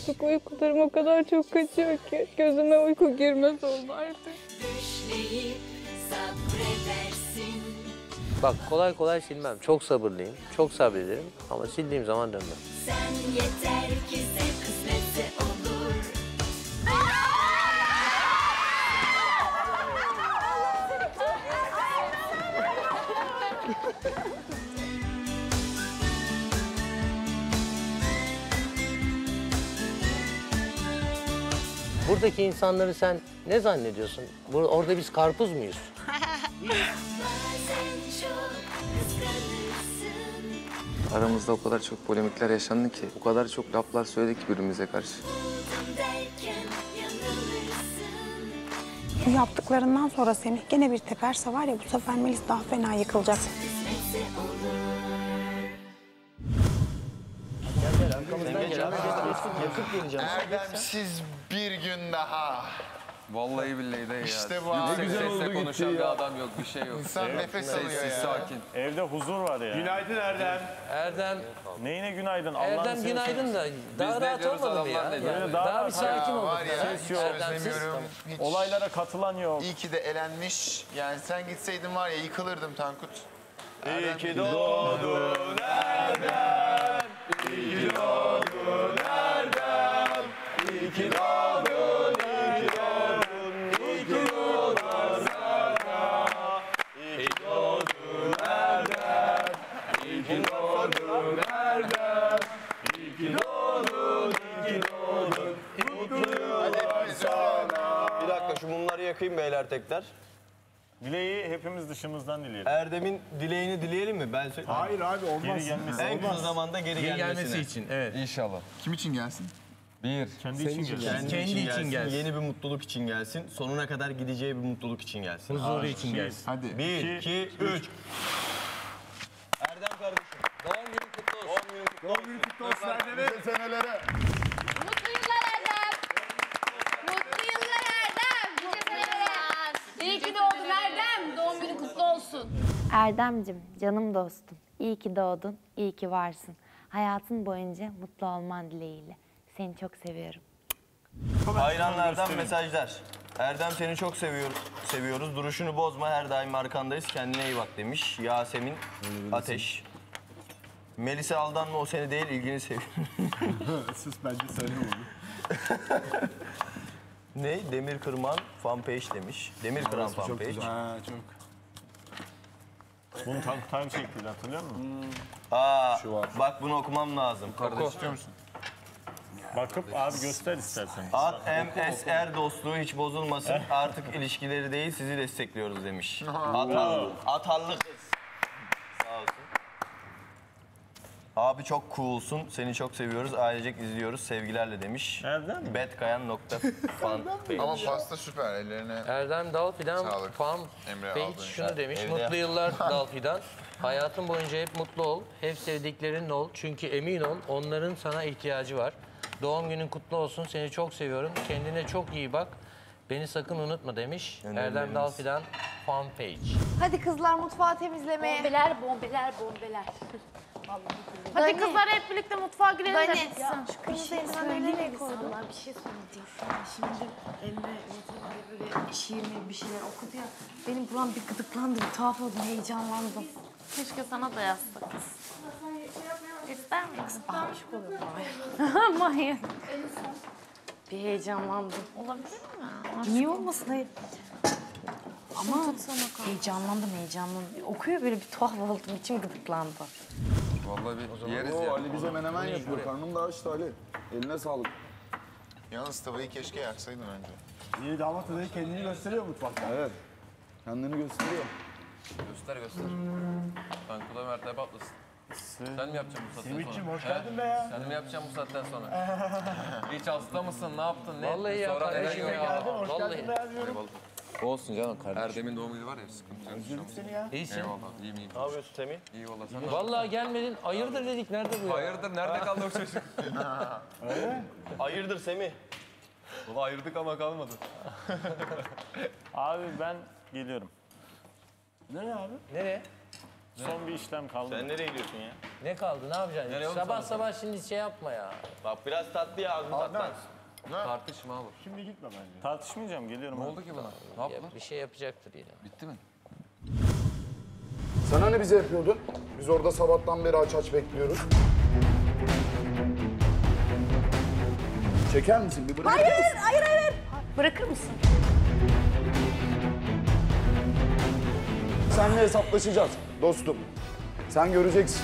Artık uykularım o kadar çok kaçıyor ki gözüme uyku girmez oldu artık. Düşleyip sabredersin. Bak kolay kolay silmem. Çok sabırlıyım, çok sabrederim ama sildiğim zaman dönmem. Sen yeter ki sev, kısmetse olur. Buradaki insanları sen ne zannediyorsun? Orada biz karpuz muyuz? Bazen çok kıskanırsın. Aramızda o kadar çok polemikler yaşandı ki, o kadar çok laflar söyledik birbirimize karşı. Buldum derken yanılırsın. Bu yaptıklarından sonra Semih gene bir teperse var ya, bu sefer Melis daha fena yıkılacak. Kısmetse olur. Erdemsiz bir gün daha. Vallahi billahi de ya. İşte bu abi. Yüksek sesle konuşan bir adam yok, bir şey yok. İnsan nefes alıyor Sessiz, ya. sakin. Evde huzur var ya. Günaydın Erdem. Erdem, Neyine günaydın? Allah'ını Erdem günaydın da daha Biz de rahat diyoruz, olmadı mı ya? adamlar ne diyor? Yani Daha daha bir rahat sakin Ya olduk. var ya, Ses hiç yok. özlemiyorum. Hiç. Olaylara katılan yok. İyi ki de elenmiş. Yani sen gitseydin var ya yıkılırdım Tankut. İyi ki doğdun Erdem. İyi ki doğdun Erdem. İyi ki doğdun, iyi ki doğdun. İyi ki doğdun sana. İyi ki doğdun Erdem. İyi ki doğdun Erdem. İyi ki doğdun, iyi ki doğdun. Mutlu yıllar sana. Bir dakika şu mumları yakayım beyler tekrar. Dileği hepimiz dışımızdan dileyelim. Erdem'in dileğini dileyelim mi? Ben söyleyeyim. Hayır abi olmaz. Geri gelmesi. En kısa zamanda geri gelmesine. için, evet. İnşallah. Kim için gelsin? Kendi için gelsin. Kendi için gelsin. Yeni bir mutluluk için gelsin. Sonuna kadar gideceği bir mutluluk için gelsin. Huzuru için gelsin. Hadi. 1, 2, 3. Erdem kardeşim. Doğum günün kutlu olsun. Doğum günü kutlu olsun Erdem'e. Nice senelere. Mutlu yıllar Erdem. Mutlu yıllar Erdem. Nice seneler. İyi ki doğdun Erdem. Doğum günün kutlu olsun. Erdemcim, canım dostum. İyi ki doğdun, iyi ki varsın. Hayatın boyunca mutlu olman dileğiyle. Seni çok seviyorum. Hayranlardan mesajlar. Erdem seni çok seviyoruz. Duruşunu bozma, her daim arkandayız. Kendine iyi bak demiş. Yasemin Ateş. Melis'e aldanma, o seni değil, ilgini seviyor. Sus bence söyleme onu. Ne? Demir Kırman fanpage demiş. Demir Kıran fanpage. Ha çok. Bunu time şeklinde hatırlıyor musun? Aa, bak bunu okumam lazım. Kardeş istiyor musun? Bakıp abi göster istersen. At MSR dostluğu hiç bozulmasın. Artık ilişkileri değil sizi destekliyoruz demiş. Atarlı kız. Sağ olsun. Abi çok coolsun. Seni çok seviyoruz. Ailecek izliyoruz. Sevgilerle demiş. Erdem mi? Betkayan.fan Ama pasta süper ellerine. Erdem Dalfidan Sağlık. fan Emre page aldın. şunu demiş. Evde. Mutlu yıllar Dalfidan. Hayatın boyunca hep mutlu ol. Hep sevdiklerinle ol. Çünkü emin ol onların sana ihtiyacı var. Doğum günün kutlu olsun. Seni çok seviyorum. Kendine çok iyi bak. Beni sakın unutma demiş. Erdem Dalfidan fan page. Hadi kızlar mutfağı temizlemeye. Bombeler, bombeler, bombeler. Hadi kızlar hep birlikte mutfağa girelim de. Ya şu kırmızı eldivenleri nereye koydun? Bir şey söyleyeceğim. Şimdi Emre böyle şiir bir şeyler okudu ya. Benim buram bir gıdıklandı, bir tuhaf oldum, heyecanlandım. Keşke sana da yazsak. İster misin? Aşık oluyorum. Hayır. Bir heyecanlandım. Olabilir mi? Niye olmasın? Hayır. Ama heyecanlandım. Okuyor böyle bir tuhaf oldum, içim gıdıklandı. Vallahi bir yeriz Oo, ya. Ali bize menemen yapıyor. Karnım da açtı Ali. Eline sağlık. Yalnız tavayı keşke yaksaydın önce. İyi damat adayı kendini gösteriyor mutfakta. Evet. Kendini gösteriyor. Göster. Tankut'a mertebe atlasın. Sen mi yapacaksın bu saatten sonra? Simitçim hoş geldin be ya. Sen mi yapacaksın bu saatten sonra? Hiç hasta mısın? Ne yaptın? Ne? Vallahi ya Sonra kardeşim neden ya. Hoş Vallahi. geldin be ya diyorum. Olsun canım kardeşim. Erdem'in doğum günü var ya, sıkıntı yok. Özledik seni ya. İyisin. Eyvallah, iyiyim. Ne yapıyorsun Semih? İyi valla sen ne Vallahi gelmedin. Hayırdır dedik. Nerede bu ya? Hayırdır, nerede kaldı o çocuk? Hayırdır Semih? Valla ayırdık ama kalmadı. Abi ben geliyorum. Nereye abi? Nereye? Son bir işlem kaldı. Sen nereye gidiyorsun ya? Ne kaldı? Ne yapacaksın? Nereye oğlum Sabah sen? sabah şimdi şey yapma ya. Bak biraz tatlı ya ağzını tatlansın. Tartışma abi. Şimdi gitme bence. Tartışmayacağım, geliyorum. Ne abi. oldu ki buna? Ne yaptılar? Bir şey yapacaktır yine. Bitti mi? Sen hani bize yapıyordun? Biz orada sabahtan beri aç bekliyoruz. Çeker misin? Bir bırak. Hayır. Bırakır mısın? Seninle hesaplaşacağız dostum. Sen göreceksin.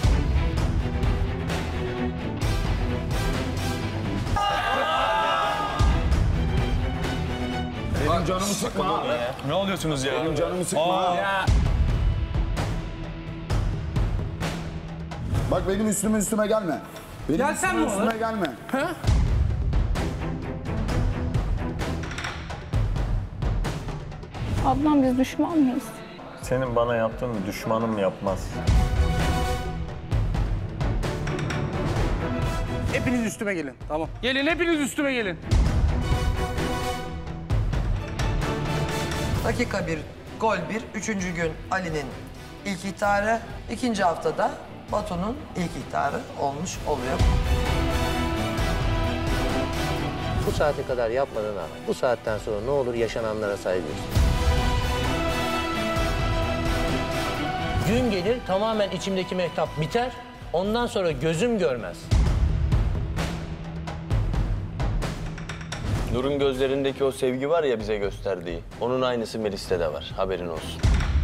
Benim canımı sıkma ha. Ne oluyorsunuz ya? Benim canımı sıkma ha. Bak benim üstüme gelme. Benim üstüme gelme. Adnan biz düşman mıyız? Senin bana yaptığını düşmanım yapmaz. Hepiniz üstüme gelin. Tamam. Gelin hepiniz üstüme gelin. Dakika 1, gol 1. 3. gün Ali'nin ilk ihtarı. 2. haftada Batu'nun ilk ihtarı olmuş oluyor. Bu saate kadar yapmadığına rağmen bu saatten sonra ne olur yaşananlara saygı göster. Gün gelir tamamen içimdeki mehtap biter. Ondan sonra gözüm görmez. Nur'un gözlerindeki o sevgi var ya bize gösterdiği. Onun aynısı Melis'te de var. Haberin olsun.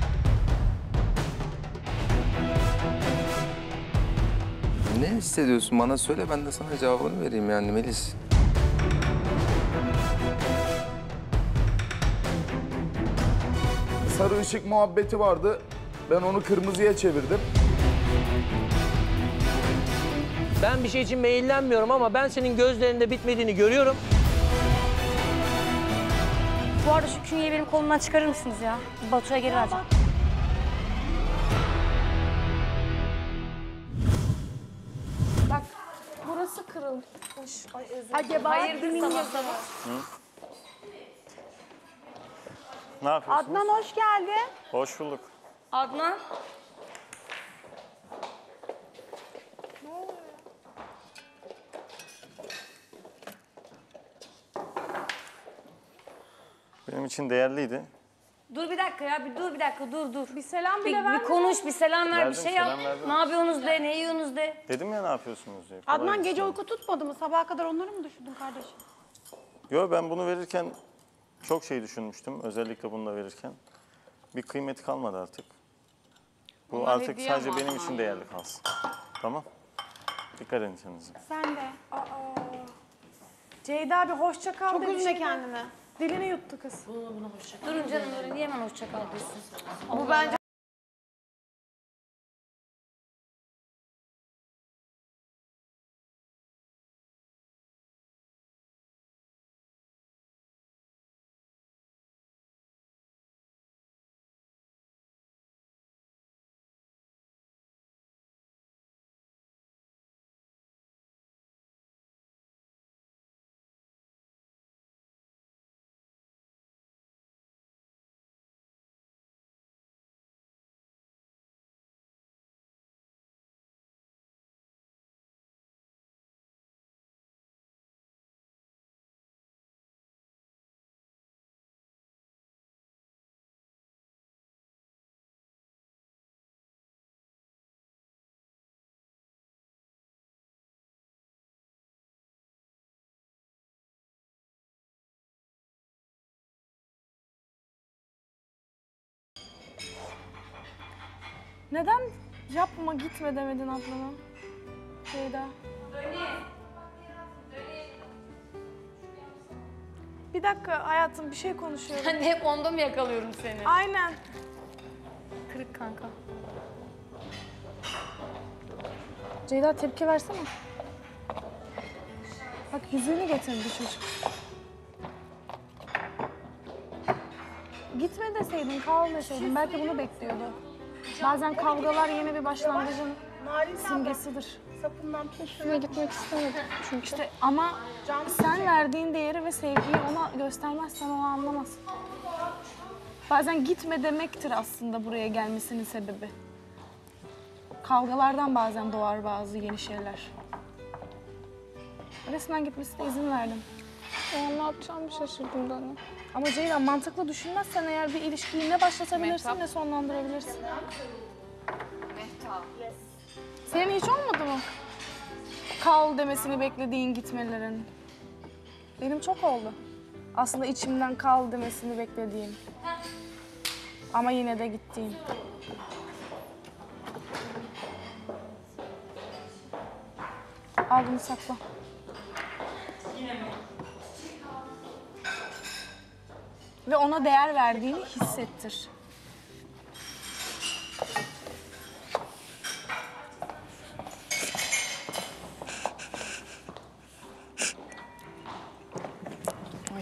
Ne hissediyorsun? Bana söyle, ben de sana cevabını vereyim yani Melis. Sarı ışık muhabbeti vardı. Ben onu kırmızıya çevirdim. Ben bir şey için meyillenmiyorum ama ben senin gözlerinde bitmediğini görüyorum. Bu arada şu künyeyi benim kolumdan çıkarır mısınız ya? Batu'ya geri vereceğim. Bak burası kırılmış. Ay özür Acaba Hayırdır sabah sabah? Ne yapıyorsunuz? Adnan hoş geldin. Hoş bulduk. Adnan. Benim için değerliydi. Dur bir dakika ya, dur bir dakika, dur. Bir selam bile Bir vermedin. konuş, bir selam ver, Verdim, bir şey yap. selam verdim. Ne yapıyorsunuz de, ne yiyorsunuz de. Dedim ya ne yapıyorsunuz diye. Kolay Adnan gelsin. gece uyku tutmadı mı? Sabaha kadar onları mı düşündün kardeşim? Yo, ben bunu verirken çok şey düşünmüştüm. Özellikle bunu da verirken. Bir kıymeti kalmadı artık. Bu Bunlar artık hediye sadece ama benim Adnan için ya. değerli kalsın. Tamam. Dikkat edin kendinize. Sen de. Ceyda bir hoşça kal Çok dedi üzme şimdi. kendini. Dilini yuttu kız. Durun canım, durun. Niye hemen hoşça kal diyorsun? Bu bence neden yapma gitme demedin ablama? Ceyda. Bir dakika hayatım bir şey konuşuyorum. Ben de hep onda mı yakalıyorum seni? Aynen. Kırık kanka. Ceyda tepki versene. Bak yüzüğünü getirdi çocuk. Gitme deseydin, kal deseydin. Belki bunu bekliyordu. Bazen kavgalar yeni bir başlangıcın simgesidir. Sapından tut. Üstüne gitmek istemedim. Çünkü işte ama sen verdiğin değeri ve sevgiyi ona göstermezsen o anlamaz. Bazen gitme demektir aslında buraya gelmesinin sebebi. Kavgalardan bazen doğar bazı yeni şeyler. Resmen gitmesine izin verdim. Ne yapacağımı şaşırdım Dana. Ama Ceylan mantıklı düşünmezsen eğer bir ilişkiyi ne başlatabilirsin ne sonlandırabilirsin. Senin hiç olmadı mı? Kal demesini beklediğin gitmelerin. Benim çok oldu. Aslında içimden kal demesini beklediğim. Ama yine de gittiğim. Al bunu sakla. Ve ona değer verdiğini hissettir. Ay.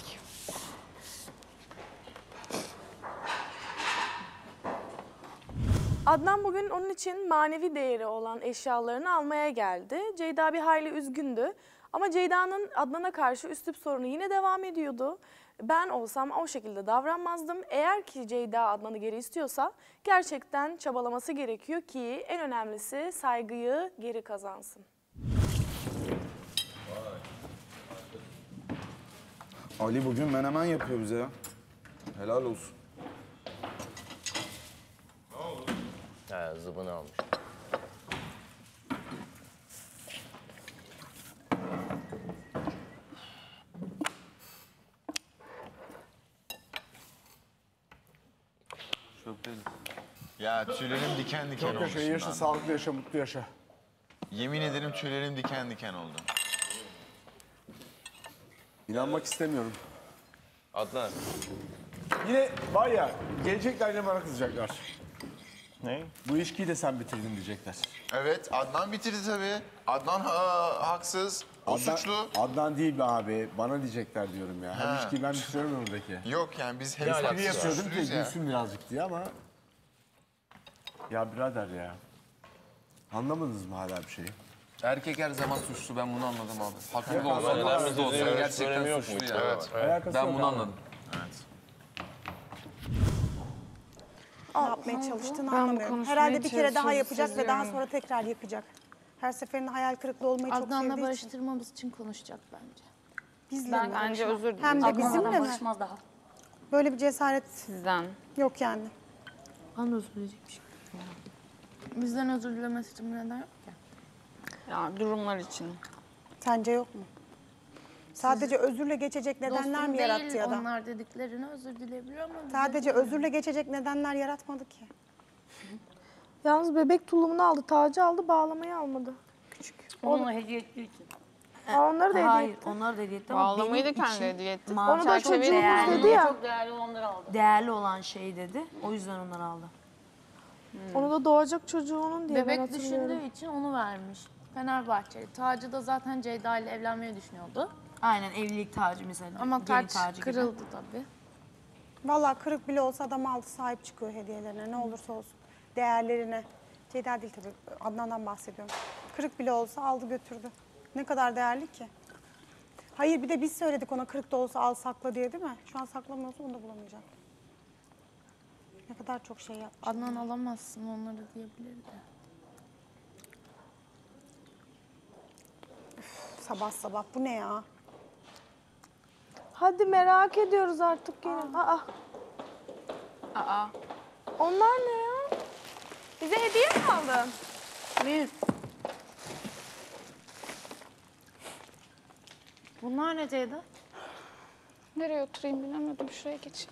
Adnan bugün onun için manevi değeri olan eşyalarını almaya geldi. Ceyda bir hayli üzgündü. Ama Ceyda'nın Adnan'a karşı üslup sorunu yine devam ediyordu. Ben olsam o şekilde davranmazdım. Eğer ki Ceyda Adnan'ı geri istiyorsa gerçekten çabalaması gerekiyor ki en önemlisi saygıyı geri kazansın. Ali bugün menemen yapıyor bize ya. Helal olsun. Ha, zıbını almış. Çok değil. Ya tüylerim diken diken Çok oldu. yaşa, yaşa, sağlıklı yaşa, mutlu yaşa. Yemin ederim tüylerim diken diken oldu. İnanmak istemiyorum. Adnan. Yine var ya, gelecekler yine bana kızacaklar. Ne? Bu ilişkiyi de sen bitirdin diyecekler. Evet, Adnan bitirdi tabii. Adnan haksız, o suçlu. Adnan değil be abi, bana diyecekler diyorum ya. Her Ha. ilişkiyi ben bitiriyorum oradaki. Yok yani biz hep Espri yapıyordum ki suçluyuz ya. gülsün birazcık diye ama... Ya birader ya. Anlamadınız mı hala bir şeyi? Erkek her zaman suçlu. Ben bunu anladım abi. Haklı Ya, da olsa, ama haksız da olsa önemli gerçekten suçlu ya. Evet. Alakası Ben yok bunu abi. anladım. Evet. Ne yapmaya çalıştığını Ben anlamıyorum. konuşmaya Herhalde bir kere daha çalışıyorum, yapacak ve daha seziyorum. sonra tekrar yapacak. Her seferinde hayal kırıklığı olmayı çok Adnan'la sevdiği için. barıştırmamız için konuşacak bence. Bizle mi? Bence özür dilerim. Hem de bizimle mi? barışmaz daha. Böyle bir cesaret Sizden. yok yani. Bana da özür dileyecek bir şey yok. Bizden özür dilemesi için neden yok ki? Ya durumlar için. Sence yok mu? Sadece özürle geçecek nedenler Dostum mi değil, yarattı ya da? onlar dediklerine özür dileyebiliyor ama... Sadece özürle geçecek nedenler yaratmadı ki. Yalnız bebek tulumunu aldı, tacı aldı, bağlamayı almadı. Onu hediye ettiği için. Onları da hediye Hayır, etti. onları da hediye etti ama Bağlamayı da benim kendi için hediye etti. Onu da çocuğumuz değerli, dedi ya. çok değerli olanları aldı. Değerli olan şey dedi. O yüzden onları aldı. Onu da doğacak çocuğunun diye ben Bebek hatırlıyorum. düşündüğü için onu vermiş. Fenerbahçeli. Tacı da zaten Ceyda ile evlenmeyi düşünüyordu. Aynen evlilik tacı mesela. Ama gelin taç tacı gibi. kırıldı tabii. Vallahi kırık bile olsa adam aldı sahip çıkıyor hediyelerine ne olursa olsun. Değerlerine. Ceyda değil tabii, Adnan'dan bahsediyorum. Kırık bile olsa aldı götürdü. Ne kadar değerli ki. Hayır bir de biz söyledik ona kırık da olsa al sakla diye değil mi? Şu an saklamıyorsa onu da bulamayacak. Ne kadar çok şey yapmış. Adnan alamazsın onları diyebilirdi. Sabah sabah bu ne ya? Hadi merak ediyoruz artık gelin. Aa. Onlar ne ya? Bize hediye mi aldın? Bir. Bunlar ne Ceyda? Nereye oturayım bilemedim. Şuraya geçeyim.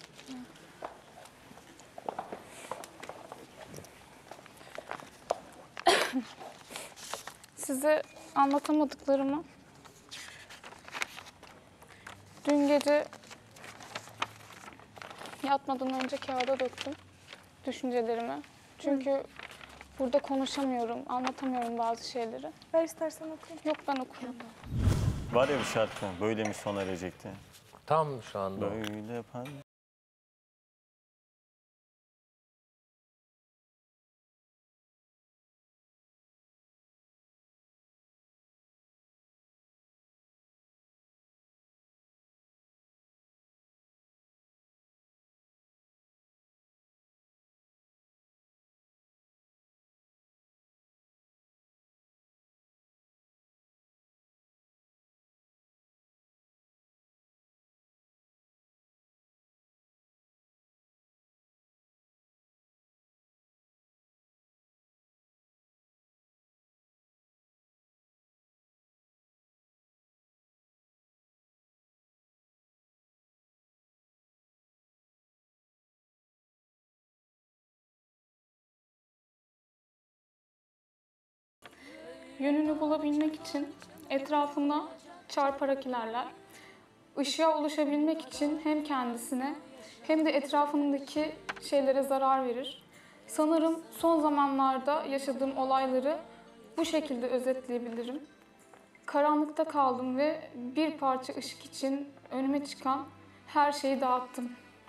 Size anlatamadıklarımı dün gece yatmadan önce kağıda döktüm düşüncelerimi. Çünkü burada konuşamıyorum, anlatamıyorum bazı şeyleri. Ver istersen okuyayım. Yok ben okuyamam. Var ya bir şarkı, böyle mi sona erecekti? Tam şu anda. Böyle yönünü bulabilmek için etrafına çarparak ilerler. Işığa ulaşabilmek için hem kendisine hem de etrafındaki şeylere zarar verir. Sanırım son zamanlarda yaşadığım olayları bu şekilde özetleyebilirim. Karanlıkta kaldım ve bir parça ışık için önüme çıkan her şeyi dağıttım.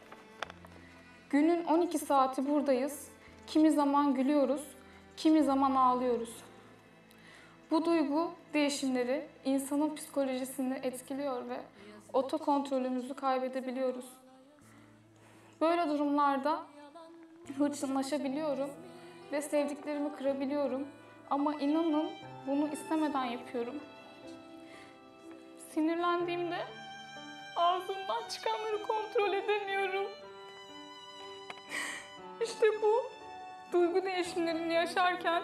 Günün 12 saati buradayız. Kimi zaman gülüyoruz, kimi zaman ağlıyoruz. Bu duygu değişimleri insanın psikolojisini etkiliyor ve otokontrolümüzü kaybedebiliyoruz. Böyle durumlarda hırçınlaşabiliyorum ve sevdiklerimi kırabiliyorum. Ama inanın bunu istemeden yapıyorum. Sinirlendiğimde ağzımdan çıkanları kontrol edemiyorum. İşte bu duygu değişimlerini yaşarken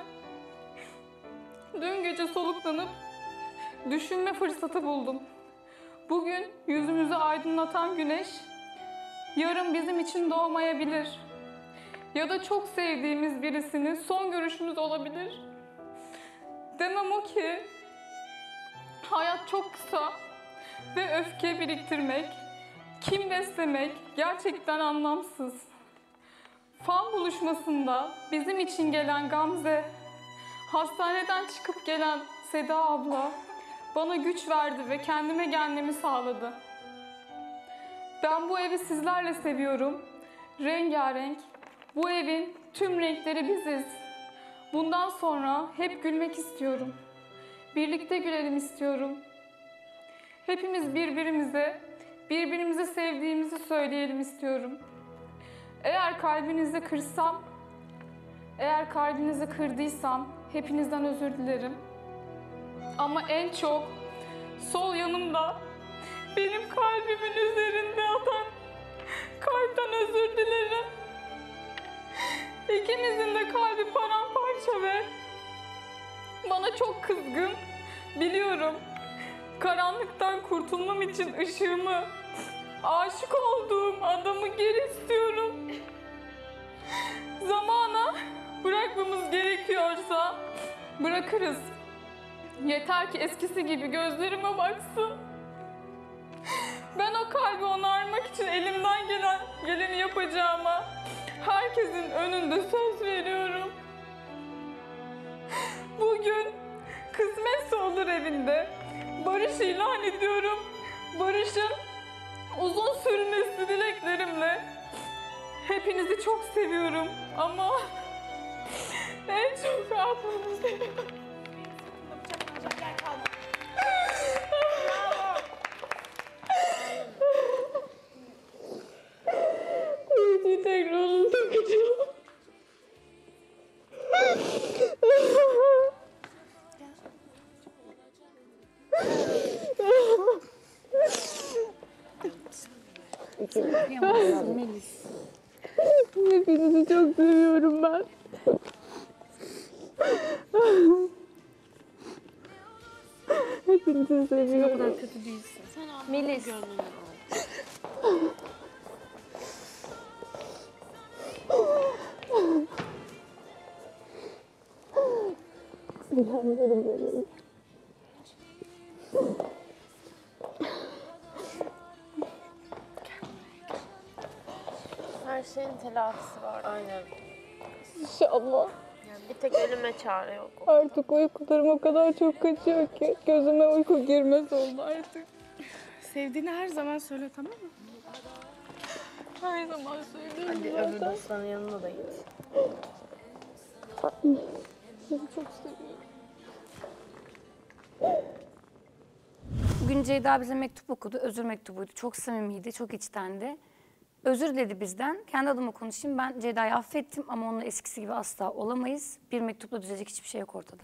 dün gece soluklanıp düşünme fırsatı buldum. Bugün yüzümüzü aydınlatan güneş yarın bizim için doğmayabilir. Ya da çok sevdiğimiz birisinin son görüşümüz olabilir. Demem o ki hayat çok kısa ve öfke biriktirmek, kin beslemek gerçekten anlamsız. Fan buluşmasında bizim için gelen Gamze, hastaneden çıkıp gelen Seda abla bana güç verdi ve kendime gelmemi sağladı. Ben bu evi sizlerle seviyorum. Rengarenk. Bu evin tüm renkleri biziz. Bundan sonra hep gülmek istiyorum. Birlikte gülelim istiyorum. Hepimiz birbirimizi sevdiğimizi söyleyelim istiyorum. Eğer kalbinizi kırdıysam hepinizden özür dilerim. Ama en çok sol yanımda benim kalbimin üzerinde atan kalpten özür dilerim. İkimizin de kalbi paramparça ve bana çok kızgın. Biliyorum. Karanlıktan kurtulmam için ışığımı, aşık olduğum adamı geri istiyorum. Zamana bırakmamız gerekiyorsa bırakırız. Yeter ki eskisi gibi gözlerime baksın. Ben o kalbi onarmak için elimden geleni yapacağıma herkesin önünde söz veriyorum. Bugün kısmetse olur evinde barış ilan ediyorum. Barışın uzun sürmesi dileklerimle. Hepinizi çok seviyorum ama en çok ablamı seviyorum. Uyutuyu tekrar onu takacağım. Melis. Hepinizi çok seviyorum ben. Hepinizi seviyorum. O kadar kötü değilsin. Melis. Bilenlerim benim. Her şeyin telafisi var. Aynen. İnşallah. Yani bir tek ölüme çare yok. Artık uykularım o kadar çok kaçıyor ki gözüme uyku girmez oldu artık. Sevdiğini her zaman söyle, tamam mı? Her zaman söylüyorum Hadi zaten. öbür dostların yanına da git. Seni çok seviyorum. Bugün Ceyda bize mektup okudu. Özür mektubuydu. Çok samimiydi, çok içtendi. Özür diledi bizden. Kendi adıma konuşayım. Ben Ceyda'yı affettim ama onunla eskisi gibi asla olamayız. Bir mektupla düzelecek hiçbir şey yok ortada.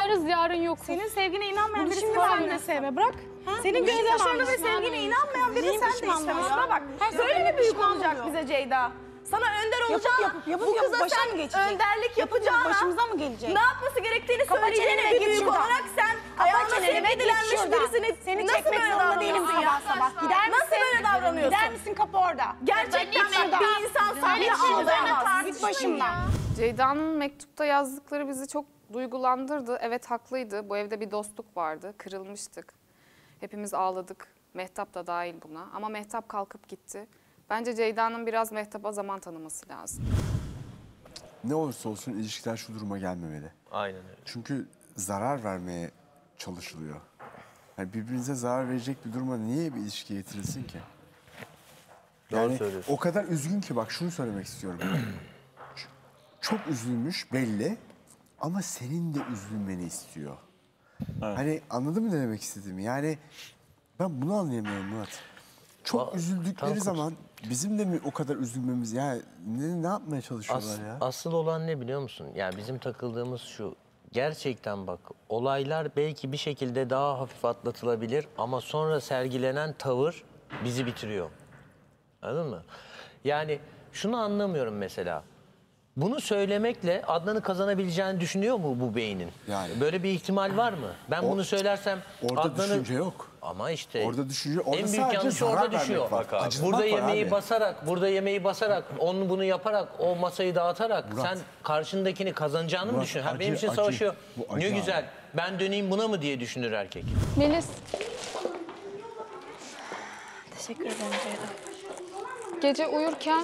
varız, yarın yokuz. Senin sevgine inanmayan Bunu birisi şimdi sen ben de de sevme. Bırak. Senin Neyin gözyaşlarına ve pişmanlığı? sevgine inanmayan biri Neyin sen de pişmanlığı isteme. ya? Şuna bak. Böyle mi büyük olacak bize Ceyda? Sana önder olacağına bu kıza başa mı sen geçecek? önderlik yapacağına Başımıza mı gelecek? ne yapması gerektiğini Kapa söyleyeceğine çeneni ve bir git büyük şuradan. olarak sen Kapa ayağına çeneni ve sevgi git dilenmiş şuradan. birisini Seni nasıl çekmek böyle zorunda değilim davranıyorsun ya? sabah sabah. Gider misin? Nasıl böyle davranıyorsun? Gider misin kapı orada? Gerçekten bak bir insan sahneye aldıramaz. Git başımdan. Ceyda'nın mektupta yazdıkları bizi çok duygulandırdı. Evet haklıydı. Bu evde bir dostluk vardı. Kırılmıştık. Hepimiz ağladık. Mehtap da dahil buna. Ama Mehtap kalkıp gitti. Bence Ceyda'nın biraz Mehtap'a zaman tanıması lazım. Ne olursa olsun ilişkiler şu duruma gelmemeli. Aynen öyle. Çünkü zarar vermeye çalışılıyor. Yani birbirinize zarar verecek bir duruma niye bir ilişki getirilsin ki? Doğru söylüyorsun. O kadar üzgün ki bak şunu söylemek istiyorum. Çok üzülmüş belli ama senin de üzülmeni istiyor. Hani anladın mı ne demek istediğimi? Yani ben bunu anlayamıyorum Murat. Çok üzüldükleri zaman bizim de mi o kadar üzülmemiz yani ne yapmaya çalışıyorlar ya? Asıl olan ne biliyor musun? Yani bizim takıldığımız şu. Gerçekten bak olaylar belki bir şekilde daha hafif atlatılabilir ama sonra sergilenen tavır bizi bitiriyor. Anladın mı? Yani şunu anlamıyorum mesela. Bunu söylemekle Adnan'ı kazanabileceğini düşünüyor mu bu beynin? Yani. Böyle bir ihtimal var mı? Ben bunu söylersem Orada Adnan'ı... düşünce yok. Ama işte Orada düşünce, orada en büyük sadece yanlış zarar orada vermek düşüyor. var. Acıtmak Burada var yemeği abi. basarak, onu bunu yaparak, o masayı dağıtarak Murat. sen karşındakini kazanacağını mı Murat, düşünüyorsun? acı, Benim için acı. savaşıyor. Bu acı Ne abi. güzel. Ben döneyim buna mı diye düşünür erkek. Melis, Teşekkür ederim Ceyda. gece uyurken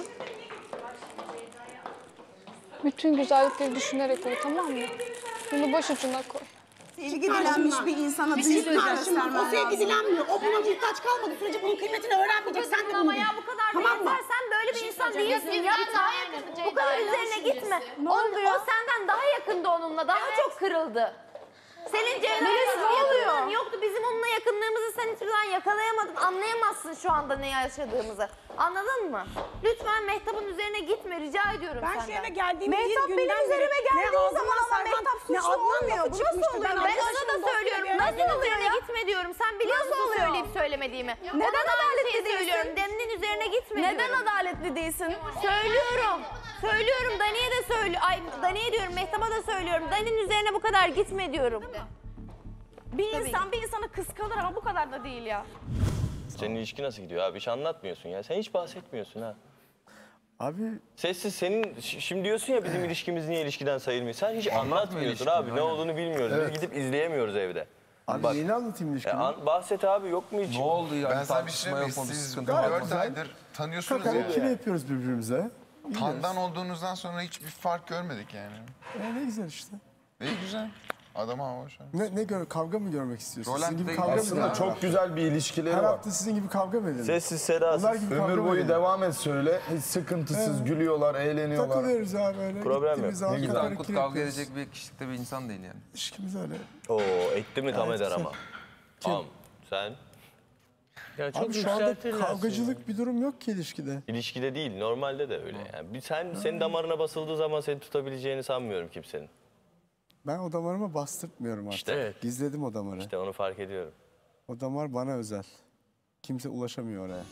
bütün güzellikleri düşünerek uyu, tamam mı? Bunu başucuna koy. Sevgi dilenmiş bir insana büyük karşımda. O sevgi dilenmiyor. O buna muhtaç kalmadığı sürece bunun kıymetini öğrenmeyecek. Sen de bunu bil. bu kadar Tamam mı? Sen böyle bir insan değilsin. Yapma. Bu kadar üzerine gitme. O senden daha yakındı onunla. Daha çok kırıldı. Senin Ceyda'yla yakınlığın yoktu. Bizim onunla yakınlığımızı sen hiçbir zaman yakalayamadın. Anlayamazsın şu anda ne yaşadığımızı. Anladın mı? Lütfen Mehtap'ın üzerine gitme. Rica ediyorum Ben senden. şu eve geldiğim Mehtap bir benim günden üzerime beri geldiği ne zaman ağzıma ama Mehtap ne suçlu Adnan olmuyor. lafı Bu nasıl çıkmıştı. oluyor? Ben Ben arkadaşımın sana da dostuyla söylüyorum. bir araya Nasıl geldim. üzerine gitme diyorum. Sen biliyorsun Nasıl oluyor? söyleyip söylemediğimi. Neden adaletli şeyi değilsin? söylüyorum. Dani'nin üzerine gitme Neden diyorum. adaletli değilsin? Söylüyorum. Söylüyorum. Dani'ye de söylüyorum. Ay Dani'ye diyorum. Mehtap'a da söylüyorum. Dani'nin üzerine bu kadar gitme diyorum. Bir insan bir insanı kıskanır ama bu kadar da değil ya. Senin ilişki nasıl gidiyor abi? Hiç anlatmıyorsun ya. Sen hiç bahsetmiyorsun ha. Abi Sessiz senin şimdi diyorsun ya bizim ilişkimiz niye ilişkiden sayılmıyor. Sen hiç anlatmıyorsun abi. Ne olduğunu bilmiyoruz. Biz gidip izleyemiyoruz evde. Abi neyini anlatayım ilişkimi? Bahset abi yok mu hiç? Ne oldu ya? Ben Bir sana bir şey tartışma söyleyeyim. yapalım, Siz sıkıntı 4 var. aydır tanıyorsunuz Kaka ya. kire yapıyoruz birbirimize. Tandan olduğunuzdan sonra hiçbir fark görmedik yani. Ne güzel işte. İyi güzel. Adama hoş. Kavga mı görmek istiyorsun? Roland Sizin gibi değil. kavga mı Aslında edelim? çok güzel bir ilişkileri Her var. hafta sizin gibi kavga mı edelim? Sessiz sedasız. Onlar gibi kavga Ömür mı boyu edelim? devam et söyle. Hiç sıkıntısız gülüyorlar, eğleniyorlar. Takılıyoruz abi öyle. Problem yok. Gittiğimiz zaman Ne güzel. kaka Tankut kire kavga yapıyoruz. edecek bir kişilikte bir insan değil yani. İlişkimiz öyle. Oo etti mi tam Evet, eder güzel. ama. Tamam. Sen? Ya çok Abi şu anda yükseltirler kavgacılık bir durum yok ki ilişkide. İlişkide değil, normalde de öyle. Yani senin damarına basıldığı zaman seni tutabileceğini sanmıyorum kimsenin. Ben o damarıma bastırtmıyorum artık. İşte. Evet. Gizledim o damarı. İşte onu fark ediyorum. O damar bana özel. Kimse ulaşamıyor oraya.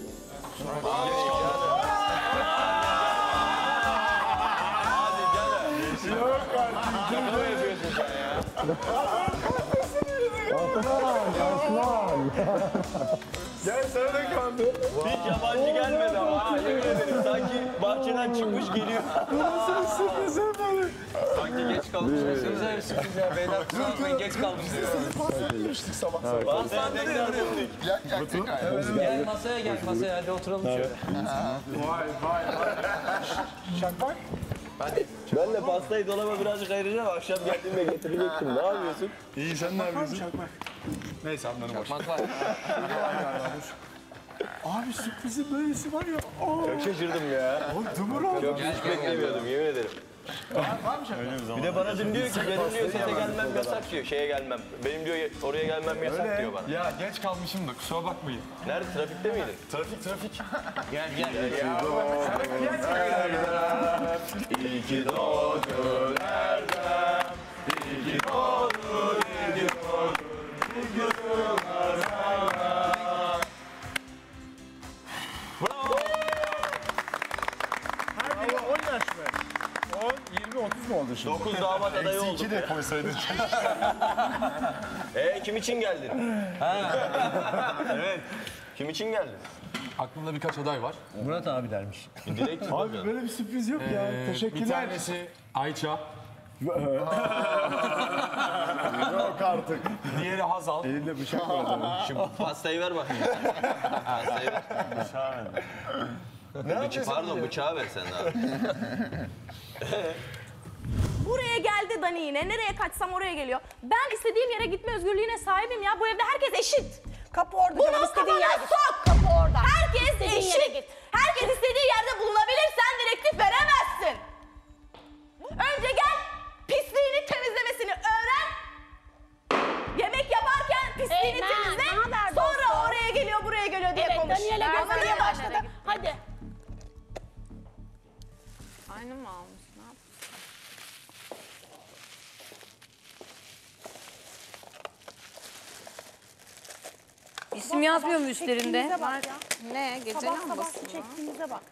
Yok artık. Ne yapıyorsun sen ya? Gel sana da kaldı. Hiç yabancı gelmedi ama ha, yemin ederim. Sanki bahçeden çıkmış geliyor. Bu nasıl bir sürpriz efendim? Sanki geç kalmış. Güzel bir sürpriz ya. Beyler kusura bakmayın geç kalmışsınız. Demiştik sabah sabah. Bazen tekrar döndük. Yak tekrar. Gel masaya hadi oturalım şöyle. Vay vay vay. Şakmak. Ben de pastayı dolaba birazcık ayıracağım. Akşam geldiğimde getirecektim. Ne yapıyorsun? İyi sen ne yapıyorsun? Şakmak. Neyse anlarım boş. Abi sürprizin böylesi var ya. Çok şaşırdım ya. O dumur oldu. Çok hiç beklemiyordum yemin ederim. Bir de bana dün diyor ki benim diyor sete gelmem yasak diyor. Şeye gelmem. Benim diyor oraya gelmem yasak diyor bana. Ya geç kalmışım da kusura bakmayın. Nerede? Trafikte miydin? Trafik. Gel. İyi ki doğdun Erdem. İyi ki doğdun 30 mu oldu şimdi? 9 damat adayı olduk. 2 de koysaydın. Kim için geldin? Evet. Kim için geldin? Aklımda birkaç aday var. Murat abi dermiş. Direkt Abi böyle bir sürpriz yok ya. Teşekkürler. Bir tanesi Ayça. Yok artık. Diğeri Hazal. Elinde bıçak var adamın. Şimdi pastayı ver bakayım. Pastayı ver. Bıçağı ver. Pardon bıçağı ver sen abi. Buraya geldi Dani yine. Nereye kaçsam oraya geliyor. Ben istediğim yere gitme özgürlüğüne sahibim ya. Bu evde herkes eşit. Kapı orada. Bunu canım, istediğin kafana yere git. sok. Kapı orada. Herkes İstediğin yere eşit. git. Herkes istediği yerde bulunabilir. Sen direktif veremezsin. Önce gel pisliğini temizlemesini öğren. Yemek yaparken pisliğini temizle. Sonra oraya geliyor buraya geliyor diye konuş. Daniel'e göstermeye başladı. Hadi. Aynı mı almış? Ne yaptın? İsim yazmıyor mu üstlerinde? Çektiğimize bak ya. Ne? Gece Sabah sabah lambası mı? çektiğimize bak.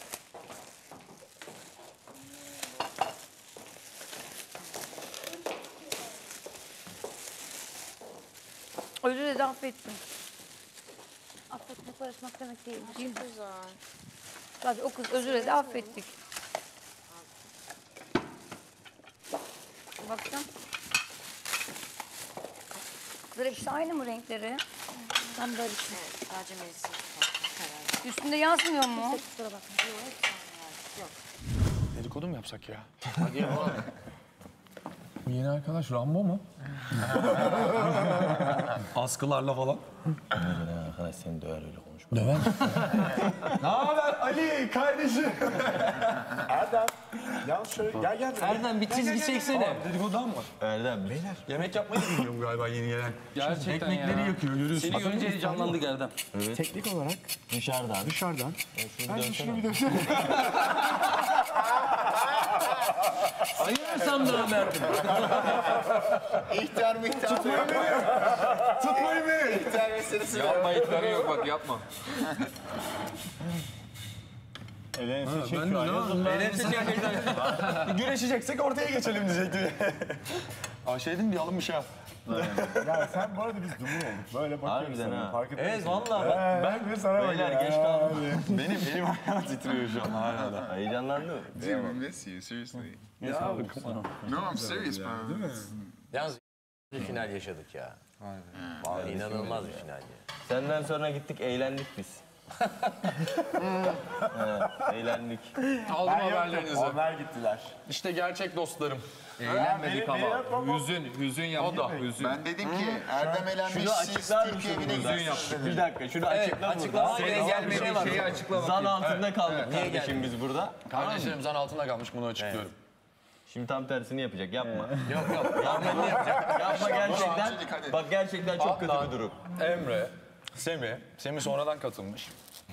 Özür dilerim, affettim. Affetmek barışmak demek değil. Çok güzel. Sadece o kız özür diledi, affettik. Baksana. Kızlar hepsi aynı mı renkleri? Ben barışım. Sadece Melis'i Üstünde yazmıyor mu? Kusura bakma. Dedikodu mu yapsak ya? Hadi yapalım. Bu yeni arkadaş Rambo mu? Askılarla falan. Arkadaş seni döver öyle konuş. Döver. Ne haber Ali kardeşim? Erdem. Yalnız şöyle gel. Erdem bir çizgi çeksene. Dedikodudan mı? Erdem. Beyler. Yemek yapmayı bilmiyorum galiba yeni gelen. Gerçekten Ekmekleri ya. yakıyor görüyorsun. Seni görünce heyecanlandık Erdem. Evet. Teknik olarak Dışarıdan. Ben şunu bir dönsene. Ayırırsam da Ömer'dim. İhtar miktar. Tutmayın beni. İhtar meselesi Yapma ihtarı yok bak yapma. Elensi çekiyor. Güreşeceksek ortaya geçelim diyecektim. Şey dedim bir alınmış ha. Ya sen bu arada biz dumur olduk. Böyle bakıyoruz Harbiden sana. ha. Farkında Evet mısın? vallahi bak. Ben de sana Beyler bakıyorum. geç kaldım. Benim elim ayağım titriyor şu an hala. Heyecanlandı mı? Dude, I miss you, seriously. No, I'm serious, bro. Yalnız bir final yaşadık ya. Vallahi inanılmaz bir final ya. Senden sonra gittik eğlendik biz. Eğlendik. Aldım haberlerinizi. Onlar gittiler. İşte gerçek dostlarım. Eğlenmedik beni ama. yapma. Hüzün yaptı. Hüzün. Ben dedim ki Erdem elenmiş, Şunu siz açıklar Türkiye mısın evine burada? gidiyorsunuz. Bir dakika şunu açıkla açıklama burada. Senin gelmediği şeyi açıklamak. Zan altında kaldık Niye kardeşim biz burada. Kardeşlerim zan altında kalmış bunu açıklıyorum. Şimdi tam tersini yapacak yapma. Yok. Yarın ne yapacak? Yapma gerçekten. Hadi. Bak gerçekten çok kötü bir durum. Emre, Semih sonradan katılmış.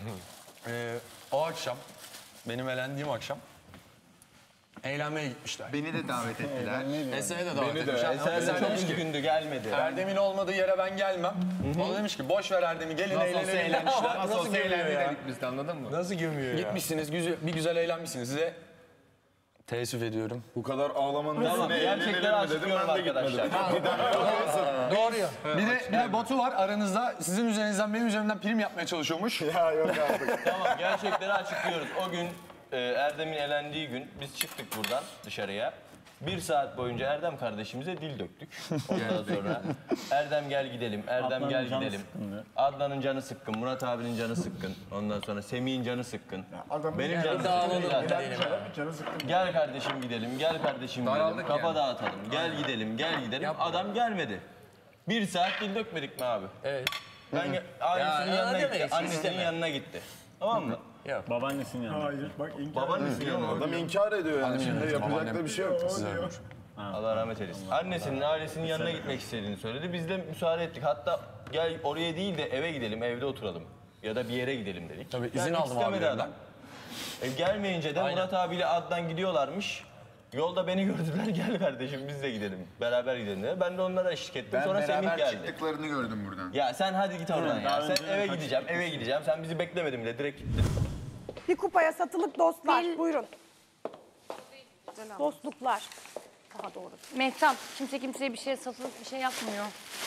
O akşam, benim elendiğim akşam eğlenmeye gitmişler. Beni de davet ettiler. Esen'e de davet Beni de. etmişler. Sen Esen de çok demiş ki, üzgündü gelmedi. Erdem'in olmadığı yere ben gelmem. O da demiş ki boş ver Erdem'i gelin eğlenelim demişler. Nasıl eğlendi dedik biz de anladın mı? Nasıl gömüyor ya? Gitmişsiniz, bir güzel eğlenmişsiniz. Size teessüf ediyorum. Bu kadar ağlamanın Tamam üstüne gerçekleri eğlenelim mi dedim açıklıyorum ben de gitmedim. arkadaşlar. Doğru ya. Bir de Batu var aranızda sizin üzerinizden benim üzerimden prim yapmaya çalışıyormuş. Ya yok artık. Tamam gerçekleri açıklıyoruz. O gün Erdem'in elendiği gün biz çıktık buradan dışarıya. 1 saat boyunca Erdem kardeşimize dil döktük. Ondan sonra Erdem gel gidelim, Erdem Adnan'ın gel canı gidelim. sıkkın. Adnan'ın canı sıkkın, Murat abinin canı sıkkın. Ondan sonra Semih'in canı sıkkın. Adamın Benim canım dağılalım sıkkın. gidelim. canı sıkkın. Gel kardeşim gidelim, gel kardeşim gidelim. Daraldık Kafa yani. dağıtalım, gel gidelim, gel gidelim. Adam gelmedi. 1 saat dil dökmedik mi abi? Evet. Ben ailesinin Ya, yanına demeyiz, gitti, hiç annesinin deme. yanına gitti. Tamam mı? Yok. Babaannesinin yanında. Hayır bak inkar. Babaannesinin yanına. Adam inkar ediyor yani. Şimdi yapacak da bir şey yok. Allah rahmet eylesin. Annesinin, ailesinin yanına gitmek istediğini söyledi. Biz de müsaade ettik. Hatta gel oraya değil de eve gidelim, evde oturalım. Ya da bir yere gidelim dedik. Tabii, izin Gelmek aldım istemedi abilerinden. adam. Gelmeyince de Murat abiyle Adnan gidiyorlarmış. Yolda beni gördüler, gel kardeşim biz de gidelim. Beraber gidelim dedi. Ben de onlara eşlik ettim. Ben Sonra Semih beraber geldi. çıktıklarını gördüm buradan. Ya sen hadi git oradan ya. daha Sen önce eve kaç- gideceğim, eve gideceğim. Sen bizi beklemedin bile, direkt gittin. Bir kupaya satılık dostlar. Buyurun. Dostluklar. Daha doğrusu. Mehtap, kimse kimseye bir şey satılık bir şey yapmıyor.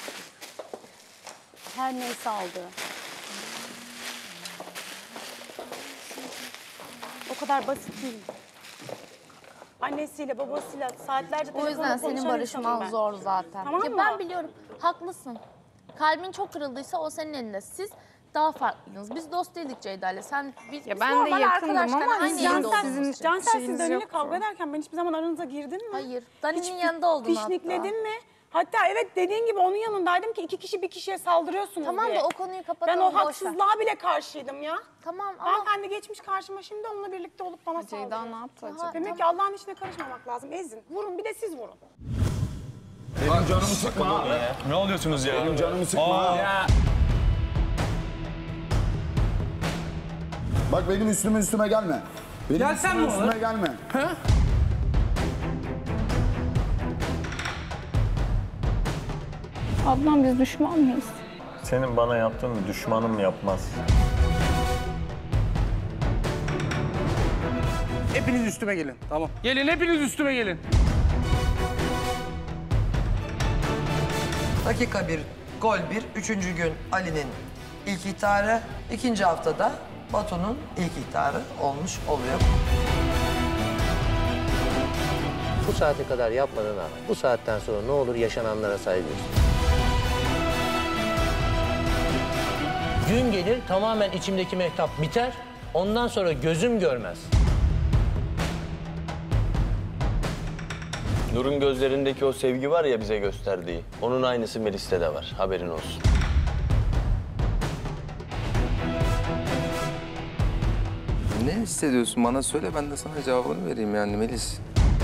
Her neyse aldı. O kadar basit değil. Annesiyle babasıyla saatlerce O yüzden senin barışman zor zaten. Tamam Ya mı? ben biliyorum. Haklısın. Kalbin çok kırıldıysa o senin elinde. Siz daha farklıydınız. Biz dost değildik Ceyda'yla. Biz Ben de normal yakındım arkadaşken ama aynı yerde oldunuz. Cansel siz Dani'yle kavga ederken ben hiçbir zaman aranıza girdim mi? Hayır. Dani'nin yanında oldun hatta. Pişnikledin mi? Hatta evet dediğin gibi onun yanındaydım ki 2 kişi bir kişiye saldırıyorsunuz Tamam diye. da o konuyu kapatalım. Ben o boş ver. haksızlığa bile karşıydım ya. Tamam ama... Hanımefendi geçmiş karşıma şimdi onunla birlikte olup bana saldırıyor. Ceyda ne yaptı acaba? Demek ki Allah'ın işine karışmamak lazım. Ezin. Vurun bir de siz vurun. Benim canımı sıkma. Ne oluyorsunuz ya? Benim canımı sıkma. Bak benim üstüme gelme. Benim Gelsen mi olur? üstüme gelme. Adnan biz düşman mıyız? Senin bana yaptığını düşmanım yapmaz. Hepiniz üstüme gelin. Tamam. Gelin hepiniz üstüme gelin. Dakika 1, gol 1. 3. gün Ali'nin ilk ihtarı. 2. haftada Batu'nun ilk ihtarı olmuş oluyor. Bu saate kadar yapmadığına rağmen bu saatten sonra ne olur yaşananlara saygı göster. Gün gelir tamamen içimdeki mehtap biter. Ondan sonra gözüm görmez. Nur'un gözlerindeki o sevgi var ya bize gösterdiği. Onun aynısı Melis'te de var. Haberin olsun. Ne hissediyorsun? Bana söyle, ben de sana cevabını vereyim yani Melis.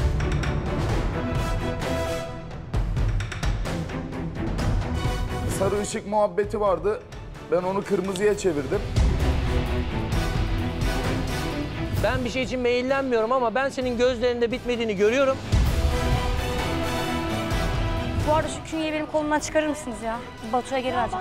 Sarı ışık muhabbeti vardı. Ben onu kırmızıya çevirdim. Ben bir şey için meyillenmiyorum ama ben senin gözlerinde bitmediğini görüyorum. Bu arada şu künyeyi benim kolumdan çıkarır mısınız ya? Batu'ya geri vereceğim.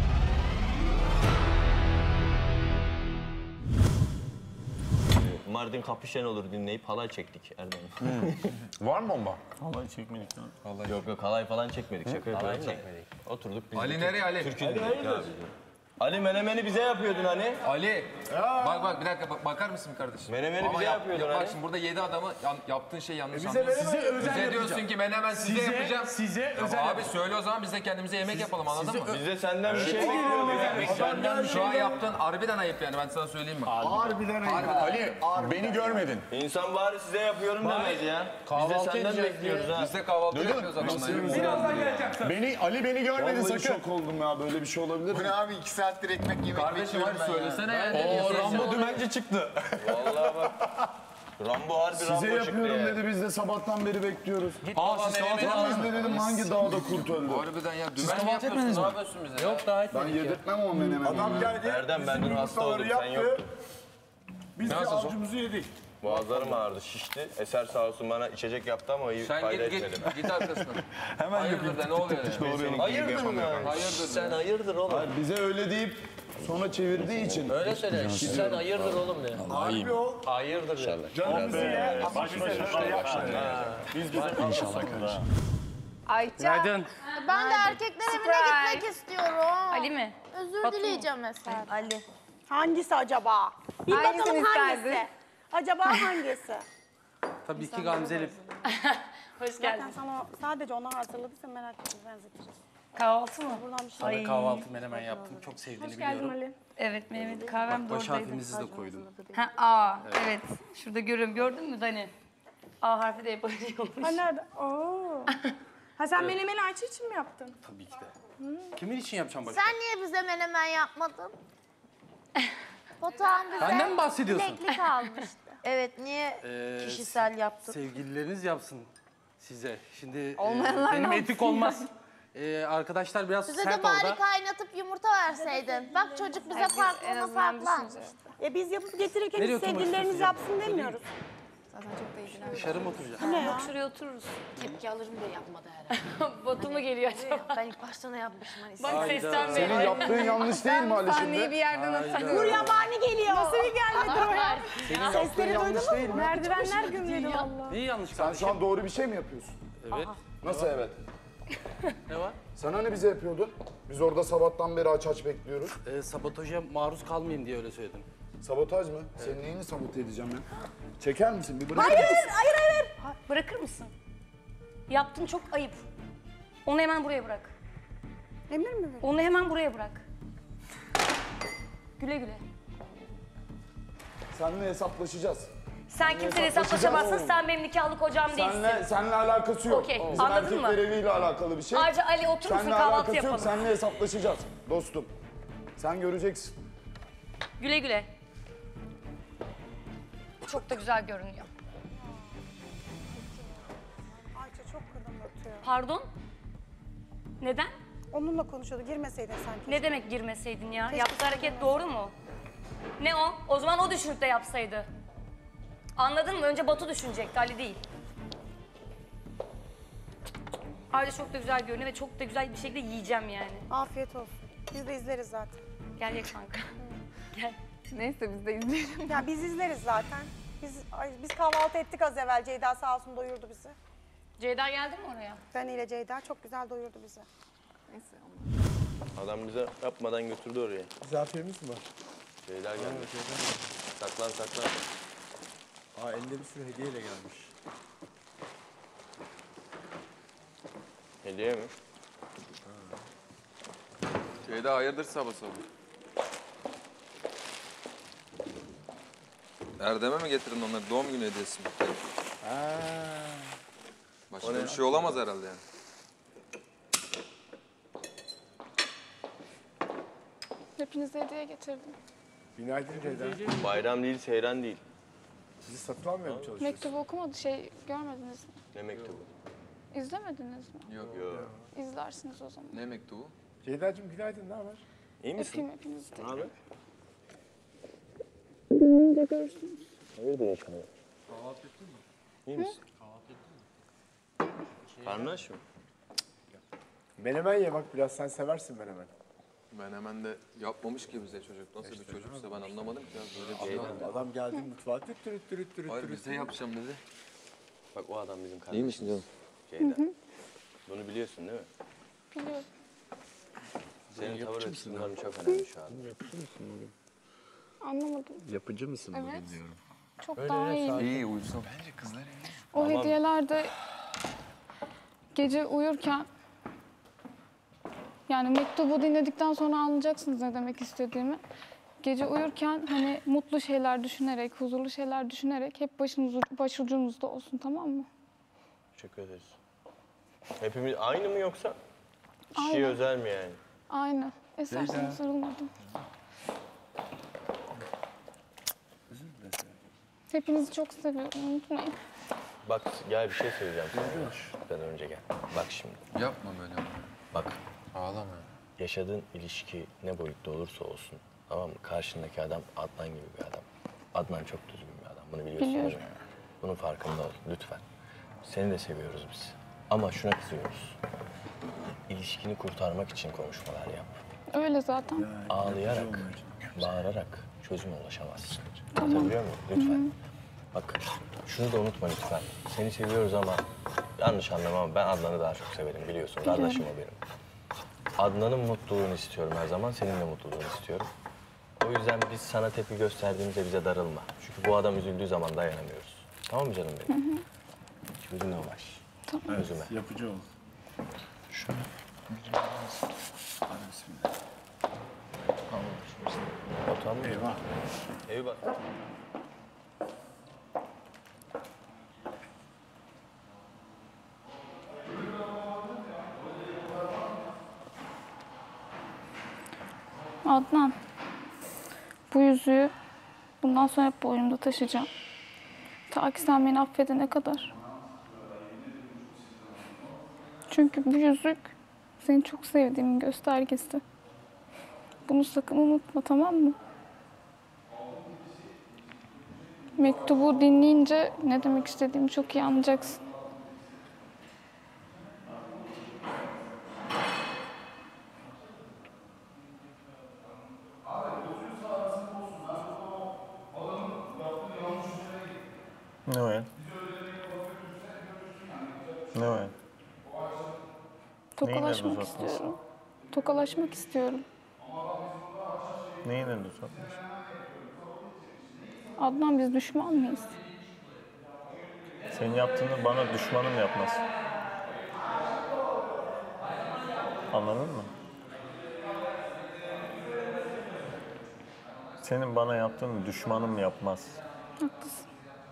Mardin Kapışen olur dinleyip halay çektik Erdem. Var mı bomba? Halay çekmedik lan. Yok halay falan çekmedik. Şaka Halay yapıyorum da. çekmedik. Oturduk biz. Ali nereye Ali? Türkiye dinledik abi. Ali menemeni bize yapıyordun hani. Ali. Bak bir dakika bakar mısın kardeşim? Menemeni bize yapıyordun Bak hani. şimdi burada 7 adamı yaptığın şey yanlış Bize anlıyorsun. size özel Bize diyorsun yapacağım. ki menemen size yapacağım. Size Ya özel abi yapacağım. söyle o zaman biz de kendimize yemek yapalım anladın mı? Biz de senden bir şey bekliyoruz. Senden şu an yaptığın harbiden ayıp yani ben sana söyleyeyim mi? Harbiden Ali, beni görmedin. İnsan bari size yapıyorum demez ya. Biz de senden bekliyoruz ha. Biz de kahvaltı yapıyoruz adamla. Ali beni görmedi Vallahi sakın. şok oldum ya. Böyle bir şey olabilir mi? Bu ne abi 2 saattir ekmek yemek Kardeşim bekliyorum hadi ben ya. söylesene ya. Oo Rambo dümenci çıktı. Vallahi bak. Rambo harbi Rambo Size çıktı yapıyorum ya. dedi. Biz de sabahtan beri bekliyoruz. Aa siz kahvaltı Biz de dedim hangi dağda kurt öldü? Harbiden ya dümen mi yapıyorsun? Ne yapıyorsun bize? Yok daha Ben etmedik ya. yedirtmem o menemeni. Adam geldi. Erdem ben dün hasta oldum sen yoktun. Biz de avcumuzu yedik. Boğazlarım ağrıdı şişti. Eser sağ olsun bana içecek yaptı ama iyi Sen fayda git etmedi. git arkasına. Hemen Hayırdır da ne oluyor yani? Hayırdır mı? Hayırdır Sen hayırdır oğlum. Hayır, bize öyle deyip sonra çevirdiği için. Öyle söyle. Sen hayırdır oğlum de. Harbi o. Hayırdır de. Canımızı ye. Biz bize inşallah kardeşim. Ayça. Günaydın. Ben de erkekler evine gitmek istiyorum. Ali mi? Özür dileyeceğim mesela. Ali. Hangisi acaba? Bir Hangisini bakalım hangisi? isterdin? Acaba hangisi? Tabii ki Gamze'li. Hoş Zaten geldin. sana sadece ona hazırladıysa merak etme benzetiriz. Kahvaltı mı? Buradan bir şey. Sana kahvaltı menemen yaptım. Çok sevdiğini Hoş geldin biliyorum. Ali. Evet Mehmet kahvem de Baş oradaydı. harfimizi de koydum. Ha A evet. Şurada görüyorum. Gördün mü Dani? A harfi de yapılıyormuş. Ha nerede? Oo. Ha sen menemeni Ayça için mi yaptın? Tabii ki de. Kimin için yapacağım başka? Sen niye bize menemen yapmadın? Batuhan bize Benden mi bahsediyorsun? bileklik almıştı. Evet niye kişisel yaptın? Sevgilileriniz yapsın size. Şimdi Olmayanlar benim ne etik yapsın olmaz. Arkadaşlar biraz Bize sert de bari orada. kaynatıp yumurta verseydin. Bak çocuk bize farklı, ona farklı almıştı. Biz yapıp getirirken Nereye hiç sevgilileriniz oturmak yapsın demiyoruz. Zaten çok da ilgilenmiyor. Dışarı mı oturacağız? Yok şuraya otururuz. Tepki alırım diye yapmadı herhalde. Batu mu geliyor acaba? Ben ilk başta ne yapmışım hani. Bak sesten beri. Senin yaptığın yanlış değil mi Ali Sahneyi şimdi? bir yerden hatırlıyorum. Nur Yabani geliyor. Nasıl bir gelmedi o ya? Senin yaptığın yanlış değil mi? Merdivenler gümledi valla. Neyi yanlış Sen kardeşim? şu an doğru bir şey mi yapıyorsun? Evet. Nasıl evet? Ne var? Sen hani bize yapıyordun? Biz orada sabahtan beri aç bekliyoruz. Sabotaja maruz kalmayayım diye öyle söyledim. Sabotaj mı? Senin neyini sabote edeceğim ben? Çeker misin? Bir bırak. Hayır. Bırakır mısın? Yaptın çok ayıp. Onu hemen buraya bırak. Emir mi? Onu hemen buraya bırak. Güle güle. Seninle hesaplaşacağız. Sen kimseyle hesaplaşamazsın. Sen benim nikahlı kocam değilsin. Seninle alakası yok. Okey, Bizim anladın mı? erkekler eviyle alakalı bir şey. Ayrıca Ali otur musun Seninle kahvaltı alakası yapalım. yok. Seninle hesaplaşacağız dostum. Sen göreceksin. Güle güle. Çok da güzel görünüyor. Ayça çok kırdım Batu'ya. Pardon? Neden? Onunla konuşuyordu. Girmeseydin sanki. Ne demek girmeseydin ya? Keşke Yaptığı hareket doğru mu? Ne o? O zaman o düşünüp de yapsaydı. Anladın mı? Önce Batu düşünecekti, Ali değil. Ayrıca çok da güzel görünüyor ve çok da güzel bir şekilde yiyeceğim yani. Afiyet olsun. Biz de izleriz zaten. Gel ye kanka. Gel. Neyse biz de izleyelim. Ya biz izleriz zaten. Biz kahvaltı ettik az evvel. Ceyda sağ olsun doyurdu bizi. Ceyda geldi mi oraya? Ben ile Ceyda çok güzel doyurdu bizi. Neyse. Adam bize yapmadan götürdü oraya. Misafirimiz mi var? Şeyler geldi. Saklan saklan. Aa elinde bir sürü hediyeyle gelmiş. Hediye mi? Şeyde hayırdır sabah sabah? Erdem'e mi getirdin onları? Doğum günü hediyesi mi? Başka bir şey olamaz herhalde yani. Hepinize hediye getirdim. Günaydın Ceyda. Bayram değil, seyran değil. Sizi satın almaya mı çalışıyorsunuz? Mektubu okumadı. Görmediniz mi? Ne mektubu? İzlemediniz mi? Yok. İzlersiniz o zaman. Ne mektubu? Ceyda'cığım günaydın, ne haber? İyi misin? Öpeyim hepinizi de. Ne haber? Dinleyince görürsünüz. Hayırdır inşallah. Kahvaltı ettin mi? İyi misin? Kahvaltı ettin mi? Karnı aç mı? Menemen ye bak biraz, sen seversin menemen. Ben hemen de yapmamış ki bize çocuk. Nasıl bir çocuksa ben anlamadım ki ya. Böyle bir şey var. Adam geldi mutfağa tüt. Hayır bize yapacağım dedi. Bak o adam bizim kardeşimiz. İyi misin canım? Ceyda. Bunu biliyorsun değil mi? Biliyorum. Senin tavır açısından çok önemli şu an. Yapıcı mısın bugün? Anlamadım. Yapıcı mısın Evet. bugün diyorum. Çok daha iyi. İyi uyusun. Bence kızlar iyi. O hediyeler de gece uyurken yani mektubu dinledikten sonra anlayacaksınız ne demek istediğimi. Gece uyurken hani mutlu şeyler düşünerek, huzurlu şeyler düşünerek hep başucumuzda olsun, tamam mı? Teşekkür ederiz. Hepimiz aynı mı yoksa? Kişiye Aynı. özel mi yani? Aynı. Esersen sarılmadım. Hepinizi çok seviyorum, unutmayın. Bak gel bir şey söyleyeceğim sana. Ben önce gel. Bak şimdi. Yapma böyle. Bak. Ağlama. Yaşadığın ilişki ne boyutta olursa olsun, tamam mı? Karşındaki adam Adnan gibi bir adam. Adnan çok düzgün bir adam. Bunu biliyorsun değil mi? Biliyorum. Bunun farkında ol lütfen. Seni de seviyoruz biz. Ama şuna kızıyoruz. İlişkini kurtarmak için konuşmalar yap. Öyle zaten. Ağlayarak, bağırarak çözüme ulaşamazsın. Tamam. Anlatabiliyor muyum? Lütfen. Bak şunu da unutma lütfen. Seni seviyoruz ama yanlış anlama ama ben Adnan'ı daha çok severim biliyorsun. Biliyorum. Kardeşim o benim. Adnan'ın mutluluğunu istiyorum her zaman. Senin de mutluluğunu istiyorum. O yüzden biz sana tepki gösterdiğimizde bize darılma. Çünkü bu adam üzüldüğü zaman dayanamıyoruz. Tamam mı canım benim? Gözüme ulaş. Tamam. Gözüme. Yapıcı ol. Şöyle. Hadi bismillah. Otan mı? Eyvah. Eyvah. Adnan, bu yüzüğü bundan sonra hep boynumda taşıyacağım. Ta ki sen beni affedene kadar. Çünkü bu yüzük seni çok sevdiğimin göstergesi. Bunu sakın unutma, tamam mı? Mektubu dinleyince ne demek istediğimi çok iyi anlayacaksın. Ne o ya? Ne o ya? Tokalaşmak Neyin elini istiyorum. Tokalaşmak istiyorum. Neyin elini uzatmış? Adnan, biz düşman mıyız? Senin yaptığını bana düşmanım yapmaz. Anladın mı? Senin bana yaptığını düşmanım yapmaz. Haklısın.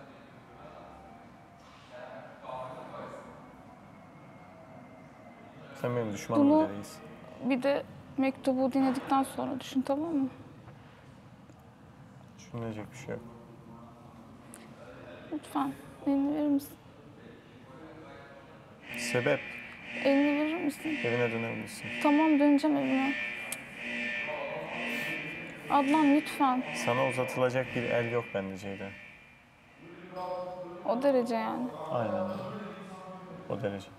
Sen benim düşmanım Bunu bile değilsin. bir de mektubu dinledikten sonra düşün, tamam mı? Düşünecek bir şey yok. Lütfen elini verir misin? Sebep? Elini verir misin? Evine dönebilirsin. Tamam, döneceğim evime. Adnan lütfen. Sana uzatılacak bir el yok bende Ceyda. O derece yani. Aynen öyle. O derece.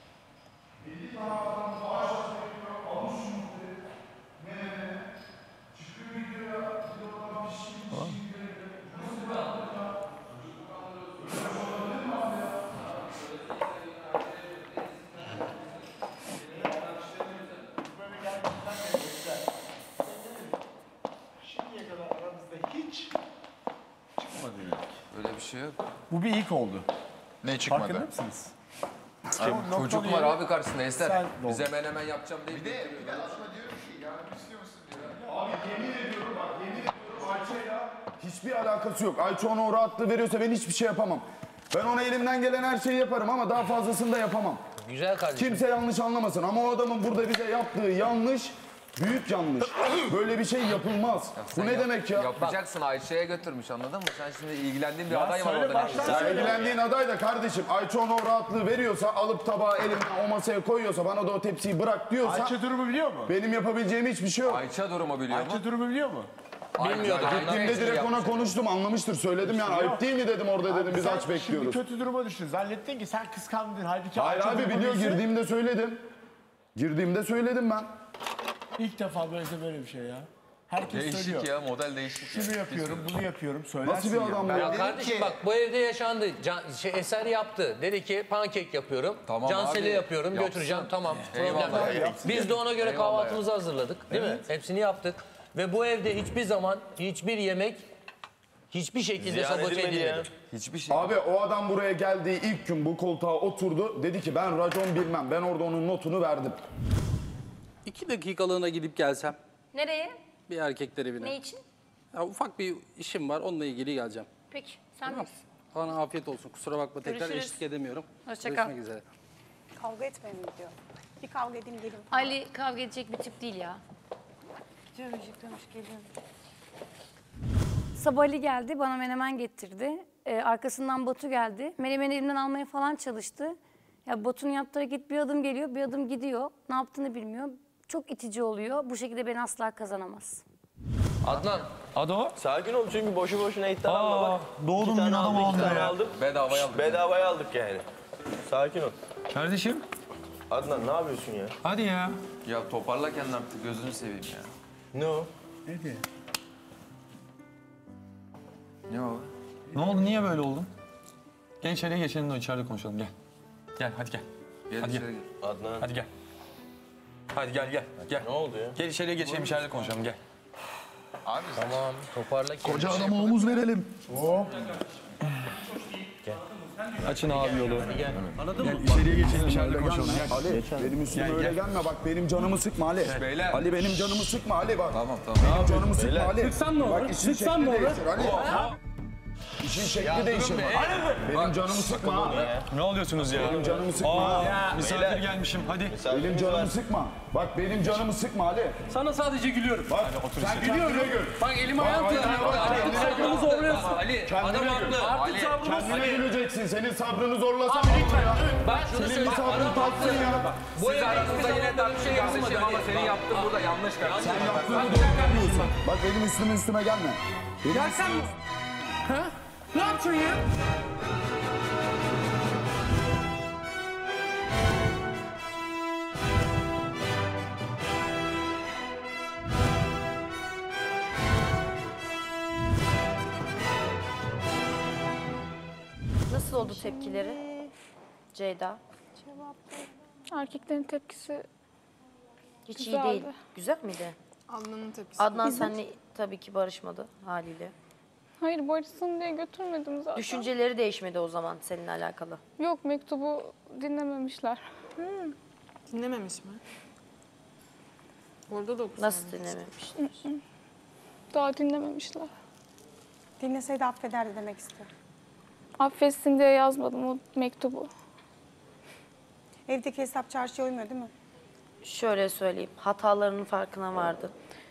Tamam mı? Şimdiye kadar aramızda hiç çıkmadı ilk. Öyle bir şey yok. Bu bir ilk oldu. Ne çıkmadı? Farkında mısınız? Abi, çocuk var abi karşısında Ester. Sen Bize menemen yapacağım deyip Bir de adama diyorum ki yardım istiyor musun diyor. Abi yemin ediyorum bak, yemin ediyorum Ayça'yla hiçbir alakası yok. Ayça ona o rahatlığı veriyorsa ben hiçbir şey yapamam. Ben ona elimden gelen her şeyi yaparım ama daha fazlasını da yapamam. Güzel kardeşim. Kimse yanlış anlamasın ama o adamın burada bize yaptığı yanlış, büyük yanlış. Böyle bir şey yapılmaz. Bu ne demek ya? Yapacaksın, Ayça'ya götürmüş, anladın mı? Sen şimdi ilgilendiğin bir Ya aday var söyle, orada. baştan söyle. İlgilendiğin aday da kardeşim Ayça ona o rahatlığı veriyorsa, alıp tabağı elimden o masaya koyuyorsa, bana da o tepsiyi bırak diyorsa... Ayça durumu biliyor mu? Benim yapabileceğim hiçbir şey yok. Ayça durumu biliyor mu? Ayça durumu biliyor mu? Bilmiyordu. Gittiğimde direkt ona konuştum, anlamıştır. Söyledim yani, ayıp değil mi dedim orada dedim, biz aç bekliyoruz. Şimdi kötü duruma düştün. Zannettin ki sen kıskandın. Halbuki Hayır Ayça abi durumu biliyor, bilse- girdiğimde söyledim. Girdiğimde söyledim ben. İlk defa böyle bir şey ya. Herkes Değişik söylüyor. ya, model değişik. Şunu yapıyorum, bunu yapıyorum. Söylersin Nasıl bir adam ya. Ya kardeşim bak, bu evde yaşandı. Eser yaptı. Dedi ki pankek yapıyorum. Tamam Cansel'e abi, yapıyorum. yapsın. Götüreceğim. Tamam. Eyvallah, Problem yok. yapsın. Biz de ona göre Eyvallah kahvaltımızı hazırladık. Değil mi? Hepsini yaptık. Ve bu evde hiçbir zaman hiçbir yemek hiçbir şekilde sabote edilmedi. Hiçbir şey. Abi o adam buraya geldiği ilk gün bu koltuğa oturdu. Dedi ki ben racon bilmem. Ben orada onun notunu verdim. 2 dakikalığına gidip gelsem Nereye? bir erkekler evine. Ne için? Ya ufak bir işim var, onunla ilgili geleceğim. Peki, sen bilirsin. Bana afiyet olsun. Kusura bakma, tekrar Görüşürüz. eşlik edemiyorum. Hoşça kal. Görüşmek üzere. Kavga etmeye mi gidiyor? Bir kavga edeyim gelin. Ali kavga edecek bir tip değil ya. Gidiyorum, geliyorum. Sabah Ali geldi, bana menemen getirdi. Arkasından Batu geldi. Menemeni elimden almaya falan çalıştı. Ya Batu'nun yaptığı hareket bir adım geliyor, bir adım gidiyor. Ne yaptığını bilmiyor. Çok itici oluyor. Bu şekilde beni asla kazanamaz. Adnan. Ado? Sakin ol çünkü boşu boşuna iddialanma bak. Doğduğum gün adam aldık, 2 oldu tane ya. aldık. Bedavaya aldık. Bedavaya aldık yani. Sakin ol. Kardeşim. Adnan ne yapıyorsun ya? Hadi ya. Ya toparla kendini artık, gözünü seveyim ya. Ne o? Neydi? Ne o? Ne oldu? Niye böyle oldun? Gel içeriye geçelim de içeride konuşalım. Gel. Gel hadi gel. Gel Hadi içeri gel. gel. Adnan. Hadi gel. Hadi gel. Ne oldu ya? Gel içeriye geçelim, içeride konuşalım. Gel. Abi Tamam, toparla. Koca adama omuz verelim. Açın abi yolu. Anladın mı? İçeriye geçelim, içeride konuşalım. Ali, benim üstüme öyle gelme bak, benim canımı sıkma Ali. Beyler. Ali benim canımı sıkma Ali bak. Tamam. Benim canımı sıkma Ali. Sıksan ne olur? Bak işin Sıksan ne şekli olur? değişir Ali. İşin şekli değişir bak. Benim canımı sıkma ha. Ne oluyorsunuz ya? Benim canımı sıkma ha. Misafir gelmişim. Hadi. Benim canımı sıkma. Bak benim canımı sıkma Ali. Sana sadece gülüyorum. Bak sen kendine gül. Bak elim ayağım Ali, titriyor. bak, Artık kendine sabrımı gül. zorluyorsun. Ali, Kendine adam gül. haklı. Artık sabrımı Kendine güleceksin. Senin sabrını zorlasam Abi olur lütfen. ya. Bak şunu Senin bir söyleyeyim. sabrın Adam tatsın ya. Bu Siz evde aranızda hiçbir yine zaman bir şey yapmadı. tartışacağım ama Ali. senin yaptığın burada yanlış kardeşim. Sen yaptığını doğru yapıyorsun. Bak benim üstüme gelme. Benim Gelsem mi? Ha? Ne yaptın ya? Nasıl oldu tepkileri Ceyda? Erkeklerin tepkisi Hiç güzeldi. iyi değil. Güzel miydi? Adnan'ın tepkisi. Adnan seninle tabii ki barışmadı haliyle. Hayır barışsın diye götürmedim zaten. Düşünceleri değişmedi o zaman seninle alakalı. Yok mektubu dinlememişler. Dinlememiş mi? Orada da okusun. Nasıl dinlememişler? Daha dinlememişler. Dinleseydi affederdi demek istiyor. Affetsin diye yazmadım o mektubu. Evdeki hesap çarşıya uymuyor değil mi? Şöyle söyleyeyim, hatalarının farkına vardı.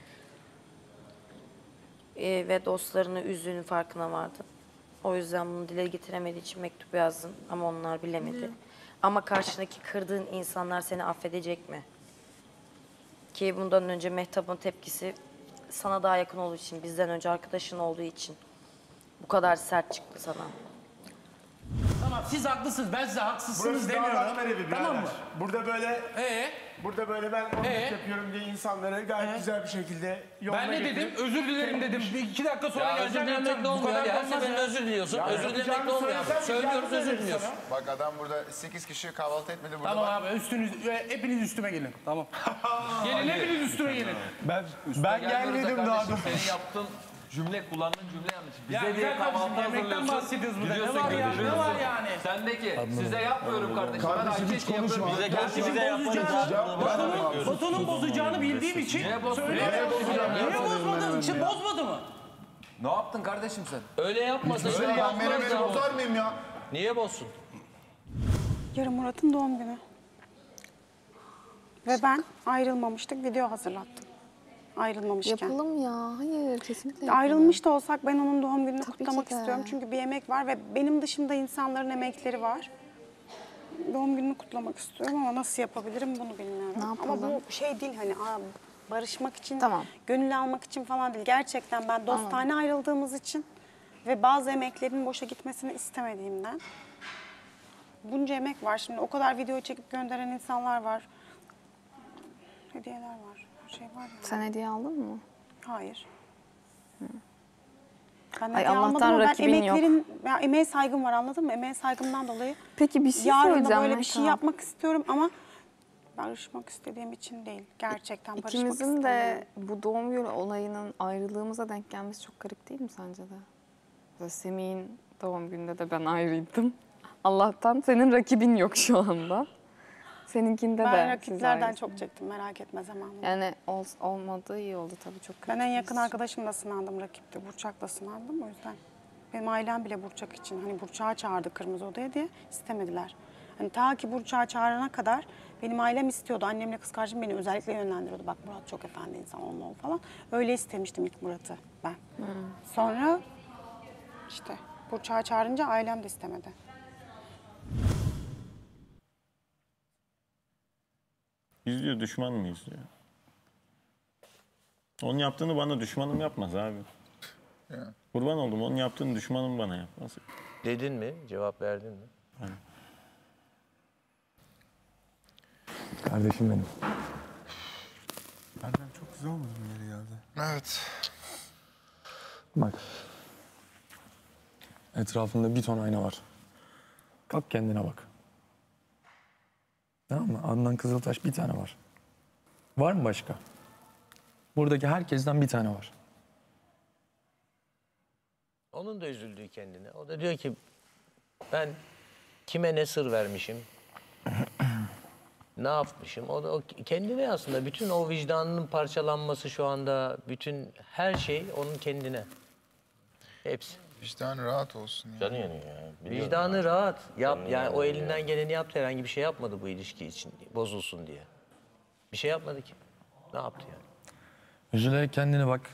Ve dostlarını üzdüğünün farkına vardı. O yüzden bunu dile getiremediği için mektup yazdın ama onlar bilemedi. Ama karşındaki kırdığın insanlar seni affedecek mi? Ki bundan önce Mehtap'ın tepkisi sana daha yakın olduğu için, bizden önce arkadaşın olduğu için bu kadar sert çıktı sana. Tamam siz haklısınız. Ben size haksızsınız Burası demiyorum. dağlanma evi birader. Tamam mı? Burada böyle burada böyle ben onu yapıyorum diye insanları gayet güzel bir şekilde yoluna Ben ne dedim? getirip- Özür dilerim dedim. Bir iki dakika sonra Ya özür geleceğim. dilemek yapacağım. ne Bu olmuyor kadar ya? Her olmaz seferinde ya. özür diliyorsun. Ya Özür dilemek yapacağını ne olmuyor abi? söylesem Söylüyoruz yapacağını özür diliyorsun. söylesem. Bak adam burada 8 kişi kahvaltı etmedi burada. Tamam bak. abi hepiniz üstüme gelin. Tamam. Gelin hepiniz üstüme gelin. Ben gelmedim daha da. Senin yaptığın cümle kullandığın cümle yanlış. Bize Ya diye güzel kardeşim, kahvaltı yemekten hazırlıyorsun. bahsediyoruz burada. Ne Gidiyorsun, var ya? Ne götürüyorsun. var yani? Sendeki size yapmıyorum kardeşim. Ben Kardeşim hiç erkek yapıyorum. konuşma. Bize Gerçi gelsin. bize Batu'nun bozacağını bildiğim için söylüyorum. Niye bozmadı? İçin bozmadı mı? Ne yaptın kardeşim sen? Öyle yapmasın. Hiçbir şey Öyle yapmaz yapmaz ya. ya. Bozar mıyım ya? Niye bozsun? Yarın Murat'ın doğum günü. Ve ben ayrılmamıştık, video hazırlattım. Ayrılmamışken. Yapalım ya. Hayır kesinlikle Ayrılmış da olsak ben onun doğum gününü Tabii kutlamak ki de. istiyorum. Çünkü bir emek var ve benim dışımda insanların emekleri var. Doğum gününü kutlamak istiyorum ama nasıl yapabilirim bunu bilmiyorum. Ne Ama yapalım? bu şey değil hani barışmak için, Tamam. gönül almak için falan değil. Gerçekten ben dostane ayrıldığımız için ve bazı emeklerin boşa gitmesini istemediğimden. Bunca emek var şimdi. O kadar video çekip gönderen insanlar var. Hediyeler var. Her şey var ya. Sen hediye aldın mı? Hayır. Ben Ay, hediye Allah'tan almadım ama ben rakibin yok. ya emeğe saygım var anladın mı? Emeğe saygımdan dolayı Peki bir şey yarın da söyleyeceğim böyle bir şey Mehtap. yapmak istiyorum ama barışmak istediğim için değil. Gerçekten barışmak İkimizin istemiyorum. de bu doğum günü olayının ayrılığımıza denk gelmesi çok garip değil mi sence de? Böyle Semih'in doğum gününde de ben ayrıydım. Allah'tan senin rakibin yok şu anda. Seninkinde de Ben siz rakiplerden ayrısınız. çok çektim merak etme zamanında. Yani olmadığı iyi oldu tabii çok kötü. Ben en yakın arkadaşımla sınandım rakipti. Burçak'la sınandım o yüzden. Benim ailem bile Burçak için hani Burçak'ı çağırdı Kırmızı Oda'ya diye istemediler. Hani ta ki Burçak'ı çağırana kadar benim ailem istiyordu. Annemle kız kardeşim beni özellikle yönlendiriyordu. Bak Murat çok efendi insan onunla ol falan. Öyle istemiştim ilk Murat'ı ben. Sonra işte Burçak'ı çağırınca ailem de istemedi. Biz diyor düşman mıyız diyor. Onun yaptığını bana düşmanım yapmaz abi. Ya. Kurban oldum onun yaptığını düşmanım bana yapmaz. Dedin mi? Cevap verdin mi? Aynen. Kardeşim benim. Benden çok güzel olmadı mı yere geldi? Evet. Bak. Etrafında bir ton ayna var. Kalk kendine bak. Tamam mı? Adnan Kızıltaş bir tane var. Var mı başka? Buradaki herkesten bir tane var. Onun da üzüldüğü kendine. O da diyor ki ben kime ne sır vermişim? Ne yapmışım? O da o kendine aslında bütün o vicdanının parçalanması şu anda bütün her şey onun kendine. Hepsi. Vicdan rahat olsun ya. Canı yanıyor ya. Vicdanı rahat. Yani o elinden geleni yaptı. Herhangi bir şey yapmadı bu ilişki için bozulsun diye. Bir şey yapmadı ki. Ne yaptı yani? Üzülerek kendine bak.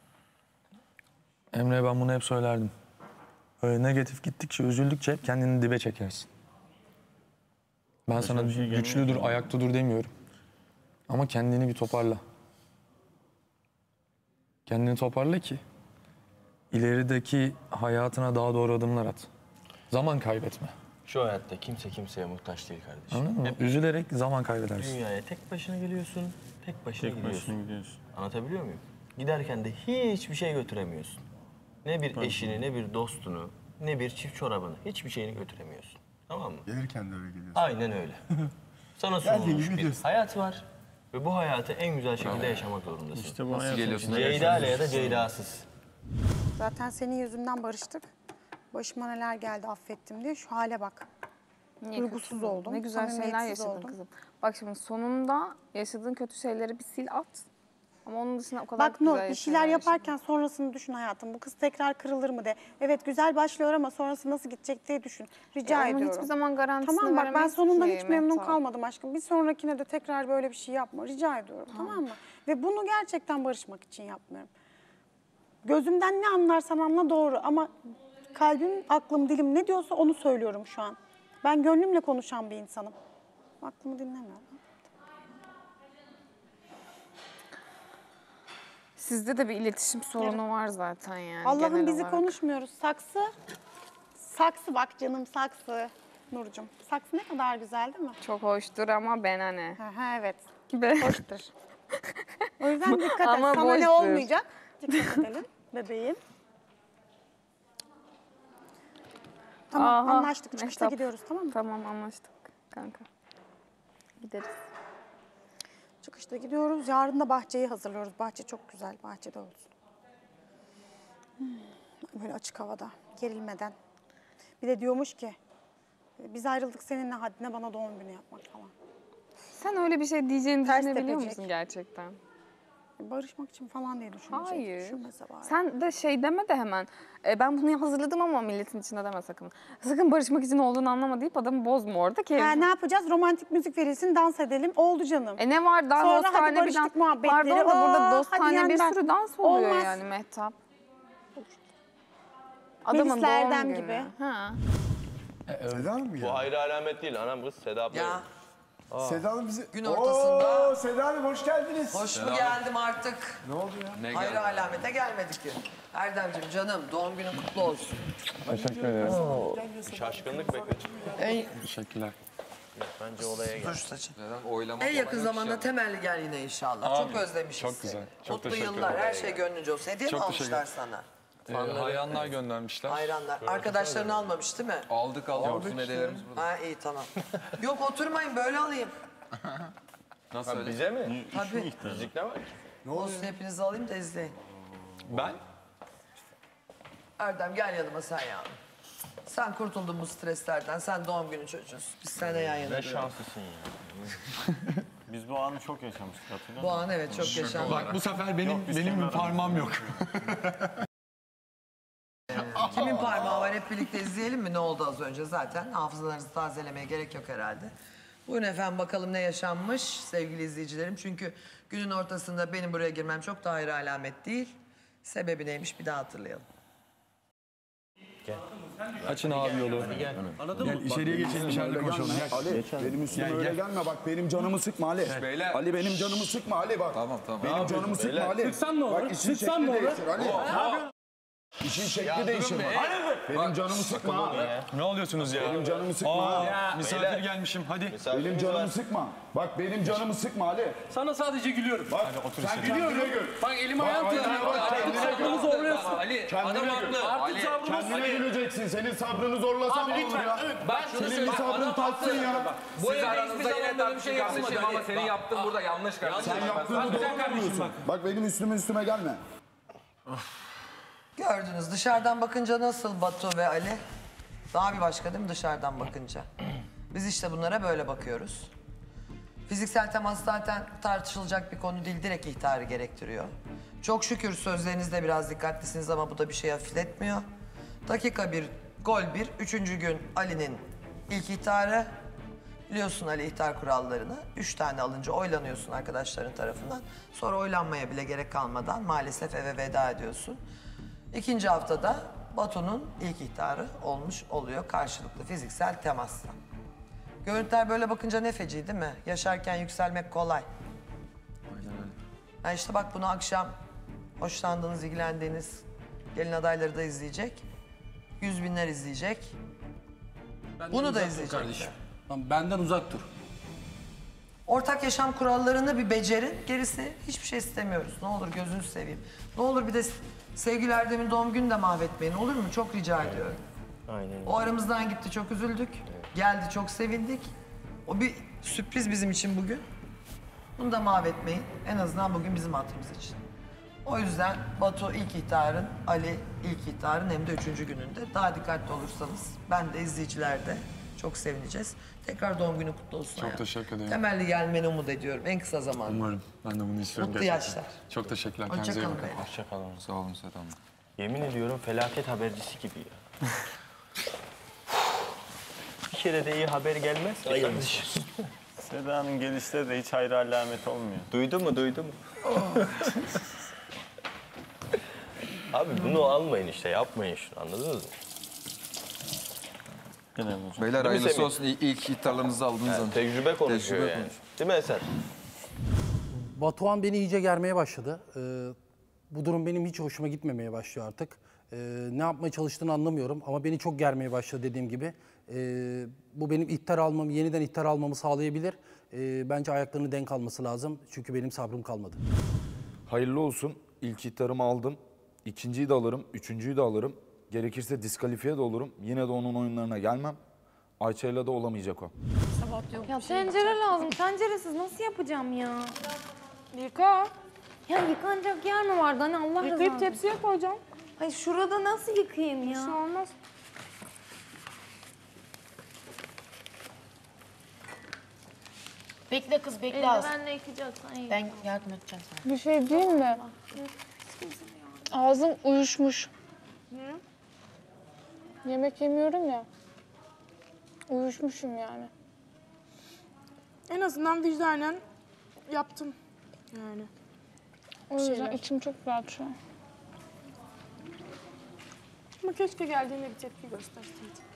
Emre ben bunu hep söylerdim. Öyle negatif gittikçe, üzüldükçe hep kendini dibe çekersin. Ben sana güçlü dur, ayakta dur demiyorum. Ama kendini bir toparla. Kendini toparla ki ilerideki hayatına daha doğru adımlar at. Zaman kaybetme. Şu hayatta kimse kimseye muhtaç değil kardeşim. Anladın mı? Üzülerek zaman kaybedersin. Dünyaya tek başına geliyorsun, tek başına gidiyorsun. Anlatabiliyor muyum? Giderken de hiçbir şey götüremiyorsun. Ne bir eşini, ne bir dostunu, ne bir çift çorabını, hiçbir şeyini götüremiyorsun. Tamam mı? Gelirken de öyle geliyorsun. Aynen öyle. Sana sunulmuş bir hayat var ve bu hayatı en güzel şekilde yaşamak zorundasın. İşte bu hayat. Ceyda ile ya da Ceyda'sız. Zaten senin yüzünden barıştık. Başıma neler geldi affettim diye. Şu hale bak. Duygusuz kötü? oldum. Ne güzel şeyler samimiyetsiz yaşadın oldum. kızım. Bak şimdi sonunda yaşadığın kötü şeyleri bir sil at. Ama onun dışında o kadar Bak güzel Nur, bir şeyler yaparken sonrasını düşün hayatım. Bu kız tekrar kırılır mı de. Evet güzel başlıyor ama sonrası nasıl gidecek diye düşün. Rica Onun ediyorum. hiçbir zaman garantisini Tamam bak ben veremeyiz sonundan ki hiç memnun Mehtap. kalmadım aşkım. Bir sonrakine de tekrar böyle bir şey yapma. Rica ediyorum tamam mı? Ve bunu gerçekten barışmak için yapmıyorum. Gözümden ne anlarsan anla doğru ama kalbim, aklım, dilim ne diyorsa onu söylüyorum şu an. Ben gönlümle konuşan bir insanım. Aklımı dinlemiyorum. Sizde de bir iletişim sorunu var zaten yani. Allah'ım genel bizi olarak. konuşmuyoruz. Saksı. Saksı bak canım saksı. Nurcum. Saksı ne kadar güzel değil mi? Çok hoştur ama ben ne? Ha, evet. Be. Hoştur. O yüzden dikkat et. Ama Sana ne boştur. olmayacak? Dikkat edelim bebeğim. Tamam Aha, anlaştık. Çıkışta Mehtap. gidiyoruz tamam mı? Tamam anlaştık kanka. Gideriz. Çıkışta gidiyoruz. Yarın da bahçeyi hazırlıyoruz. Bahçe çok güzel. Bahçede olsun. Böyle açık havada. Gerilmeden. Bir de diyormuş ki biz ayrıldık seninle haddine bana doğum günü yapmak falan. Sen öyle bir şey diyeceğini Ters düşünebiliyor tepecek. musun gerçekten? Barışmak için falan diye düşünecek. Hayır. Düşünmese bari. Sen de şey deme de hemen. Ben bunu hazırladım ama milletin içinde deme sakın. Sakın barışmak için olduğunu anlama deyip adamı bozma orada ki. Ne yapacağız? Romantik müzik verilsin, dans edelim. Oldu canım. Ne var daha Sonra hadi dostane bir barıştık dans. muhabbetleri. Pardon da burada Aa, dostane hadi bir yandan. sürü dans oluyor Olmaz. yani Mehtap. Adamın Melis doğum Erdem günü. gibi. Ha. Seda Hanım mı Bu ayrı alamet değil anam kız Seda abla. Ya. Seda Hanım bizi... Gün ortasında. Oo, Seda Hanım hoş geldiniz. Hoş mu geldim artık? Ne oldu ya? Hayır alamete gelmedik ki. Erdemciğim canım doğum günün kutlu olsun. Teşekkür ederim. Şaşkınlık bekledim. Teşekkürler. Bence olaya gel. Dur saçın. Neden oylama En yakın falan zamanda yok temelli gel yine inşallah. Abi, çok özlemişiz çok güzel, seni. çok Mutlu teşekkür yıllar, ederim. her şey gönlünce olsun. Hediye mi Çok almışlar teşekkür- sana? Hayranlar göndermişler. Hayranlar. Arkadaşlarını almamış değil mi? Aldık. Bizim hediyelerimiz burada. Ha iyi tamam. Yok oturmayın böyle alayım. Nasıl öyle? Bize mi? Tabii. Müzik ne var? Olsun hepinizi alayım da izleyin. Ben? Erdem gel yanıma sen ya. Sen kurtuldun bu streslerden. Sen doğum günü çocuğusun. Biz seninle yan yana Ne duruyoruz. şanslısın ya. Biz bu anı çok yaşamıştık hatırlıyor Bu musun? an evet çok yaşandı. Bak bu sefer benim bir parmağım yok. Kimin parmağı var hep birlikte izleyelim mi ne oldu az önce zaten. Hafızalarınızı tazelemeye gerek yok herhalde. Buyurun efendim bakalım ne yaşanmış sevgili izleyicilerim. Çünkü günün ortasında benim buraya girmem çok da hayır alamet değil. Sebebi neymiş bir daha hatırlayalım. Açın abi yolu. Gel içeriye geçelim içeride konuşalım. Gel. Ali benim üstüme Gel, öyle gel. gelme bak benim canımı sıkma Ali. Beyler. Ali benim canımı sıkma Ali bak. Tamam. Benim canımı sıkma Ali. Sıksan ne olur? Bak işin Sıksan ne şekli olur? değişir Ali. İşin şekli değişir bak. Benim canımı sıkma ha. Ne oluyorsunuz ya? Benim canımı sıkma ha. Misafir gelmişim hadi. Benim canımı sıkma. Bak benim canımı sıkma Ali. Sana sadece gülüyorum. Bak sen kendine gül. Bak elim ayağım titriyor. Artık sabrımı zorluyorsun. Ali, Kendine adam gül. haklı. Artık sabrımı Kendine güleceksin. Senin sabrını zorlasam Abi olur lütfen. ya. Bak şunu Senin bir söyleyeyim. sabrın tatsın ya. Bu evde aranızda yine tartışın kardeşim ama senin yaptığın burada yanlış kardeşim. Sen yaptığını doğru mu buluyorsun? Bak benim üstüme gelme. Gördünüz dışarıdan bakınca nasıl Batu ve Ali? Daha bir başka değil mi dışarıdan bakınca? Biz işte bunlara böyle bakıyoruz. Fiziksel temas zaten tartışılacak bir konu değil, direkt ihtarı gerektiriyor. Çok şükür sözlerinizde biraz dikkatlisiniz ama bu da bir şey hafifletmiyor. Dakika 1, gol 1, 3. gün Ali'nin ilk ihtarı. Biliyorsun Ali ihtar kurallarını. 3 tane alınca oylanıyorsun arkadaşların tarafından. Sonra oylanmaya bile gerek kalmadan maalesef eve veda ediyorsun. İkinci haftada Batu'nun ilk ihtarı olmuş oluyor karşılıklı fiziksel temasla. Görüntüler böyle bakınca ne feci değil mi? Yaşarken yükselmek kolay. Yani işte bak bunu akşam hoşlandığınız, ilgilendiğiniz Gelin adayları da izleyecek. 100 binler izleyecek. Bunu da izleyecekler. Kardeşim. Benden uzak dur. Ortak yaşam kurallarını bir becerin. Gerisi hiçbir şey istemiyoruz. Ne olur gözünü seveyim. Ne olur bir de sevgili Erdem'in doğum gününü de mahvetmeyin. Olur mu? Çok rica ediyorum. Aynen. O aramızdan gitti, çok üzüldük. Geldi, çok sevindik. O bir sürpriz bizim için bugün. Bunu da mahvetmeyin. En azından bugün bizim hatırımız için. O yüzden Batu ilk ihtarın, Ali ilk ihtarın hem de 3. gününde. Daha dikkatli olursanız ben de izleyiciler de çok sevineceğiz. Tekrar doğum günü kutlu olsun. Çok teşekkür ederim. Temelli gelmeni umut ediyorum en kısa zamanda. Umarım. Ben de bunu istiyorum. Mutlu gerçekten. yaşlar. Çok teşekkürler. Hoşça Kendinize iyi kalın bakın. beyler. Hoşçakalın. Sağ olun Sedat Hanım. Yemin ediyorum felaket habercisi gibi ya. Bir kere de iyi haber gelmez. Kardeşim. Seda'nın gelişleri de hiç hayra alamet olmuyor. Duydu mu? Abi bunu almayın işte, yapmayın şunu, anladınız mı? Beyler Değil mi hayırlısı Semih? olsun. İlk ihtarlarınızı aldığınız zaman. Tecrübe konuşuyor yani. Değil mi Esen? Batuhan beni iyice germeye başladı. Bu durum benim hiç hoşuma gitmemeye başlıyor artık. Ne yapmaya çalıştığını anlamıyorum ama beni çok germeye başladı dediğim gibi. Bu benim yeniden ihtar almamı sağlayabilir. Bence ayaklarını denk alması lazım çünkü benim sabrım kalmadı. Hayırlı olsun. İlk ihtarımı aldım. İkinciyi de alırım, üçüncüyü de alırım. Gerekirse diskalifiye de olurum. Yine de onun oyunlarına gelmem. Ayça'yla da olamayacak o. Ya tencere lazım. Tenceresiz nasıl yapacağım ya? Yıka. Ya yıkanacak yer mi vardı? Hani Allah razı Yıkayıp tepsiye koyacağım. Ay şurada nasıl yıkayayım ya? Bir şey olmaz. Bekle kız bekle az. Eldivenle yıkayacaksan iyi. Ben yardım edeceğim sana. Bir şey diyeyim mi? Ağzım uyuşmuş. Yemek yemiyorum ya. Uyuşmuşum yani. En azından vicdanen yaptım yani. O yüzden Şeyler. içim çok rahat şu an. Ama keşke geldiğinde bir tepki gösterseydin.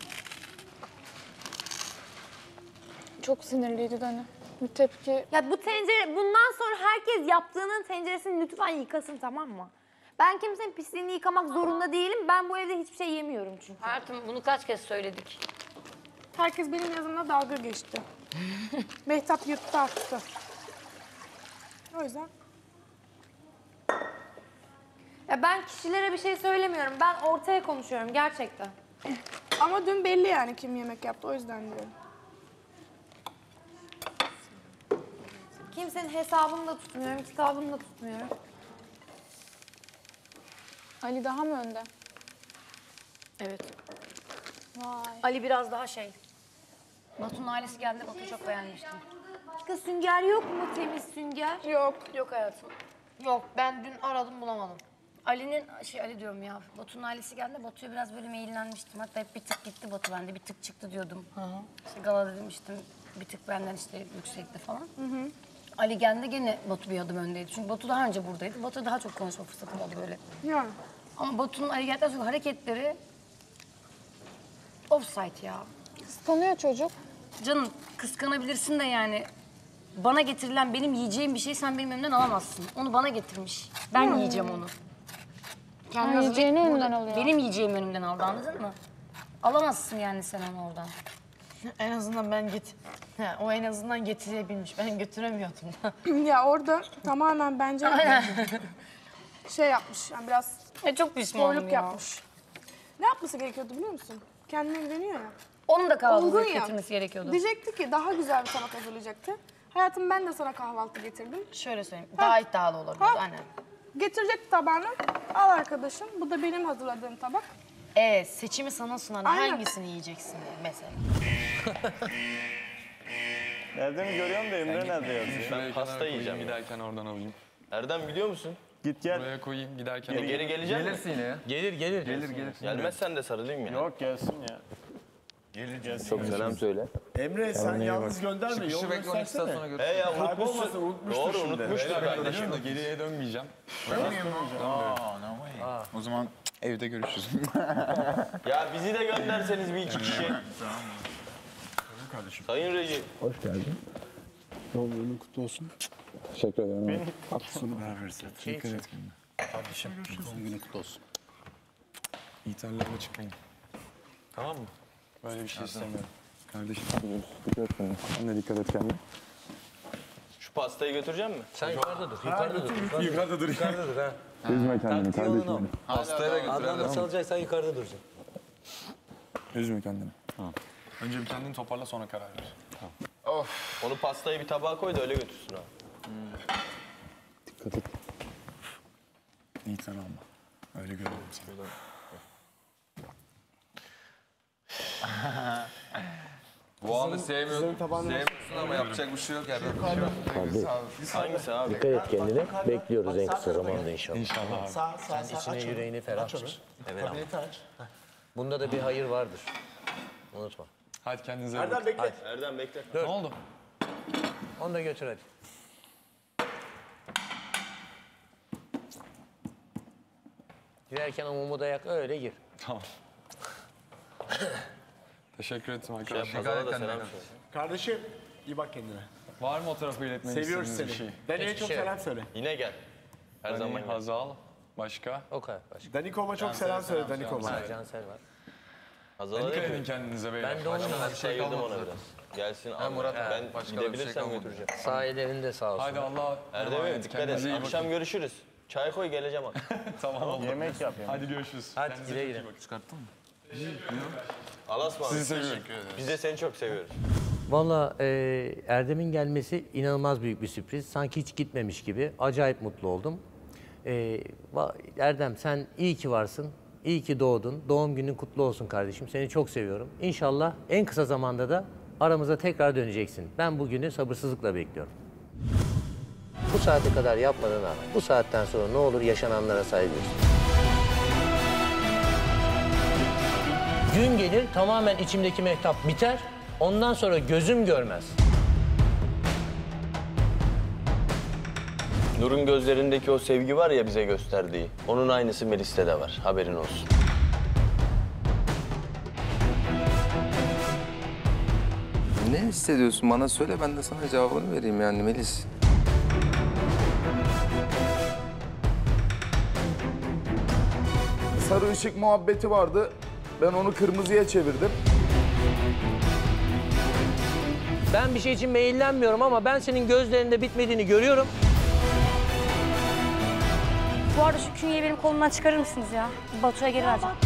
Çok sinirliydi Dani. Bir tepki... Ya bu tencere, bundan sonra herkes yaptığının tenceresini lütfen yıkasın, tamam mı? Ben kimsenin pisliğini yıkamak zorunda değilim. Ben bu evde hiçbir şey yemiyorum çünkü. Hayatım bunu kaç kez söyledik. Herkes benim yazımla dalga geçti. Mehtap yırttı attı. O yüzden Ya ben kişilere bir şey söylemiyorum. Ben ortaya konuşuyorum gerçekten. ama dün belli yani kim yemek yaptı o yüzden diyorum. Kimsenin hesabını da tutmuyorum, kitabını da tutmuyorum. Ali daha mı önde? Evet. Vay. Ali biraz daha şey. Batu'nun ailesi geldi, Batu'yu çok beğenmiştim. Başka sünger yok mu, temiz sünger? Yok. Yok hayatım. Yok ben dün aradım bulamadım. Ali diyorum ya, Batu'nun ailesi geldi, Batu'ya biraz böyle meyillenmiştim. Hatta hep bir tık gitti Batu bende, bir tık çıktı diyordum. İşte galada demiştim, bir tık benden işte yüksekti falan. Ali geldi gene Batu bir adım öndeydi. Çünkü Batu daha önce buradaydı. Batu daha çok konuşma fırsatım oldu böyle. Yani. Ama Batu'nun Ali geldikten sonra hareketleri offside ya. Kıskanıyor çocuk. Canım kıskanabilirsin de yani. Bana getirilen benim yiyeceğim bir şey sen benim önümden alamazsın. Onu bana getirmiş. Ben yiyeceğim onu. Kendi Ha, hazırlayıp yiyeceğini burada- önünden alıyor. Benim yiyeceğim önümden aldı, anladın mı? Alamazsın yani sen onu oradan. En azından ben o en azından getirebilmiş. Ben götüremiyordum. Ya orada tamamen bence şey yapmış yani biraz Çok pişmanım zorluk ya. yapmış. Ne yapması gerekiyordu biliyor musun? Kendine güveniyor ya. Onun da kahvaltı Olgun ya. getirmesi gerekiyordu. Diyecekti ki daha güzel bir tabak hazırlayacaktı. Hayatım ben de sana kahvaltı getirdim. Şöyle söyleyeyim. Daha iddialı olabilir aynen. Getirecek tabağını al arkadaşım. Bu da benim hazırladığım tabak. Evet seçimi sana sunan Aynen. hangisini yiyeceksin diye mesela. Erdem'i görüyorum da Emre nerede yazıyor? Ben pasta yiyeceğim. Giderken oradan alayım. Erdem biliyor musun? Git gel. Buraya koyayım giderken Geri alayım. gelecek mi? Gelirsin yine ya. Gelir. Gelmezsen de sarılayım ya. Yok gelsin ya. Gelir gelsin. Çok selam söyle. Emre sen yalnız gönderme. Yol Çıkışı bekle 12 saat sonra göstersene. görüşürüz. Ya Kaybolmasın, unutmuşsun. unutmuştur Doğru şimdi. unutmuştur kardeşim. Da geriye dönmeyeceğim. O zaman evde görüşürüz. Ya bizi de gönderseniz bir iki kişi. Sayın Recep. Hoş geldin. Doğum günün kutlu olsun. Teşekkür ederim. Hafta sonu beraberiz. Dikkat et kendine. Kardeşim, doğum günün kutlu olsun. İthallerle çıkmayın. Tamam mı? Böyle bir şey istemiyorum. Kardeşim dikkat et kendine. Sen de dikkat et kendine. Şu pastayı götüreceğim mi? Sen yukarıda dur. Yukarıda dur. Yukarıda dur. Yukarıda dur ha. Üzme kendini kardeşim benim. Pastaya da götür. Adnan salacaksan yukarıda duracaksın. Üzme kendini. Tamam. Önce bir kendini toparla sonra karar ver. Tamam. Onu pastayı bir tabağa koy da öyle götürsün abi. Dikkat et. İthal alma. Öyle görüyorum seni. Bu anı sevmiyorsun ama yapacak bir şey yok yani. Hangisi abi? Dikkat et kendine. Bekliyoruz en kısa zamanda inşallah. İnşallah abi. Sen içine yüreğini ferah tut. Evet ama. Bunda da bir hayır vardır. Unutma. Hadi kendinize Erdem bakın. bekle. Erdem bekle. Dur. Ne oldu? Onu da götür hadi. Girerken o mumu da yak öyle gir. Tamam. Teşekkür ettim Şey arkadaşlar. Hazal'a da selam söyle. Kardeşim iyi bak kendine. Var mı o tarafa iletmeni Seviyoruz istediğiniz seni. bir şey? Dani'ye çok selam söyle. Yine gel. Her zaman Dani, gel. Hazal, başka? O kadar başka. Danikom'a çok selam söyle Danikom'a. Ha, Cansel var. Hazal'a Dikkat değil edin mi? kendinize beyler. Ben de onun Ayırdım ona biraz. Gelsin al. Murat, ben başka da bir şey gidebilirsem kalmadı. götüreceğim. Sahilerinde sağ olsun. Hadi Allah'a Erdem'e emanet. dikkat et. Kendinize iyi bakın. Akşam görüşürüz. Çay koy geleceğim abi. Tamam oldu. Yemek yap yani. Hadi görüşürüz. Hadi Kendinize güle çok güle. iyi bakın. Çıkarttın mı? Allah'a ısmarladık. Sizi seviyorum. Biz de seni çok seviyoruz. Valla Erdem'in gelmesi inanılmaz büyük bir sürpriz. Sanki hiç gitmemiş gibi. Acayip mutlu oldum. Erdem sen iyi ki varsın. İyi ki doğdun. Doğum günün kutlu olsun kardeşim. Seni çok seviyorum. İnşallah en kısa zamanda da aramıza tekrar döneceksin. Ben bugünü sabırsızlıkla bekliyorum. Bu saate kadar yapmadın ama bu saatten sonra ne olur yaşananlara saygı göster. Gün gelir tamamen içimdeki mehtap biter. Ondan sonra gözüm görmez. Nur'un gözlerindeki o sevgi var ya bize gösterdiği. Onun aynısı Melis'te de var. Haberin olsun. Ne hissediyorsun bana söyle ben de sana cevabını vereyim yani Melis. Sarı ışık muhabbeti vardı. Ben onu kırmızıya çevirdim. Ben bir şey için meyillenmiyorum ama ben senin gözlerinde bitmediğini görüyorum. Bu arada şu künyeyi benim kolumdan çıkarır mısınız ya? Batu'ya geri vereceğim.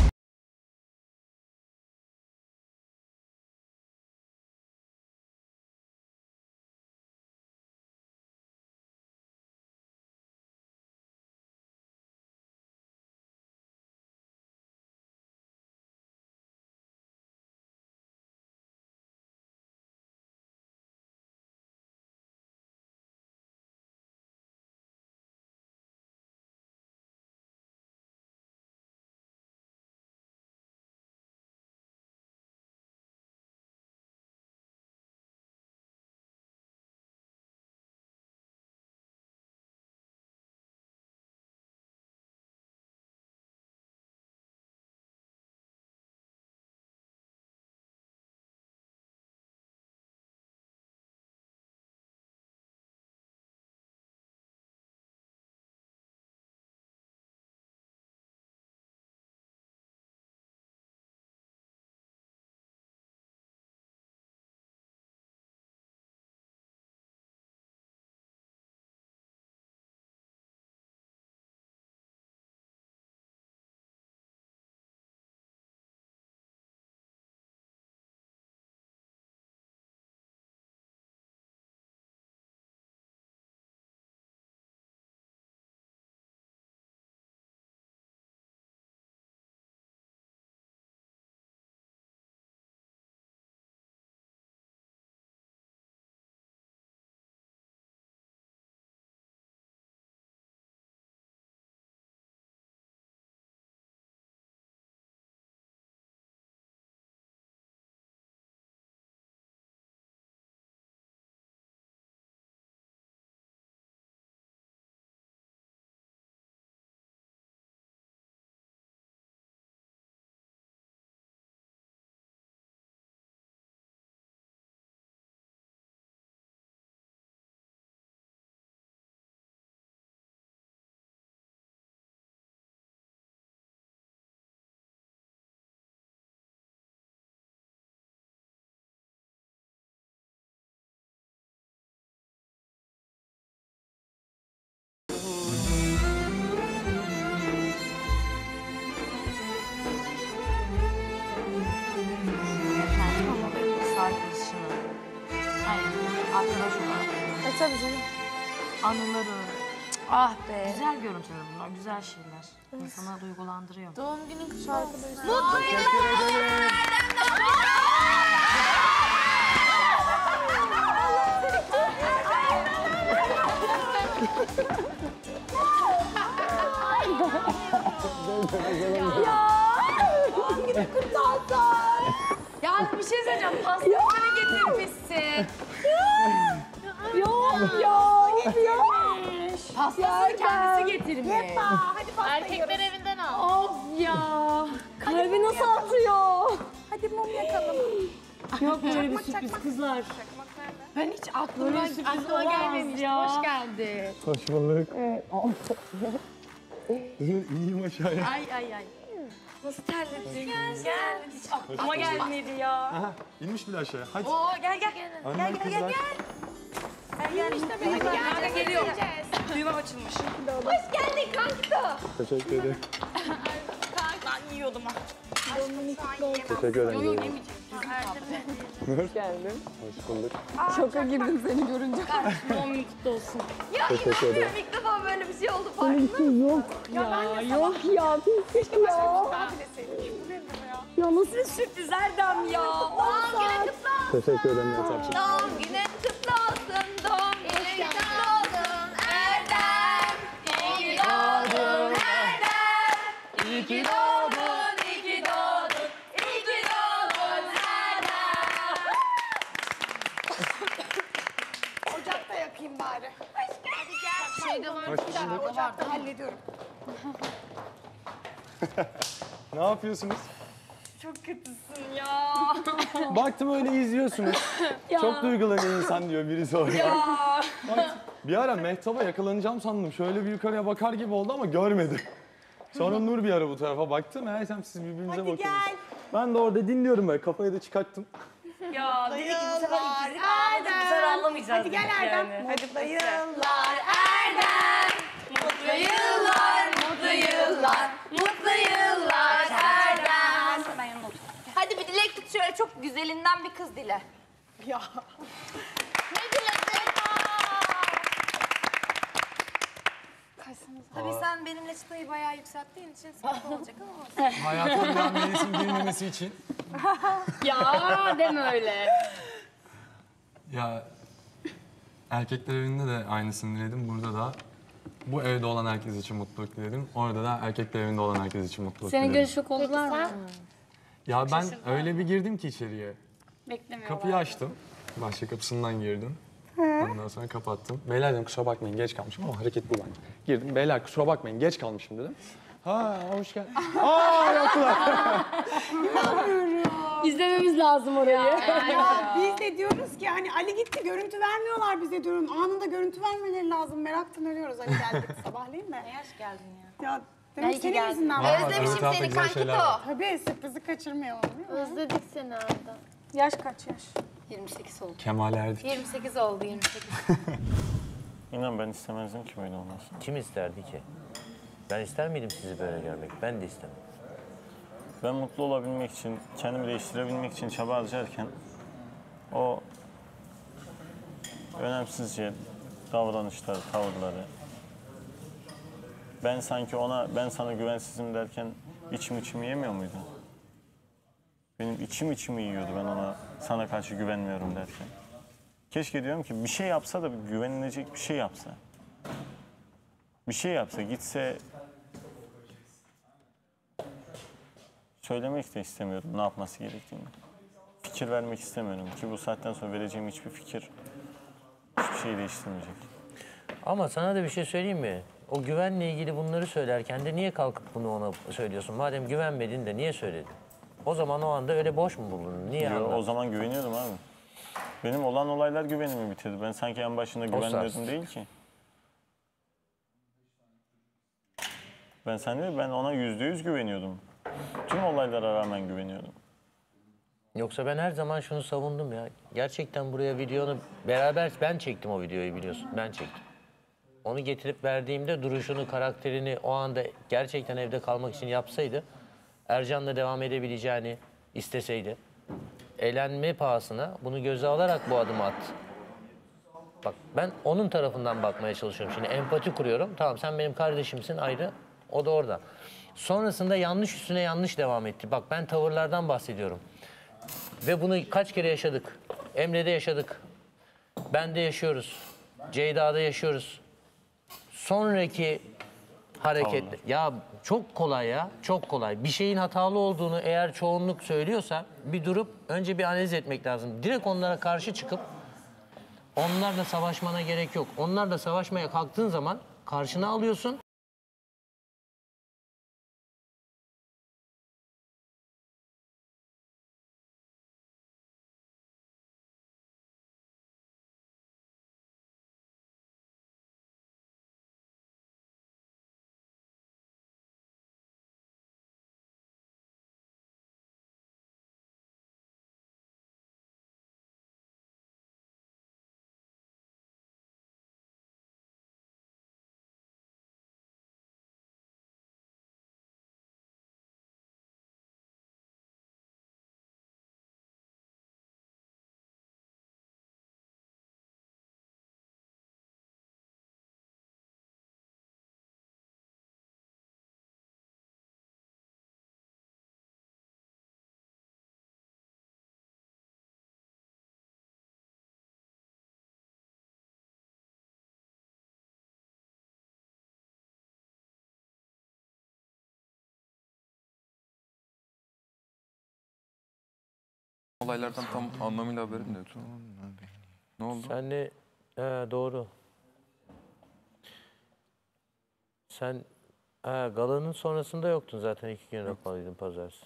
Arkadaş olarak. Tabii canım. Anıları. Ah be. Güzel görüntüler bunlar, güzel şeyler. İnsana duygulandırıyor. Doğum günün kutlu olsun. Mutlu yıllar! Doğum günün kutlu olsun. Ya bir şey söyleyeceğim. Pastasını getirmişsin. Yok getirmiş. Pastasını kendisi getirmiş. Hadi pasta Erkekler yiyoruz. evinden al. Of ya. Kalbi nasıl atıyor? Hadi mum yakalım. Yok böyle bir sürpriz kızlar. Ben hiç aklıma gelmemişti. Hoş geldin. Hoş bulduk. Evet. İyiyim aşağıya. Ay. Nasıl terledin? Gel. Hiç aklıma gelmedi ya. Aha, inmiş bile aşağıya. Hadi. Oo gel. Annem kızlar. Gel işte böyle. Hadi geliyor. Düğmem açılmış. Hoş geldin kankito. Teşekkür ederim. Ben yiyordum ha. Teşekkür ederim. Yok yemeyeceğim. Hoş geldin. Hoş bulduk. Şoka girdim seni görünce. Doğum günün kutlu olsun. Ya Teşekkür ederim. ilk defa böyle bir şey oldu farkında mısın? Yok. Yok ya. Keşke ya. Ya nasıl bir sürpriz Erdem ya. Doğum günün kutlu olsun. Teşekkür ederim Yatapçı. Doğum günün kutlu olsun. Doğum günün kutlu olsun Erdem. İyi ki doğdun Erdem. İyi ki doğdun, iyi ki doğdun. İyi ki doğdun Erdem. Ocakta yakayım bari. Hadi gel. Şeyde var. Hoş bulduk. Ocakta hallediyorum. Ne yapıyorsunuz? Çok kötüsün ya. Baktım öyle izliyorsunuz. Ya. Çok duygulanıyor insan diyor birisi orada. Ya. Bak, bir ara Mehtap'a yakalanacağım sandım. Şöyle bir yukarıya bakar gibi oldu ama görmedim. Sonra Nur bir ara bu tarafa baktı. Meğersem siz birbirinize bakıyorsunuz. Gel. Ben de orada dinliyorum böyle. Kafayı da çıkarttım. Ya dedik ki bu sefer Yıllar ikizlik ağladık. Bu sefer Erdem. ağlamayacağız. Hadi gel dedik Erdem. yani. Mutlu yıllar. Yıllar Erdem. Mutlu yıllar, mutlu yıllar, mutlu yıllar Erdem. Ben yanına otur. Hadi bir dilek tut şöyle çok güzelinden bir kız dile. Ya. Ne diledin? Tabii sen benimle çıtayı bayağı yükselttiğin için sıkıntı olacak ama olsun. Hayatımda Melis'in girmemesi için. Ya deme öyle. Ya erkekler evinde de aynısını diledim. Burada da bu evde olan herkes için mutluluk diledim. Orada da erkekler evinde olan herkes için mutluluk Senin diledim. görüşük oldular mı? Ya ben öyle bir girdim ki içeriye. Beklemiyorlar. Kapıyı açtım. Bahçe kapısından girdim. Ondan sonra kapattım. Beyler dedim kusura bakmayın geç kalmışım ama hareket bu bence. Girdim. Beyler kusura bakmayın geç kalmışım dedim. Ha hoş geldin. Aa yaptılar. İzlememiz lazım orayı. Ya biz de diyoruz ki hani Ali gitti görüntü vermiyorlar bize diyorum. Anında görüntü vermeleri lazım. Meraktan ölüyoruz Ali geldik sabahleyin de. Ne yaş geldin ya? Ya demek senin yüzünden. Özlemişim seni kankito. Tabii sürprizi kaçırmayalım değil mi? Özledik seni Erdem. Yaş kaç yaş? 28 oldu. Kemal Erdik. 28 oldu 28. İnan ben istemezdim ki böyle olmasın. Kim isterdi ki? Ben ister miydim sizi böyle görmek? Ben de istemem. Ben mutlu olabilmek için, kendimi değiştirebilmek için çaba harcarken o önemsizce davranışlar, tavırları ben sanki ben sana güvensizim derken içimi yemiyor muydu? Benim içimi yiyordu ben sana karşı güvenmiyorum derken. Keşke diyorum ki bir şey yapsa da bir güvenilecek bir şey yapsa. Bir şey yapsa, gitse söylemek de istemiyorum ne yapması gerektiğini. Fikir vermek istemiyorum ki bu saatten sonra vereceğim hiçbir fikir hiçbir şeyi değiştirmeyecek. Ama sana da bir şey söyleyeyim mi? O güvenle ilgili bunları söylerken de niye kalkıp bunu ona söylüyorsun? Madem güvenmedin de niye söyledin? O zaman o anda öyle boş mu bulundun? Niye Yo, anlattın? o zaman güveniyordum abi. Benim olan olaylar güvenimi bitirdi. Ben sanki en başında güvenmiyordum sarsın. değil ki. Ben ona %100 güveniyordum. Tüm olaylara rağmen güveniyordum. Yoksa ben her zaman şunu savundum ya. Gerçekten buraya videonu beraber ben çektim o videoyu biliyorsun. Ben çektim. Onu getirip verdiğimde duruşunu, karakterini o anda gerçekten evde kalmak için yapsaydı Ercan'la devam edebileceğini isteseydi elenme pahasına bunu göze alarak bu adımı attı. Bak ben onun tarafından bakmaya çalışıyorum. Şimdi empati kuruyorum. Tamam sen benim kardeşimsin ayrı. O da orada. Sonrasında yanlış üstüne yanlış devam etti. Bak ben tavırlardan bahsediyorum. Ve bunu kaç kere yaşadık. Emre'de yaşadık. Bende yaşıyoruz. Ceyda'da yaşıyoruz. Sonraki hareketler. Ya çok kolay ya. Çok kolay. Bir şeyin hatalı olduğunu eğer çoğunluk söylüyorsa bir durup önce bir analiz etmek lazım. Direkt onlara karşı çıkıp onlarla savaşmana gerek yok. Onlarla savaşmaya kalktığın zaman karşına alıyorsun. Olaylardan tam anlamıyla haberim de yok. Ne oldu? Sen de doğru. Sen galanın sonrasında yoktun zaten 2 gün raporluydun pazartesi.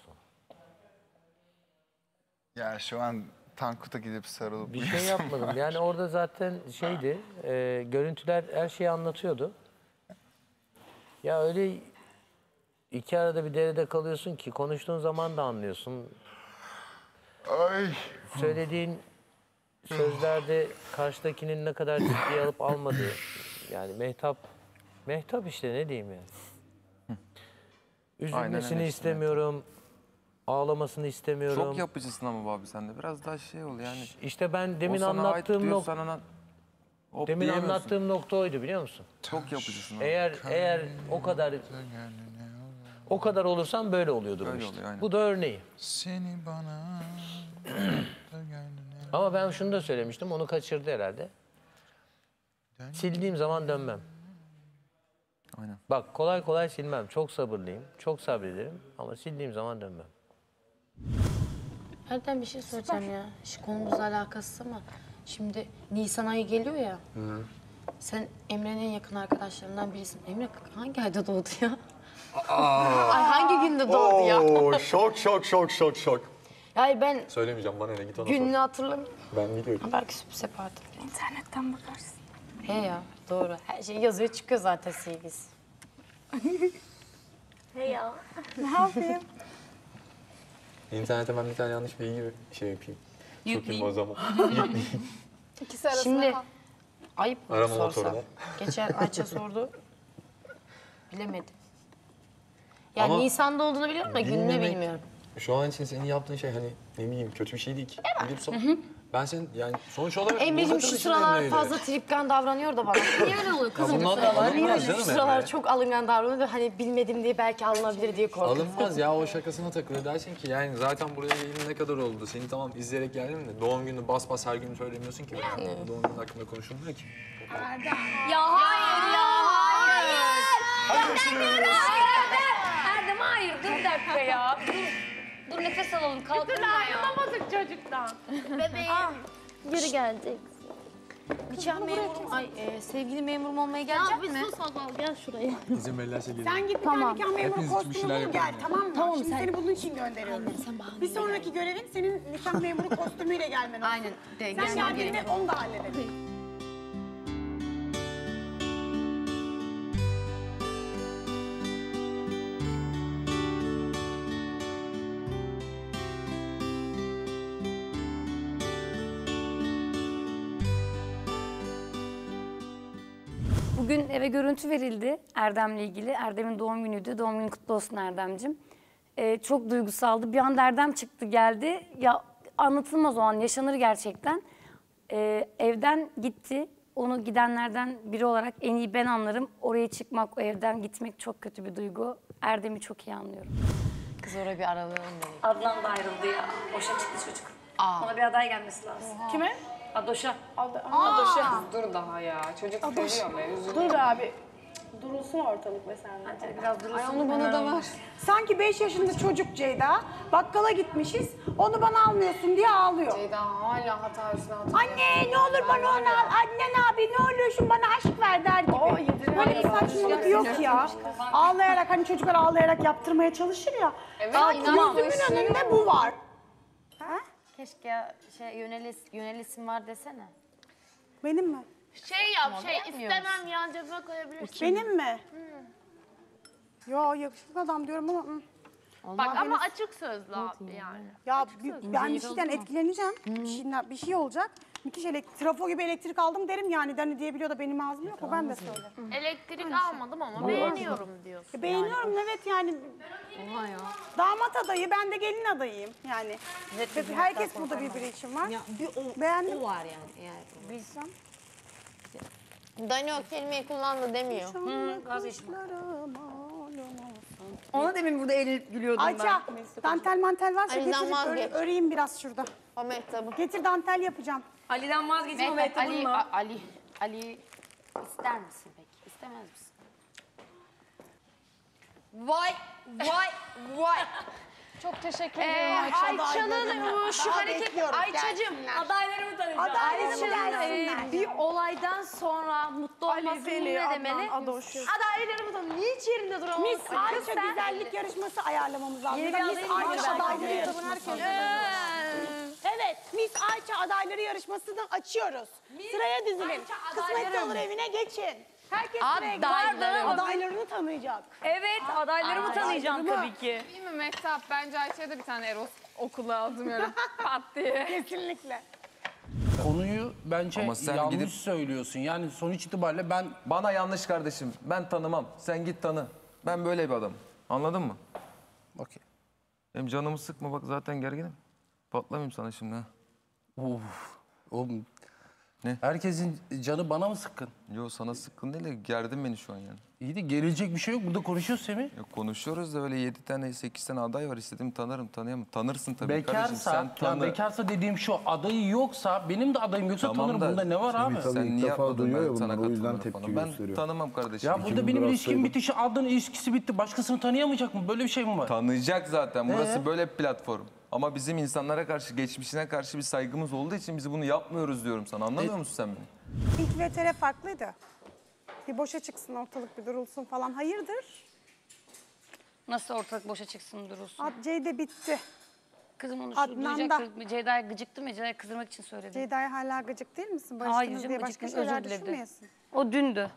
Ya şu an Tankut'a gidip sarılıp... Bir şey yapmadım. Yani orada zaten şeydi, görüntüler her şeyi anlatıyordu. Ya öyle iki arada bir derede kalıyorsun ki konuştuğun zaman da anlıyorsun. Ay. Söylediğin sözlerde karşıdakinin ne kadar ciddiye alıp almadığı. Yani Mehtap işte ne diyeyim yani. Üzülmesini istemiyorum. Ağlamasını istemiyorum. Çok yapıcısın ama abi sen de. Biraz daha şey ol yani. İşte ben demin O sana ait anlattığım diyor, nokta... sen ona hop Demin diyemiyorsun. anlattığım nokta oydu biliyor musun? Çok yapıcısın abi. Eğer o kadar olursan böyle oluyordur Böyle işte. oluyor, aynen. Bu da örneği. Seni bana... Ama ben şunu da söylemiştim, onu kaçırdı herhalde. Sildiğim zaman dönmem. Aynen. Bak kolay kolay silmem. Çok sabırlıyım, çok sabrederim ama sildiğim zaman dönmem. Erdem bir şey söyleyeceğim ya. Şu konumuzla alakasız ama şimdi Nisan ayı geliyor ya. Sen Emre'nin en yakın arkadaşlarından birisin. Emre hangi ayda doğdu ya? Ay hangi günde doğdu ya? Şok. Yani ben Söylemeyeceğim bana ne git ona gününü sor. hatırlamıyorum. Ben biliyorum. Belki sürpriz yapardım. İnternetten bakarsın. He ya doğru. Her şey yazıyor çıkıyor zaten sevgisi. He ya. Ne yapayım? İnternete ben bir tane yanlış bilgi şey yapayım. Sokayım o zaman. İkisi arasında Şimdi ayıp mı Arama sorsam? motoruna. Geçen Ayça sordu. Bilemedim. Yani Ama Nisan'da olduğunu biliyorum da gününü bilmemek- bilmiyorum. Şu an için senin yaptığın şey hani ne bileyim kötü bir şey değil ki. Gidip sor. Ben senin yani sonuç olarak Emre'cim burada şu tanışın sıralar Emre'yle. fazla tripkan davranıyor da bana. Niye öyle oluyor kızım? bundan da alınmaz Şu canım sıralar Emre. çok alıngan davranıyor da hani bilmedim diye belki alınabilir diye korkuyorum. Alınmaz ya o şakasına takılır dersin ki yani zaten buraya gelin ne kadar oldu seni tamam izleyerek geldim de doğum günü bas bas her gün söylemiyorsun ki. Doğum günü hakkında konuşulmuyor ki. Ya hayır ya hayır. Hadi görüşürüz. Erdem hayır dur bir dakika ya. Dur nefes alalım kalkın ya. Ayrılamadık çocuktan. Bebeğim. Geri gelecek. Nikah memurum, sevgili memurum olmaya gelecek mi? Sus Hazal gel şuraya. İzin verirlerse gelin. Sen git bir Tamam. tane nikah memuru Hepiniz için bir kostümü şeyler bul gel yapalım tamam mı? Tamam, Şimdi sen- seni bunun için gönderiyorum. Aynen, sen bahane Bir sonraki görevin senin nikah memuru kostümüyle gelmen olsun. Aynen. Sen gelmem geldiğinde gerek. onu da halledelim. Bugün eve görüntü verildi Erdem'le ilgili. Erdem'in doğum günüydü. Doğum günün kutlu olsun Erdem'cim. Çok duygusaldı. Bir anda Erdem çıktı geldi. Ya anlatılmaz o an, yaşanır gerçekten. Evden gitti. Onu gidenlerden biri olarak en iyi ben anlarım. Oraya çıkmak, o evden gitmek çok kötü bir duygu. Erdem'i çok iyi anlıyorum. Kız oraya bir aralayalım dedim. Adnan da ayrıldı ya. Boşa çıktı çocuk. Ona bir aday gelmesi lazım. Kime? Adoş'a. Adoş'a. Dur daha ya. Çocuk Adoş. seviyor be. Üzülüyor. Dur abi. Durulsun ortalık be senden. Biraz durulsun. Ay onu bana da ver. Sanki 5 yaşında çocuk Ceyda. Bakkala gitmişiz. Onu bana almıyorsun diye ağlıyor. Ceyda hala hata üstüne hata. Anne ne olur bana onu al. Annen abi ne oluyorsun bana aşk ver der gibi. Böyle bir saçmalık yok ya. Ağlayarak hani çocuklar ağlayarak yaptırmaya çalışır ya. Evet, Sanki inanmam. gözümün önünde bu var. Keşke yönelisim var desene. Benim mi? Şey yap, istemem yan cebime koyabilirsin. Benim mi? Ya yakışıklı adam diyorum ama... Bak ama açık sözlü abi yani. Ya ben bir şeyden etkileneceğim. Bir şey olacak. Müthiş trafo gibi elektrik aldım derim yani. Hani diyebiliyor da benim ağzım yok. O ben de söylerim. Elektrik almadım ama beğeniyorum diyorsun. Beğeniyorum evet yani. Damat adayı, ben de gelin adayıyım yani. Herkes burada birbiri için var. Ya bir Beğendim. o var yani eğer bilsem. Dani o kelimeyi kullandı demiyor. Vazgeçtim. Ona demin burada eğlenip gülüyordum Ayça, dantel mantel varsa Ali'den getir vazgeç. öreyim biraz şurada. O mektabı. Getir dantel yapacağım. Ali'den vazgeçin o mektabın mı? Ali ister misin peki? İstemez misin? Vay vay. Çok teşekkür ederim Ayça'nın şu hareket... Ayça'cığım. Adaylarımı tanıyacağım. Ayça'nın bir olaydan sonra mutlu olmasının ne demeli? Adaylarımı tanı. Niye hiç yerinde duramazsın? Miss Ayça güzellik yarışması ayarlamamız lazım. Yeni bir Miss adayım Ayça var. adayları yarışması. Evet, Miss Ayça adayları yarışmasını açıyoruz. Sıraya dizilin. Kısmetse olur evine geçin. Herkes sıraya gider. Adaylarını tanıyacak. Evet, adaylarımı tanıyacağım tabii ki. Değil mi Mehtap? Bence Ayça'ya da bir tane Eros okulu aldım yani pat diye. Kesinlikle. Konuyu bence Ama sen yanlış gidip- söylüyorsun. Yani sonuç itibariyle ben... Bana yanlış kardeşim. Ben tanımam. Sen git tanı. Ben böyle bir adamım. Anladın mı? Okey. Benim canımı sıkma bak zaten gerginim. Patlamayayım sana şimdi ha. Oğlum, ne? Herkesin canı bana mı sıkkın? Yo sana sıkkın değil de gerdin beni şu an yani. İyi de gerilecek bir şey yok. Burada konuşuyoruz Semih. Ya konuşuyoruz da böyle 7 tane 8 tane aday var istediğim tanırım tanıyamam. Tanırsın tabii kardeşim Bekarsa, sen tanı. bekarsa dediğim şu, adayı yoksa, benim de adayım yoksa tanırım. Bunda ne var abi? Sen niye yapmadın ben sana o yüzden katılmıyorum tepki falan. gösteriyor. Ben tanımam kardeşim. Ya burada benim ilişkim bitişi, Adnan'ın ilişkisi bitti. Başkasını tanıyamayacak mı? Böyle bir şey mi var? Tanıyacak zaten. Burası böyle bir platform. Ama bizim insanlara karşı, geçmişine karşı bir saygımız olduğu için biz bunu yapmıyoruz diyorum sana. Anlamıyor musun sen beni? İlk VTR farklıydı. Bir boşa çıksın ortalık bir durulsun falan. Hayırdır? Nasıl ortalık boşa çıksın durulsun? Ceyde bitti. Kızım onu Adnan da. Ceyda'ya gıcıktım ya, Ceyda'ya kızdırmak için söyledim. Ceyda'ya hala gıcık değil misin? Hayır, Barıştınız canım diye gıcık başka değil, özür şeyler diledi. düşünmeyesin. O dündü.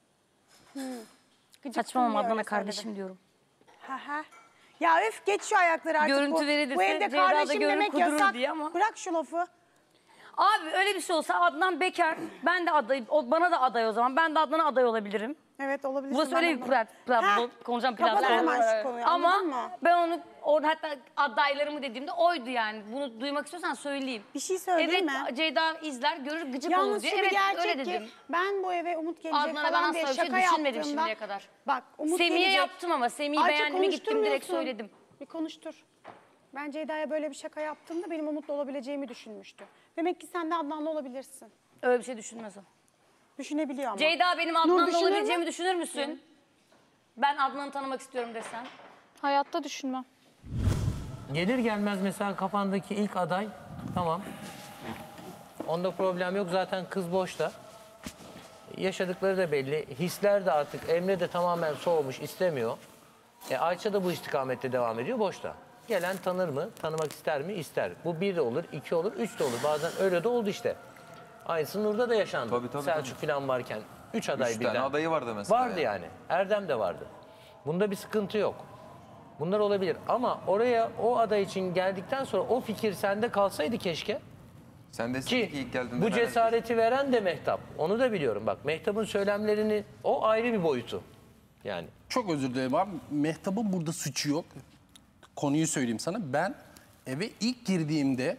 Saçmalama, diye Adnan'a öyle kardeşim söyledim. diyorum. Ha ha. Ya öf geç şu ayakları artık. Görüntü bu verilirse evde Ceyda da kardeşim görür, demek kudurur yasak. diye ama. Bırak şu lafı. Abi öyle bir şey olsa Adnan bekar, ben de adayım, o bana da aday o zaman. Ben de Adnan'a aday olabilirim. Evet olabilir. Burası öyle bir platform, konuşacağım Kapat platform. hemen şu konuyu, Ama anladın mı? ben onu hatta adaylarımı dediğimde oydu yani. Bunu duymak istiyorsan söyleyeyim. Bir şey söyleyeyim evet, mi? Ceyda izler, görür, gıcık olur Yalnız diye. şu bir Evet, gerçek öyle ki dedim. ben bu eve Umut gelecek Adnan'a ben falan diye asla bir şey şaka düşünmedim yaptığımda. şimdiye kadar. Bak Umut Semih'e gelecek. yaptım ama Semih'i Ayça, beğendiğimi gittim direkt konuşturmuyorsun. söyledim. Bir konuştur. Ben Ceyda'ya böyle bir şaka yaptığımda benim Umut'la olabileceğimi düşünmüştü. Demek ki sen de Adnan'la olabilirsin. Öyle bir şey düşünmez o. Düşünebiliyor ama. Ceyda benim Nur Adnan'la düşünür mü? olabileceğimi düşünür müsün? Ben Adnan'ı tanımak istiyorum desen. Hayatta düşünmem. Gelir gelmez mesela kafandaki ilk aday tamam. Onda problem yok zaten kız boşta. Yaşadıkları da belli. Hisler de artık Emre de tamamen soğumuş istemiyor. Ayça da bu istikamette devam ediyor boşta. Gelen tanır mı? Tanımak ister mi? İster. Bu 1 de olur, 2 olur, 3 de olur. Bazen öyle de oldu işte. Aynısı Nur'da da yaşandı. Tabii, Selçuk falan varken 3 aday 3 birden. tane adayı vardı mesela. Vardı yani. Erdem de vardı. Bunda bir sıkıntı yok. Bunlar olabilir ama oraya o aday için geldikten sonra o fikir sende kalsaydı keşke. Sen de Ki ilk geldiğinde bu cesareti veren de Mehtap. Onu da biliyorum bak. Mehtap'ın söylemlerini o ayrı bir boyutu. Yani. Çok özür dilerim abi. Mehtap'ın burada suçu yok. Konuyu söyleyeyim sana. Ben eve ilk girdiğimde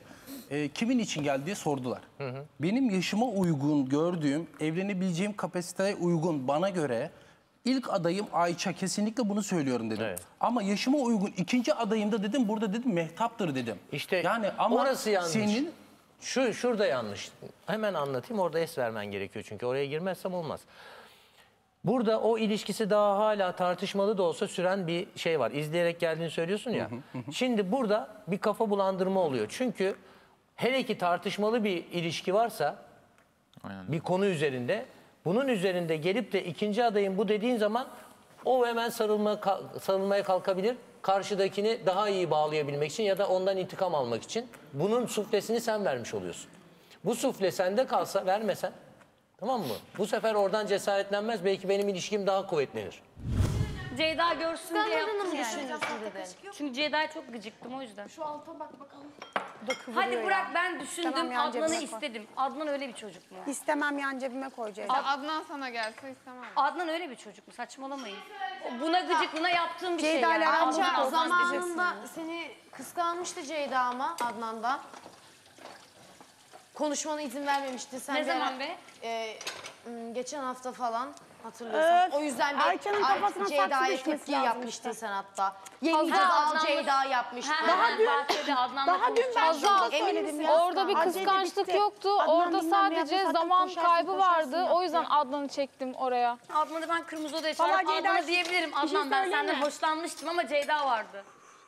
Kimin için geldiği sordular. Benim yaşıma uygun gördüğüm, evlenebileceğim kapasiteye uygun bana göre ilk adayım Ayça, kesinlikle bunu söylüyorum dedim. Ama yaşıma uygun ikinci adayım da dedim, burada dedim Mehtap'tır dedim. İşte yani ama orası yanlış. senin Şurada yanlış. Hemen anlatayım, orada es vermen gerekiyor çünkü oraya girmezsem olmaz. Burada o ilişkisi daha hala tartışmalı da olsa süren bir şey var. İzleyerek geldiğini söylüyorsun ya. Şimdi burada bir kafa bulandırma oluyor. Çünkü hele ki tartışmalı bir ilişki varsa bir konu üzerinde, bunun üzerinde gelip de ikinci adayın bu dediğin zaman o hemen sarılmaya kalkabilir. Karşıdakini daha iyi bağlayabilmek için ya da ondan intikam almak için. Bunun suflesini sen vermiş oluyorsun. Bu sufle sende kalsa, vermesen, tamam mı? Bu sefer oradan cesaretlenmez. Belki benim ilişkim daha kuvvetlenir. Ceyda görsün diye yaptım mı yani. düşünüyorsun Çünkü Ceyda'ya çok gıcıktım o yüzden. Şu alta bak bakalım. Hadi bırak, ben düşündüm, İstemem, yan Adnan'ı cebime koy. istedim. Adnan öyle bir çocuk mu? İstemem, yan cebime koyacağım. Adnan sana gelse istemem. Adnan öyle bir çocuk mu? Saçmalamayın. Buna gıcıklığına yaptığım bir şey Ceyda yani. ile Adnan Ayça olmaz zamanında seni kıskanmıştı Ceyda ama Adnan'dan. Konuşmana izin vermemişti. Sen Ne bir zaman ara- be? Geçen hafta falan hatırlıyorsan. Öf, O yüzden bir Ayça'nın kafasına saksı Ceyda'ya düşmesi tepki lazım yapmıştın işte. sen hatta. Yeneceğiz al Ceyda yapmıştın. Daha dün ben şurada Emin söyledim misin? ya. Orada bir Acele kıskançlık bitti. yoktu. Adnan Orada bilmem ne sadece yaptı, zaten zaman koşarsın, kaybı koşarsın vardı. yaptı. O yüzden Adnan'ı çektim oraya. Adnan'ı ben kırmızı odaya Vallahi çağırıp Ceyda, Adnan'a diyebilirim. bir şey Adnan ben söyleyeyim senden mi? hoşlanmıştım ama Ceyda vardı.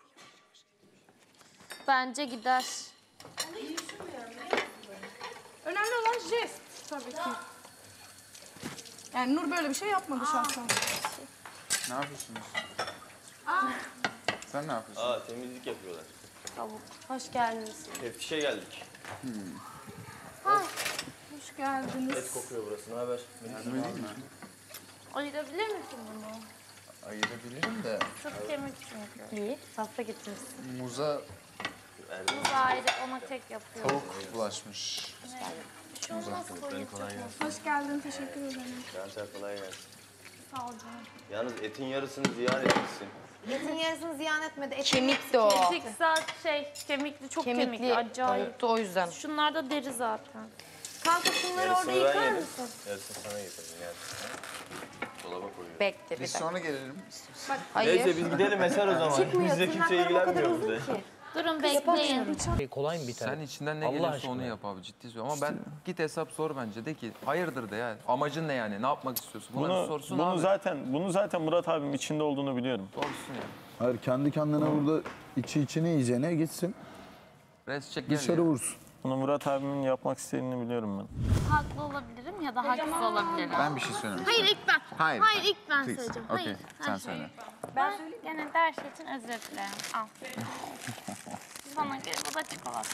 Bence gider. Önemli olan jest tabii ki. Yani Nur böyle bir şey yapmadı şahsen. Ne yapıyorsunuz? Sen ne yapıyorsun? Aa, temizlik yapıyorlar. Tavuk. Hoş geldiniz. Teftişe geldik. Hoş geldiniz. Et kokuyor burası. Ne haber? Yardım edeyim mi? Ayırabilir misin bunu? Ayırabilirim de Sırt kemik çünkü. İyi. Safra getirmişsin. muza Bu ayrı ona tek yapıyorum. tavuk bulaşmış. Bir şey olmaz. Kolay gelsin. Hoş geldin, teşekkür ederim. Cansel kolay gelsin. Sağ ol canım. Yalnız etin yarısını ziyan etmişsin. Etin yarısını ziyan etmedi. Etin Kemikti o. Kemik kemikli, çok kemikli. Acayip. Yoktu o yüzden. Şunlar da deri zaten. Kanka şunları orada Yarısını ben yıkar yedim. mısın? Yarısını sana getirdim yarısını. Dolaba koyuyorum. Bekle bir Biz dakika. sonra gelelim. Bak, Neyse biz gidelim eser o zaman. Çıkmıyor. Bizde kimse Tırnaklarım o kadar ilgilenmiyor uzun bize. ki. Durun bekleyin. Kolay mı bir tane? Sen içinden ne Allah gelirse aşkına. onu yap abi, ciddi söylüyorum. Ama ben git hesap sor bence, de ki hayırdır de yani. Amacın ne yani? Ne yapmak istiyorsun? Buna bir sorsun abi. Bunu zaten Murat abim içinde olduğunu biliyorum. Sorsun ya. Hayır, kendi kendine burada içine yiyeceğine gitsin. Res çek Dışarı vursun. Bunu Murat abimin yapmak istediğini biliyorum ben. Haklı olabilirim ya da haksız olabilirim. Ben bir şey söylemek Hayır istiyorum. ilk ben. Hayır. Hayır ilk ben Please. söyleyeceğim. Okey, Hayır. sen söyle. Ben gene her şey için özür dilerim. Al. Bana göre bu da çikolata.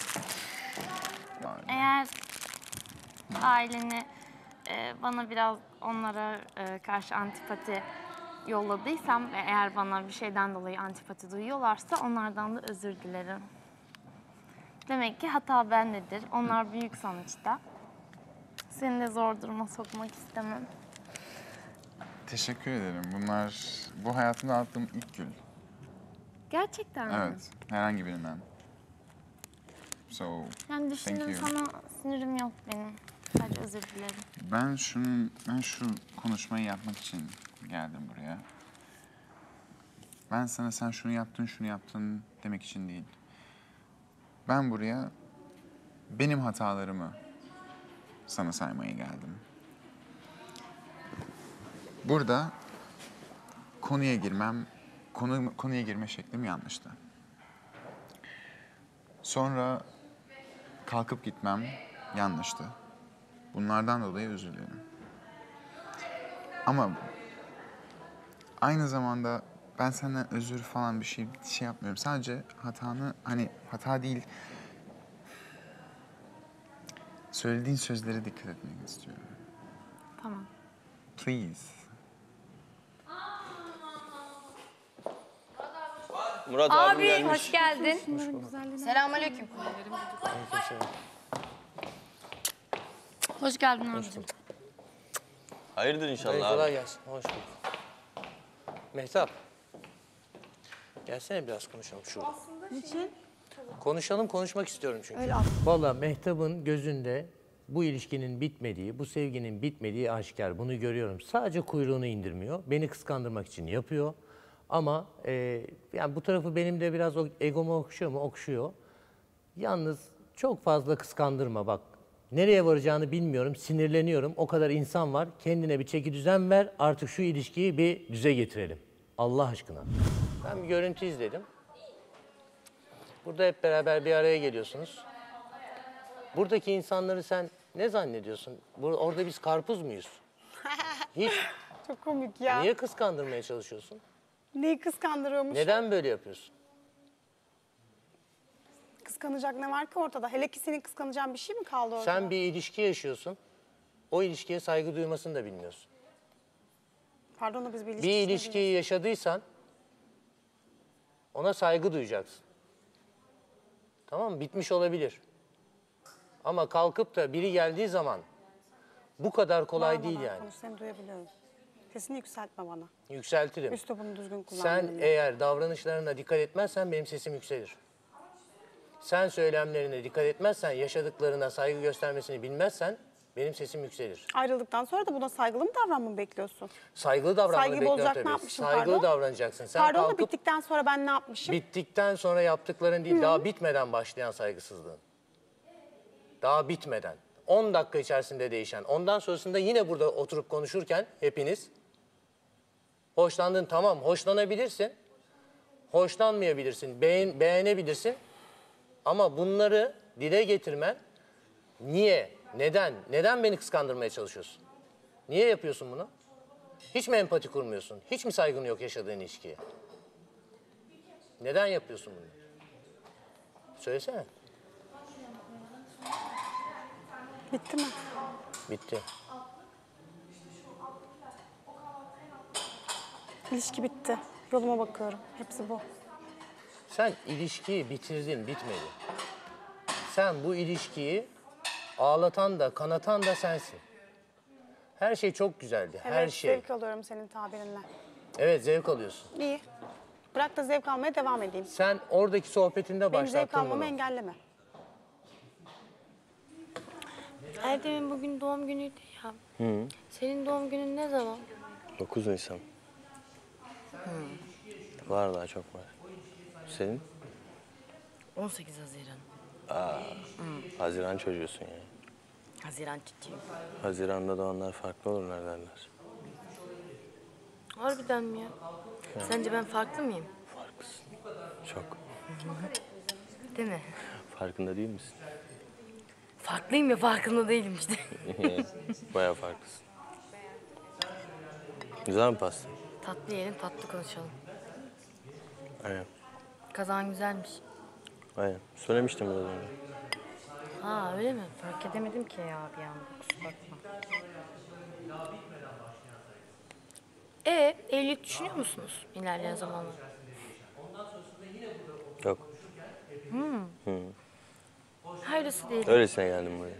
Eğer aileni bana biraz onlara karşı antipati yolladıysam ve eğer bana bir şeyden dolayı antipati duyuyorlarsa onlardan da özür dilerim. Demek ki hata bendedir. Onlar büyük sonuçta. Seni de zor duruma sokmak istemem. Teşekkür ederim. Bu hayatımda attığım ilk gül. Gerçekten mi? Evet, herhangi birinden. So, Yani thank düşündüm you. sana sinirim yok benim. Sadece özür dilerim. Ben şu konuşmayı yapmak için geldim buraya. Ben sana sen şunu yaptın demek için değil. Ben buraya benim hatalarımı sana saymaya geldim. Burada konuya girme şeklim yanlıştı. Sonra kalkıp gitmem yanlıştı. Bunlardan dolayı özür dilerim. Ama aynı zamanda ben senden özür falan bir şey yapmıyorum. Sadece hatanı, hani hata değil, söylediğin sözlere dikkat etmek istiyorum. Tamam. Please. Murat abi Abi gelmiş. hoş geldin. Selamünaleyküm. Hoş geldin abicim. Hayırdır inşallah Hayır, abi. kolay gelsin. Hoş bulduk. Mehtap. Gelsene biraz konuşalım şurada. Niçin? Konuşalım, konuşmak istiyorum çünkü. Öyle Vallahi Mehtap'ın gözünde bu ilişkinin bitmediği, bu sevginin bitmediği aşikar. Bunu görüyorum. Sadece kuyruğunu indirmiyor. Beni kıskandırmak için yapıyor. Ama yani bu tarafı benim de biraz egomu okşuyor mu? Okşuyor. Yalnız çok fazla kıskandırma bak. Nereye varacağını bilmiyorum, sinirleniyorum. O kadar insan var. Kendine bir çeki düzen ver. Artık şu ilişkiyi bir düze getirelim. Allah aşkına. Ben bir görüntü izledim. Burada hep beraber bir araya geliyorsunuz. Buradaki insanları sen ne zannediyorsun? Orada biz karpuz muyuz? Hiç. Çok komik ya. Niye kıskandırmaya çalışıyorsun? Neyi kıskandırıyormuş? Neden böyle yapıyorsun? Kıskanacak ne var ki ortada? Hele ki senin kıskanacağın bir şey mi kaldı orada? Sen bir ilişki yaşıyorsun. O ilişkiye saygı duymasını da bilmiyorsun. Pardon da biz bir Bir ilişkiyi yaşadıysan ona saygı duyacaksın. Tamam mı? Bitmiş olabilir. Ama kalkıp da biri geldiği zaman bu kadar kolay değil yani. Seni duyabiliyorum. Sesini yükseltme bana. Yükseltirim. Üslubunu düzgün kullan. Sen benimle. eğer davranışlarına dikkat etmezsen benim sesim yükselir. Sen söylemlerine dikkat etmezsen, yaşadıklarına saygı göstermesini bilmezsen benim sesim yükselir. Ayrıldıktan sonra da buna saygılı mı davranmamı bekliyorsun? Saygılı davranmanı Saygı bekliyorum bozacak tabii. ne yapmışım, Saygılı pardon? davranacaksın. Sen Pardon da kalkıp bittikten sonra ben ne yapmışım? bittikten sonra yaptıkların değil, daha bitmeden başlayan saygısızlığın. Daha bitmeden. 10 dakika içerisinde değişen. Ondan sonrasında yine burada oturup konuşurken hepiniz hoşlandın, tamam, hoşlanabilirsin. Hoşlanmayabilirsin, beğenebilirsin. Ama bunları dile getirmen niye, neden, neden beni kıskandırmaya çalışıyorsun? Niye yapıyorsun bunu? Hiç mi empati kurmuyorsun? Hiç mi saygın yok yaşadığın ilişkiye? Neden yapıyorsun bunu? Söylesene. Bitti mi? Bitti. İlişki bitti. Yoluma bakıyorum. Hepsi bu. Sen ilişkiyi bitirdin, bitmedi. Sen bu ilişkiyi ağlatan da, kanatan da sensin. Her şey çok güzeldi, Evet, her şey. zevk alıyorum senin tabirinle. Evet, zevk alıyorsun. İyi. Bırak da zevk almaya devam edeyim. Sen oradaki sohbetinde Benim zevk başlattın almamı bunu. engelleme. Erdem'in bugün doğum günüydü ya. Hı. Senin doğum günün ne zaman? 9 Nisan. Var daha çok var. Senin? 18 Haziran. Aa, Haziran çocuğusun yani. Haziran çiçeğim. Haziran'da doğanlar farklı olurlar derler. Harbiden mi ya? Sence ben farklı mıyım? Farklısın. Çok. Değil mi? Farkında değil misin? Farklıyım ya, farkında değilim işte. Bayağı farklısın. Güzel mi pasta? Tatlı yiyelim, tatlı konuşalım. Aynen. Kazan güzelmiş. Aynen. Söylemiştim biraz önce. Ha öyle mi? Fark edemedim ki ya bir anda. Kusura bakma. Evlilik düşünüyor musunuz ilerleyen zamanlarda? Yok. Hı. Hayırlısı değil. Öylesine geldim buraya.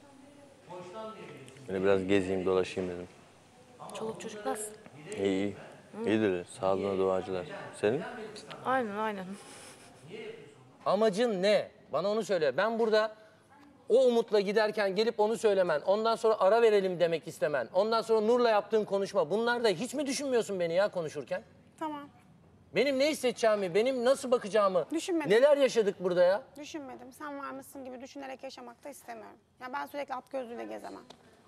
Böyle biraz gezeyim, dolaşayım dedim. Çoluk çocuk nasıl? İyi iyi. İyidir. Sağlığına duacılar. Senin? Aynen. Amacın ne? Bana onu söyle. Ben burada o umutla giderken gelip onu söylemen, ondan sonra ara verelim demek istemen, ondan sonra Nur'la yaptığın konuşma, bunlarda hiç mi düşünmüyorsun beni ya konuşurken? Tamam. Benim ne hissedeceğimi, benim nasıl bakacağımı, Düşünmedim. neler yaşadık burada ya? Düşünmedim. Sen var mısın gibi düşünerek yaşamak da istemiyorum. Ya ben sürekli at gözlüğüyle gezemem.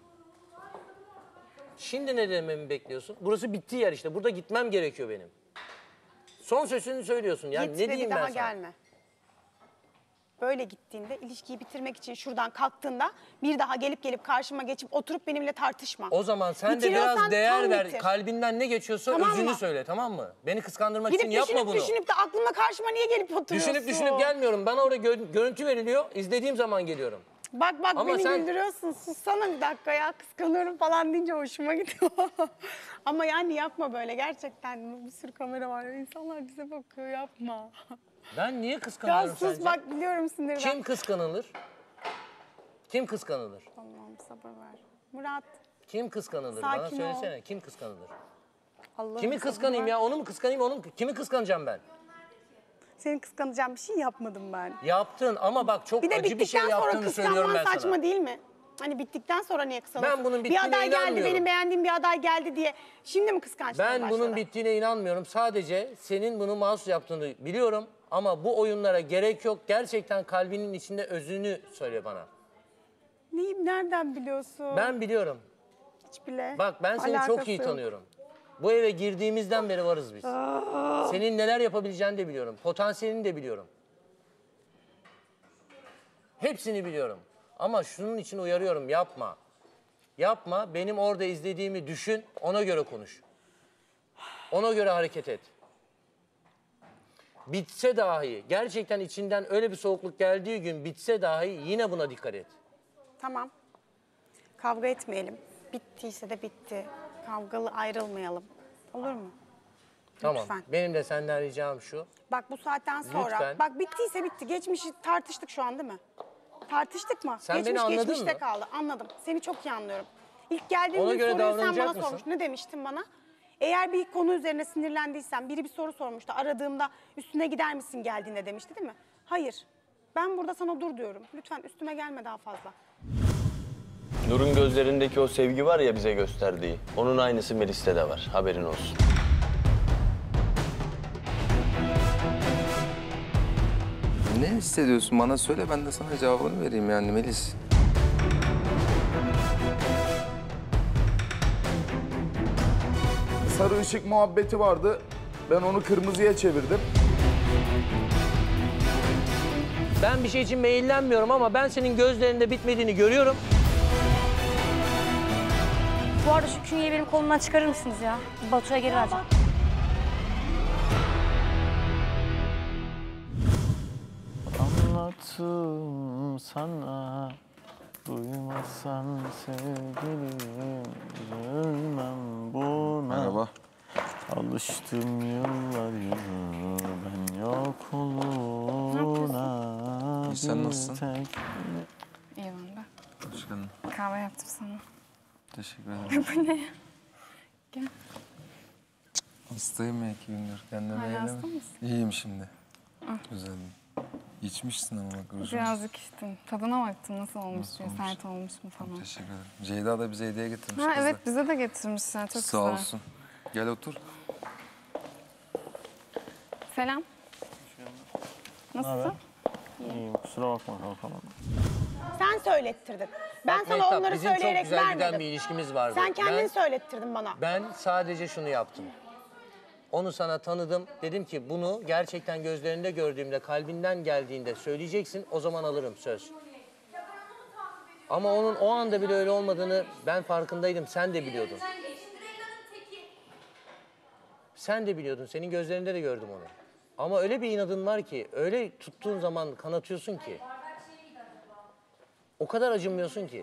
Şimdi ne dememi bekliyorsun? Burası bitti yer işte. Burada gitmem gerekiyor benim. Son sözünü söylüyorsun. Yani Git ne ve bir diyeyim daha ben sana? gelme. Böyle gittiğinde, ilişkiyi bitirmek için şuradan kalktığında bir daha gelip karşıma geçip oturup benimle tartışma. O zaman sen de Bitiriyorsan biraz değer tam ver. bitir. Kalbinden ne geçiyorsa Tamam özünü mı? söyle, tamam mı? Beni kıskandırmak Gidip için yapma bunu. düşünüp de aklımda karşıma niye gelip oturuyorsun? Düşünüp gelmiyorum. Bana orada görüntü veriliyor. İzlediğim zaman geliyorum. Bak Ama beni sen- güldürüyorsun. Sussana bir dakika ya, kıskanıyorum falan deyince hoşuma gidiyor. Ama yani yapma böyle gerçekten. Bir sürü kamera var. İnsanlar bize bakıyor, yapma. Ben niye Ya kıskanıyorum sus sence? bak, biliyorum sinirden. Kim kıskanılır? Kim kıskanılır? Allah'ım sabır ver. Murat. Kim kıskanılır? Bana Sakin ol. söylesene. Kim kıskanılır? Allah'ım Kimi sabır kıskanayım ver. ya? Onu mu kıskanayım? Kimi kıskanacağım ben? Senin kıskanacağın bir şey yapmadım ben. Yaptın ama bak çok Bir de acı bir şey bittikten sonra yaptığını söylüyorum kıskanman ben saçma sana. değil mi? Hani bittikten sonra niye kıskanıyorsun? Ben bunun bir bittiğine aday geldi, inanmıyorum. benim beğendiğim bir aday geldi diye. Şimdi mi kıskançlığa Ben başladı? bunun bittiğine inanmıyorum. Sadece senin bunu mahsus yaptığını biliyorum. Ama bu oyunlara gerek yok. Gerçekten kalbinin içinde özünü söyle bana. Neyim, nereden biliyorsun? Ben biliyorum. Hiç bile. Bak ben seni Alakası çok iyi yok. tanıyorum. Bu eve girdiğimizden beri varız biz. Senin neler yapabileceğini de biliyorum. Potansiyelini de biliyorum. Hepsini biliyorum. Ama şunun için uyarıyorum, yapma. Yapma, benim orada izlediğimi düşün, ona göre konuş. Ona göre hareket et. Bitse dahi, gerçekten içinden öyle bir soğukluk geldiği gün bitse dahi yine buna dikkat et. Tamam. Kavga etmeyelim. Bittiyse de bitti. Kavgalı ayrılmayalım. Olur mu? Tamam, Lütfen. benim de senden ricam şu. Bak bu saatten sonra. Lütfen. Bak bittiyse bitti. Geçmişi tartıştık şu an değil mi? Tartıştık mı? Sen beni Geçmiş anladın geçmişte mı? kaldı. Anladım. Seni çok iyi anlıyorum. İlk geldiğin Ona gün göre soruyu sen davranacak bana mısın? sormuştun. Ne demiştin bana? Eğer bir konu üzerine sinirlendiysen, biri bir soru sormuştu. Aradığımda üstüne gider misin geldiğinde demişti değil mi? Hayır. Ben burada sana dur diyorum. Lütfen üstüme gelme daha fazla. Nur'un gözlerindeki o sevgi var ya bize gösterdiği. Onun aynısı Melis'te de var. Haberin olsun. Ne hissediyorsun? Bana söyle, ben de sana cevabını vereyim yani Melis. Sarı ışık muhabbeti vardı. Ben onu kırmızıya çevirdim. Ben bir şey için meyillenmiyorum ama ben senin gözlerinde bitmediğini görüyorum. Bu arada şu künyeyi benim kolumdan çıkarır mısınız ya? Batu'ya geri vereceğim. Anlattım sana, duymasan sevgilim, üzülmem buna. Merhaba. Alıştım yıllar yılı, ben yok oluna. Sen nasılsın? İyi ben de. Hoş geldin. Kahve yaptım sana. Teşekkür ederim. Bu ne? Gel. Hastayım ya 2 gündür. Kendime Hala gelemiyorum. hasta mısın? İyiyim şimdi. Ah. Güzeldim. İçmişsin ama bak rujunu. Birazcık içtim. Tadına baktım nasıl olmuş Nasıl diye, olmuş? sert olmuş mu falan. Teşekkür ederim. Ceyda da bize hediye getirmiş Ha kızlar. evet bize de getirmişler çok Sağ güzel. olsun. Gel otur. Selam. Nasılsın? İyiyim, kusura bakma kalkamam. Sen söylettirdin. Ben Bak sana Mehtap, onları bizim çok söyleyerek güzel giden vermedim. bir ilişkimiz vardı. Sen kendin Ben- söylettirdin bana. Ben sadece şunu yaptım. Onu sana tanıdım. Dedim ki bunu gerçekten gözlerinde gördüğümde, kalbinden geldiğinde söyleyeceksin. O zaman alırım söz. Ama onun o anda bile öyle olmadığını ben farkındaydım. Sen de biliyordun. Sen de biliyordun. Senin gözlerinde de gördüm onu. Ama öyle bir inadın var ki, öyle tuttuğun zaman kanatıyorsun ki. O kadar acımıyorsun ki.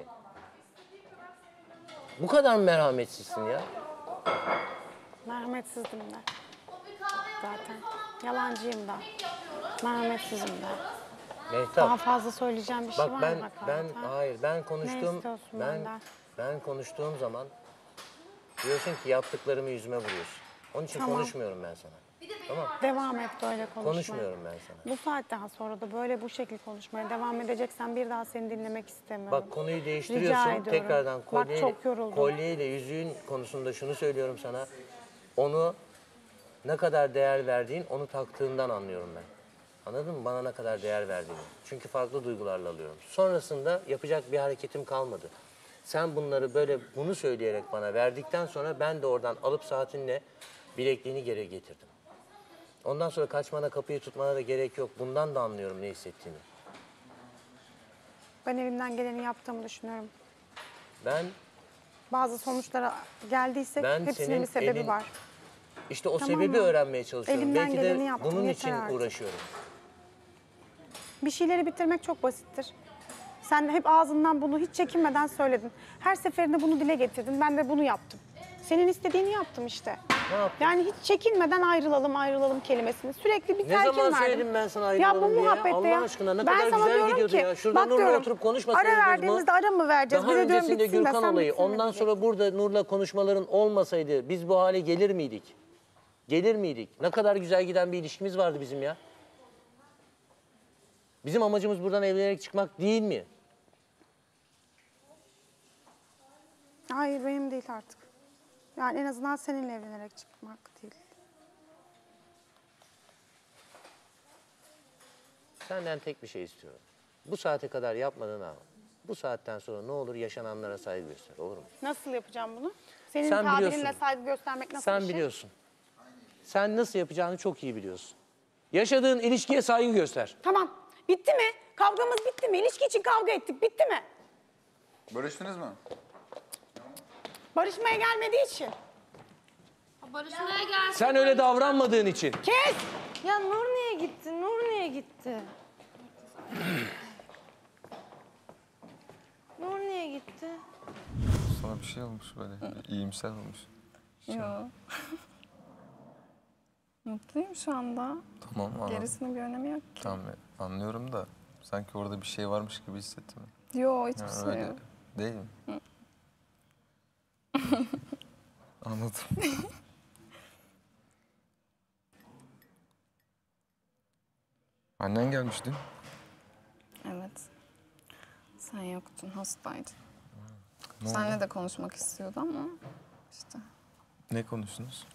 Bu kadar mı merhametsizsin ya? Merhametsizdim de. Zaten. Yalancıyım da. Merhametsizim de. Mehtap. Daha fazla söyleyeceğim bir şey Bak var ben mı? hayır ben Ne konuştuğum istiyorsun ben benden? ben konuştuğum zaman diyorsun ki yaptıklarımı yüzüme vuruyorsun. Onun için Tamam. konuşmuyorum ben sana. Tamam. Devam et böyle konuşmaya. Konuşmuyorum ben sana. Bu saatten sonra da böyle bu şekilde konuşmaya devam edeceksen bir daha seni dinlemek istemiyorum. Bak konuyu Rica değiştiriyorsun. ediyorum. Tekrardan Bak çok yoruldum. kolyeyle yüzüğün konusunda şunu söylüyorum sana. Onu ne kadar değer verdiğin, onu taktığından anlıyorum ben. Anladın mı? Bana ne kadar değer verdiğini. Çünkü farklı duygularla alıyorum. Sonrasında yapacak bir hareketim kalmadı. Sen bunları böyle bunu söyleyerek bana verdikten sonra ben de oradan alıp saatinle bilekliğini geri getirdim. Ondan sonra kaçmana, kapıyı tutmana da gerek yok. Bundan da anlıyorum ne hissettiğini. Ben elimden geleni yaptığımı düşünüyorum. Ben Bazı sonuçlara geldiysek Ben hepsinin senin bir sebebi elin- var. işte o Tamam sebebi mı? öğrenmeye çalışıyorum. Elimden Belki geleni de yaptım, bunun yeter için artık. uğraşıyorum. Bir şeyleri bitirmek çok basittir. Sen hep ağzından bunu hiç çekinmeden söyledin. Her seferinde bunu dile getirdin. Ben de bunu yaptım. Senin istediğini yaptım işte. Ne yaptın? Yani hiç çekinmeden ayrılalım kelimesini. Sürekli bir Ne telkin zaman verdim. söyledim ben sana Ya ayrılalım bu diye? muhabbette Allah ya. aşkına ne Ben kadar sana güzel diyorum gidiyordu ki, ya. Şurada bak Nur'la diyorum, oturup konuşmasaydınız ara mı? verdiğimizde ara mı vereceğiz? Daha Bir de diyorum öncesinde bitsin Gürkan desem olayı. bitsin mi Ondan diye. sonra burada Nur'la konuşmaların olmasaydı biz bu hale gelir miydik? Gelir miydik? Ne kadar güzel giden bir ilişkimiz vardı bizim ya. Bizim amacımız buradan evlenerek çıkmak değil mi? Hayır benim değil artık. Yani en azından seninle evlenerek çıkmak değil. Senden tek bir şey istiyorum. Bu saate kadar yapmadın ama bu saatten sonra ne olur yaşananlara saygı göster, olur mu? Nasıl yapacağım bunu? Senin Sen tabirinle biliyorsun. saygı göstermek nasıl Sen bir şey? biliyorsun. Sen nasıl yapacağını çok iyi biliyorsun. Yaşadığın ilişkiye saygı göster. Tamam. Bitti mi? Kavgamız bitti mi? İlişki için kavga ettik. Bitti mi? Barıştınız mı? Barışmaya gelmediği için. Barışmaya gelsin. Sen öyle davranmadığın için. Kes! Ya Nur niye gitti? Nur niye gitti? Nur niye gitti? Sana bir şey olmuş böyle. İyimser olmuş. Yok. Mutluyum şu anda. Tamam anladım. Gerisinin bir önemi yok ki. Tamam anlıyorum da sanki orada bir şey varmış gibi hissettim. Yok hiçbir Yani şey öyle yok. değil mi? Hı. Anladım. Annen gelmiş dün. Evet. Sen yoktun, hastaydın. Ne Seninle oldu? de konuşmak istiyordu ama işte. Ne konuştunuz?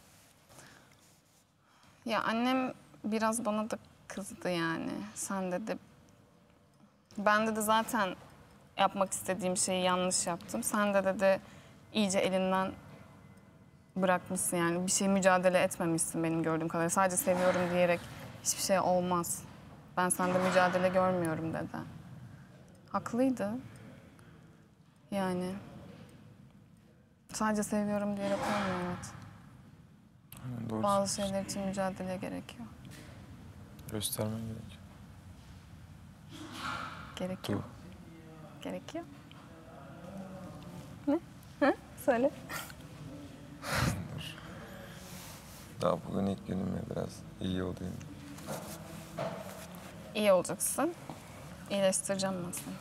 Ya annem biraz bana da kızdı yani. Sen dedi. Ben dedi zaten yapmak istediğim şeyi yanlış yaptım. Sen de dedi iyice elinden bırakmışsın yani. Bir şey mücadele etmemişsin benim gördüğüm kadarıyla. Sadece seviyorum diyerek hiçbir şey olmaz. Ben sende mücadele görmüyorum dedi. Haklıydı. Yani sadece seviyorum diyerek olmuyor evet. Doğru. Bazı şeyler için mücadele gerekiyor. Göstermen gerekiyor. Gerekiyor. Gerekiyor. Ne? Ha? Söyle. Daha bugün ilk günüm ya biraz iyi olayım. İyi olacaksın. İyileştireceğim ben seni.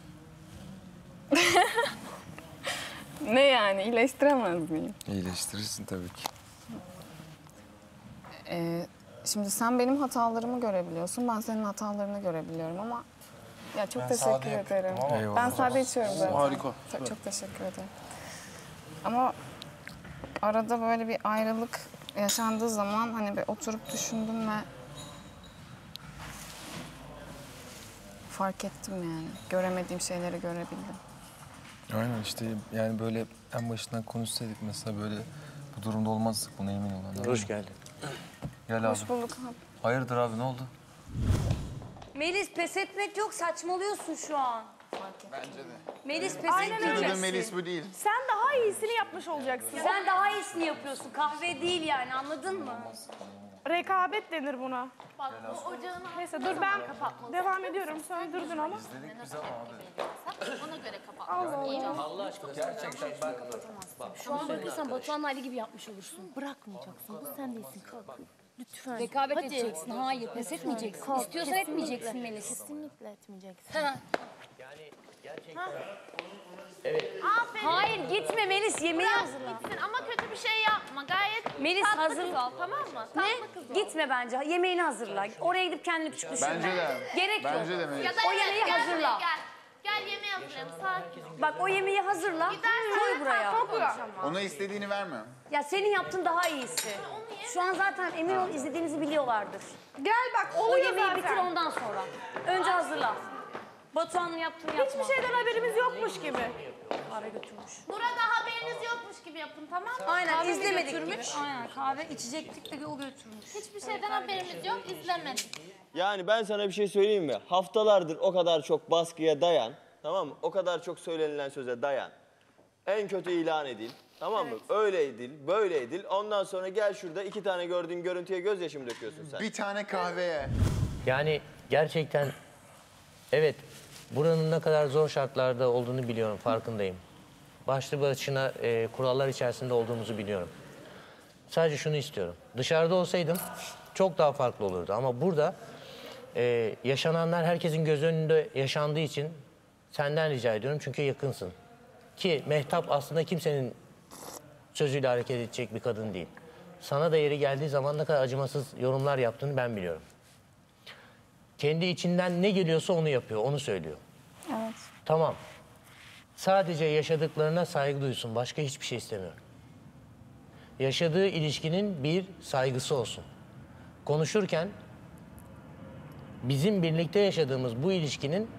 Ne yani? İyileştiremez miyim? İyileştirirsin tabii ki. Şimdi sen benim hatalarımı görebiliyorsun. Ben senin hatalarını görebiliyorum ama... Ya çok Ben teşekkür sade yapıyorum ederim. ama- Eyvallah. Ben sade içiyorum zaten. Harika. Çok teşekkür ederim. Ama arada böyle bir ayrılık yaşandığı zaman hani bir oturup düşündüm ve fark ettim yani. Göremediğim şeyleri görebildim. Aynen işte yani böyle en başından konuşsaydık mesela böyle bu durumda olmazdık buna emin olan. Hoş geldin. Gel abi. Hoş bulduk abi. Hayırdır abi ne oldu? Melis pes etmek yok, saçmalıyorsun şu an. Bence de. Melis pes Aynen etmeyeceksin. öyle. Melis bu değil. Sen daha iyisini yapmış olacaksın. Sen daha iyisini yapıyorsun, kahve değil yani anladın mı? Rekabet denir buna. Bak bu ocağını Neyse dur ben devam ediyorum. Söndürdün ama. İzledik biz ama abi. ona göre kapat. Allah Allah. İyice. Allah aşkına gerçekten bak. Şu an bırakırsan Batuhan Ali gibi yapmış olursun. Bırakmayacaksın. Bu sen değilsin. Kalk. Lütfen. Rekabet Hadi. edeceksin, hayır pes etmeyeceksin. Kalk. İstiyorsan Kesinlikle. etmeyeceksin Melis. Kesinlikle etmeyeceksin. Ha. Yani gerçekten. Aferin. Hayır gitme Melis, yemeği hazırla. Gitsin ama kötü bir şey yapma. Gayet Melis tatlı hazır. kız ol, tamam mı? Ne? Tatlı kız ol. Gitme bence, yemeğini hazırla. Oraya gidip kendini küçük düşürme. Bence de. Gerek Bence yok. de Melis. Ya da O yemeği gel hazırla. buraya, Gel. Gel yemeği hazırlayalım. Sakin. Bak o yemeği hazırla, koy buraya. Ona istediğini verme. Ya senin yaptığın daha iyisi. Şu an zaten emin ol izlediğinizi biliyorlardır. Gel bak O oluyor yemeği zaten. bitir ondan sonra. Önce hazırla. Batuhan'ın yaptığını yapma. Hiçbir şeyden haberimiz yokmuş gibi. Kahve götürmüş. Burada haberiniz yokmuş gibi yapın, tamam mı? Aynen Kahve izlemedik götürmüş. gibi. Aynen kahve içecektik de o götürmüş. Hiçbir şeyden haberimiz yok, izlemedik. Yani ben sana bir şey söyleyeyim mi? Haftalardır o kadar çok baskıya dayan. Tamam mı? O kadar çok söylenilen söze dayan. En kötü ilan edil. Tamam mı? Öyle edil, böyle edil. Ondan sonra gel şurada 2 tane gördüğün görüntüye gözyaşı mı döküyorsun sen? Bir tane kahveye. Yani gerçekten evet buranın ne kadar zor şartlarda olduğunu biliyorum, farkındayım. Başlı başına kurallar içerisinde olduğumuzu biliyorum. Sadece şunu istiyorum. Dışarıda olsaydım çok daha farklı olurdu ama burada yaşananlar herkesin göz önünde yaşandığı için senden rica ediyorum çünkü yakınsın. Ki Mehtap aslında kimsenin sözüyle hareket edecek bir kadın değil. Sana da yeri geldiği zaman ne kadar acımasız yorumlar yaptığını ben biliyorum. Kendi içinden ne geliyorsa onu yapıyor, onu söylüyor. Evet. Tamam. Sadece yaşadıklarına saygı duysun. Başka hiçbir şey istemiyorum. Yaşadığı ilişkinin bir saygısı olsun. Konuşurken bizim birlikte yaşadığımız bu ilişkinin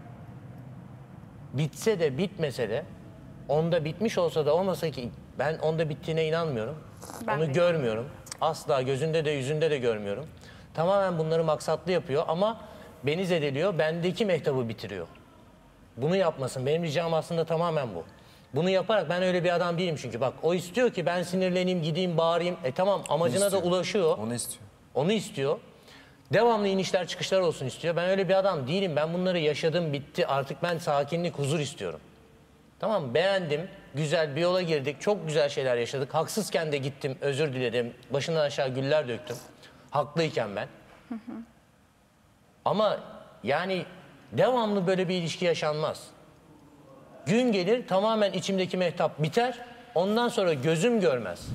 bitse de bitmese de, onda bitmiş olsa da olmasa ki ben onda bittiğine inanmıyorum. Ben Onu de. görmüyorum. Asla gözünde de yüzünde de görmüyorum. Tamamen bunları maksatlı yapıyor ama beni zedeliyor, bendeki mehtabı bitiriyor. Bunu yapmasın. Benim ricam aslında tamamen bu. Bunu yaparak ben öyle bir adam değilim çünkü. Bak o istiyor ki ben sinirleneyim, gideyim, bağırayım. Tamam amacına da ulaşıyor. Onu istiyor. Onu istiyor. Devamlı inişler çıkışlar olsun istiyor. Ben öyle bir adam değilim. Ben bunları yaşadım, bitti. Artık ben sakinlik, huzur istiyorum. Tamam, beğendim. Güzel bir yola girdik. Çok güzel şeyler yaşadık. Haksızken de gittim, özür diledim. Başından aşağı güller döktüm. Haklıyken ben. Ama yani devamlı böyle bir ilişki yaşanmaz. Gün gelir tamamen içimdeki mehtap biter. Ondan sonra gözüm görmez.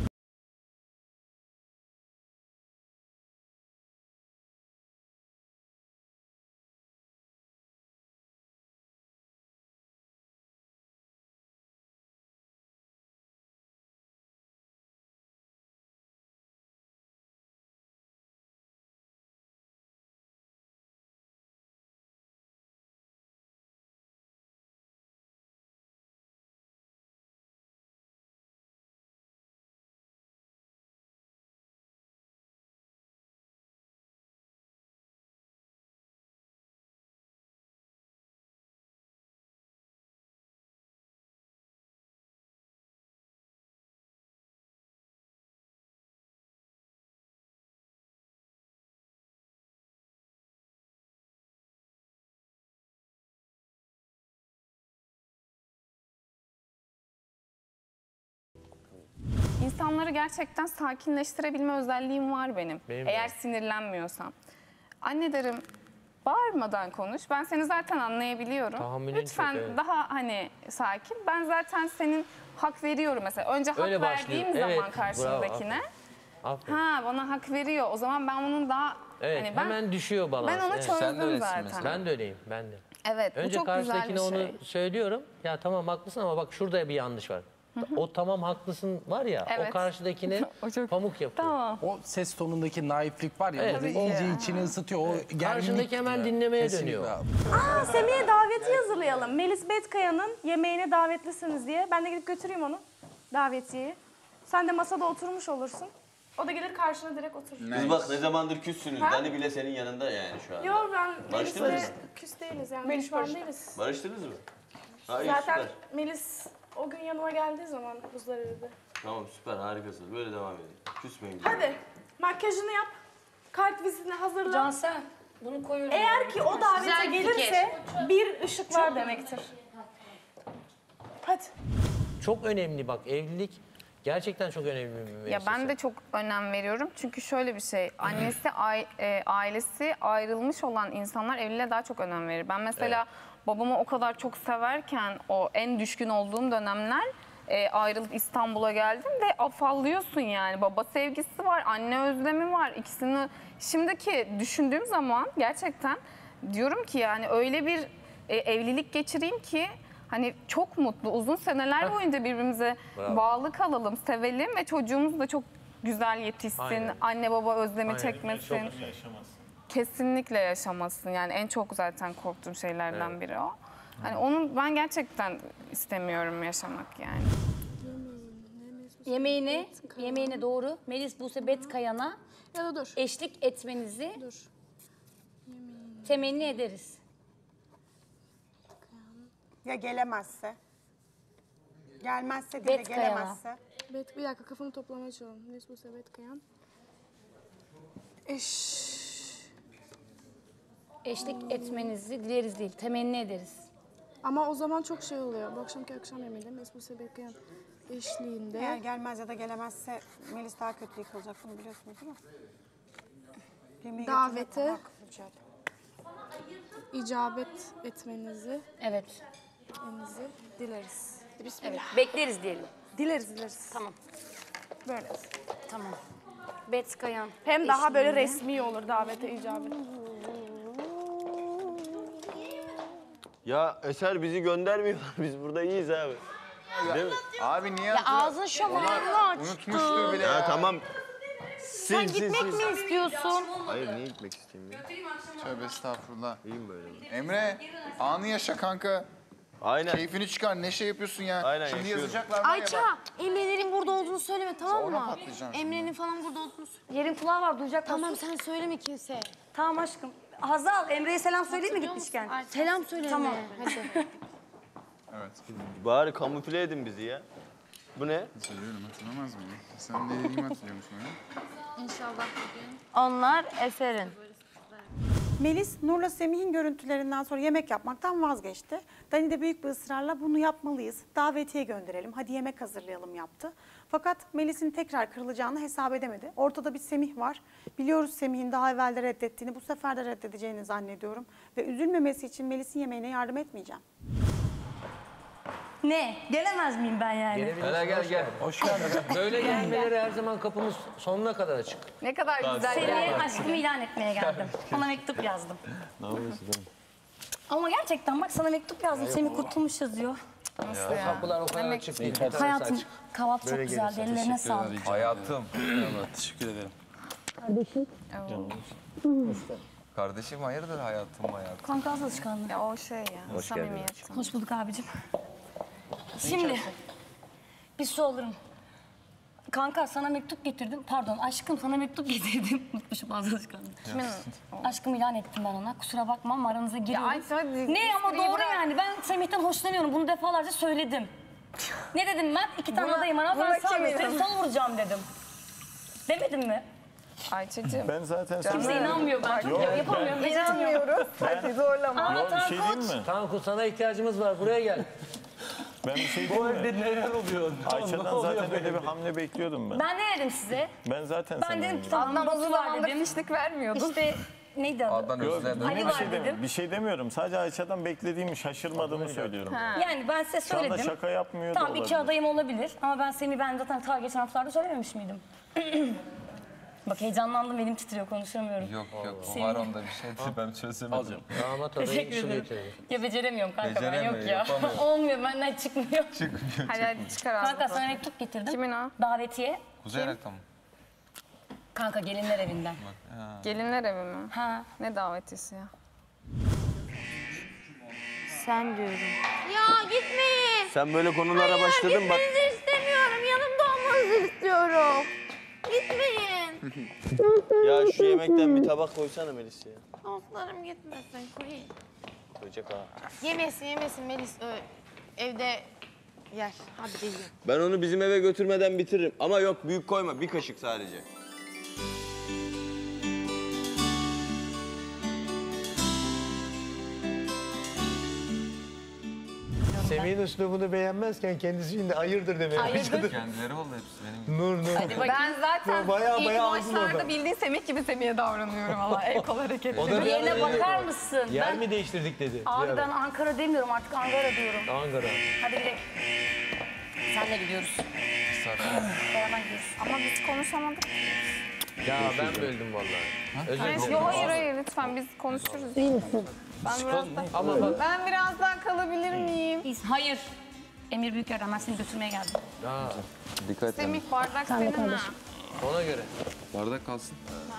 İnsanları gerçekten sakinleştirebilme özelliğim var benim. Benim de. Eğer sinirlenmiyorsam. Anne derim, bağırmadan konuş. Ben seni zaten anlayabiliyorum. Tahammülün Lütfen çok, evet. daha hani sakin. Ben zaten senin hak veriyorum mesela. Önce hak Öyle verdiğim başlıyor. zaman Evet, karşımdakine. bravo, aferin. Ha, bana hak veriyor. O zaman ben bunun daha... Evet, hani ben, hemen düşüyor balans. Ben onu Evet. çözdüm zaten. Ben de öyleyim, ben de. Evet, bu Önce çok güzel bir karşıdakine onu şey. söylüyorum. Ya tamam haklısın ama bak şurada bir yanlış var. O tamam haklısın var ya, o Evet. karşıdakine pamuk yapıyor. O ses tonundaki naiflik var ya, Evet, böyle o- iyice içini ısıtıyor. O gerginlik. Karşındaki hemen dinlemeye Kesinlikle dönüyor. abi. Aa, Semih'e davetiye hazırlayalım. Melis Betkaya'nın yemeğine davetlisiniz diye. Ben de gidip götüreyim onu, davetiyeyi. Sen de masada oturmuş olursun. O da gelir karşına direkt oturur. Kız bak ne zamandır küssünüz. Ha? Dani bile senin yanında yani şu anda. Yok, ben Barıştınız Melis'le mı? küs değiliz yani. Düşman değiliz. Barıştınız mı? Ha, iyi, Zaten süper. Melis o gün yanıma geldiği zaman buzlar eridi. Tamam süper harikasınız. Böyle devam edin. Küsmeyin. Hadi makyajını yap. Kart vizitini hazırla. Cansel, bunu koyuyorum. Eğer ki o davete Güzel fikir. gelirse bir ışık var demektir. Hadi. Çok önemli bak, evlilik gerçekten çok önemli bir mevzu. Ya ben de çok önem veriyorum. Çünkü şöyle bir şey, annesi, ailesi ayrılmış olan insanlar evliliğe daha çok önem verir. Ben mesela babamı o kadar çok severken o en düşkün olduğum dönemler ayrılıp İstanbul'a geldim ve afallıyorsun yani. Baba sevgisi var, anne özlemi var. İkisini şimdiki düşündüğüm zaman gerçekten diyorum ki yani öyle bir evlilik geçireyim ki hani çok mutlu, uzun seneler boyunca birbirimize Bravo. bağlı kalalım, sevelim ve çocuğumuz da çok güzel yetişsin. Aynen. Anne baba özlemi Aynen. çekmesin. Çok yaşamasın. Kesinlikle yaşamasın. Yani en çok zaten korktuğum şeylerden Evet. biri o. Hani onu ben gerçekten istemiyorum yaşamak yani. Yemeğine doğru Melis Buse Betkaya'na eşlik etmenizi temenni ederiz. Ya gelemezse? Gelmezse değil de Betkaya. gelemezse. Bir dakika kafamı toplamaya çalışıyorum. Melis Buse Betkayan. Eşlik etmenizi dileriz değil, temenni ederiz. Ama o zaman çok şey oluyor. Bu akşamki akşam yemeğinde Melis Buse Betkayan eşliğinde. Eğer gelmez ya da gelemezse Melis daha kötü yıkılacak, bunu biliyorsunuz değil mi? Yemeği Davete götürmek daha akıllıca. icabet etmenizi dileriz. Evet, bekleriz diyelim. Dileriz. Tamam. Böyle. Tamam. Betkayan. Hem daha böyle eşliğinde. resmi olur davete icabet. Ya Eser bizi göndermiyorlar. Biz burada iyiyiz abi. Değil mi? Abi niye Ya ağzın şamarını açtı. Unutmuştur bile Ya tamam. Sen gitmek mi istiyorsun? Hayır niye gitmek isteyeyim ya? Tövbe estağfurullah. İyiyim böyle. Emre, anı yaşa kanka. Aynen. Keyfini çıkar, ne şey yapıyorsun ya? Aynen, Şimdi yaşıyorum. yazacaklar var ya Ayça, bak. Emre'nin burada olduğunu söyleme tamam Sonra mı? patlayacağım şimdi. Emre'nin falan burada olduğunu söyleme. Yerin kulağı var duyacak. Tamam sen söyleme kimseye. Tamam aşkım. Hazal, Emre'ye selam söyleyeyim mi gitmişken? Selam söyle Tamam. Emre'ye, hadi. Evet. Bari kamufle edin bizi ya. Bu ne? Hatırlıyorum, hatırlamaz mıyım? Sen ne dediğimi hatırlıyor musun ya? İnşallah bugün. Onlar Eser'in. Melis, Nur'la Semih'in görüntülerinden sonra yemek yapmaktan vazgeçti. Dani de büyük bir ısrarla bunu yapmalıyız, davetiye gönderelim, hadi yemek hazırlayalım yaptı. Fakat Melis'in tekrar kırılacağını hesap edemedi. Ortada bir Semih var. Biliyoruz Semih'in daha evvel de reddettiğini, bu sefer de reddedeceğini zannediyorum. Ve üzülmemesi için Melis'in yemeğine yardım etmeyeceğim. Ne? Gelemez miyim ben yani? Gelebilirsin. Gel. Hoş geldin. Böyle gelmeleri her zaman kapımız sonuna kadar açık. Ne kadar güzel. Semih'e aşkımı ilan etmeye geldim. Ona mektup yazdım. Ne yapıyorsun? Ama gerçekten bak sana mektup yazdım. Semih kurtulmuş yazıyor. Nasıl ya? Kapılar o kadar açık değil. Hayatım kahvaltı çok güzeldi. Ellerine sağlık. Hayatım. Evet, teşekkür ederim. Kardeşim. Kardeşim hayırdır hayatım hayatım. Kanka az alışkanlığı. Ya o şey ya. Hoş samimiyet. Hoş bulduk abicim. Şimdi bir su alırım. Kanka sana mektup getirdim. Pardon aşkım sana mektup getirdim. Unutmuşum az alışkanlığı. Kimin? Aşkımı ilan ettim ben ona. Kusura bakma ama aranıza giriyorum. Ayça, hadi, Ne ama espriyi doğru bırak. yani. Ben Semih'ten hoşlanıyorum. Bunu defalarca söyledim. Ne dedim ben? 2 tane adayım bana. Ben sağ göstereyim, sol vuracağım dedim. Demedim mi? Ayça'cığım. Ben zaten... Kimse inanmıyor ben. Çok yapamıyorum. İnanmıyoruz. Hadi zorlama. Aa, Yok, bir şey diyeyim mi? Tanku sana ihtiyacımız var. Buraya gel. Ben bir şey diyeyim mi? neler oluyor? Ayça'dan zaten böyle bir hamle bekliyordum ben. Ben ne dedim size? Ben zaten Ben sana dedim öyle. ki tamam Adnan Batu uzun var zamandır dedim. fişlik vermiyordu. İşte neydi adı? Adnan Yok, özledim. Ali bir var şey dedim. demiyorum. Bir şey demiyorum. Sadece Ayça'dan beklediğimi, şaşırmadığımı söylüyorum. Yani ben size Şu anda söyledim. şaka yapmıyor da Tamam olabilir. 2 adayım olabilir ama ben Semih zaten ta geçen haftalarda söylememiş miydim? Bak heyecanlandım elim titriyor konuşamıyorum. Yok o Senin- var onda bir şeydi ben çözemedim. Damat adayı Teşekkür işi ederim. getirdi. Ya beceremiyorum kanka ben Beceremiyor, yok ya. yapamıyor. Olmuyor benden çıkmıyor. Hadi çıkar ağzını. Kanka sana mektup getirdim. Kimin o? Davetiye. Kuzey Irak'ta mı? Kanka gelinler evinden. Gelinler evi mi? Ha. Ne davetisi ya? Sen diyorum. Ya gitmeyin. Sen böyle konulara başladın bak. Gitmenizi istemiyorum. Yanımda olmanızı istiyorum. Gitmeyin. Ya şu yemekten bir tabak koysana Melis ya. Dostlarım gitmesin. Koyayım. Koyacak ha. Yemesin Melis. Evde yer. Hadi de yiyin. Ben onu bizim eve götürmeden bitiririm. Ama yok büyük koyma bir kaşık sadece. Semih'in üslubunu beğenmezken kendisi şimdi hayırdır demeye başladı. Kendileri oldu hepsi benim. Nur. Ben zaten Bayağı ilk ağzın başlarda orada. bildiğin Semih gibi Semih'e davranıyorum valla el kol hareketi. O da bir Yerine ara dedi. bakar mısın? Yer mi değiştirdik dedi. Abi Bir ben ara. Ankara demiyorum artık Ankara diyorum. Ankara. Hadi gidelim. Senle gidiyoruz. Beraber gidiyoruz. Ama biz konuşamadık. Ya ben böldüm vallahi. Özür dilerim. Yok hayır lütfen biz konuşuruz. İyi misin? Ben biraz daha, Ama bak. ben biraz daha kalabilir miyim? Hayır. Emir Büyüker'den ben seni götürmeye geldim. Ha, Dikkat et. Semih bardak senin ha. ona göre. Bardak kalsın.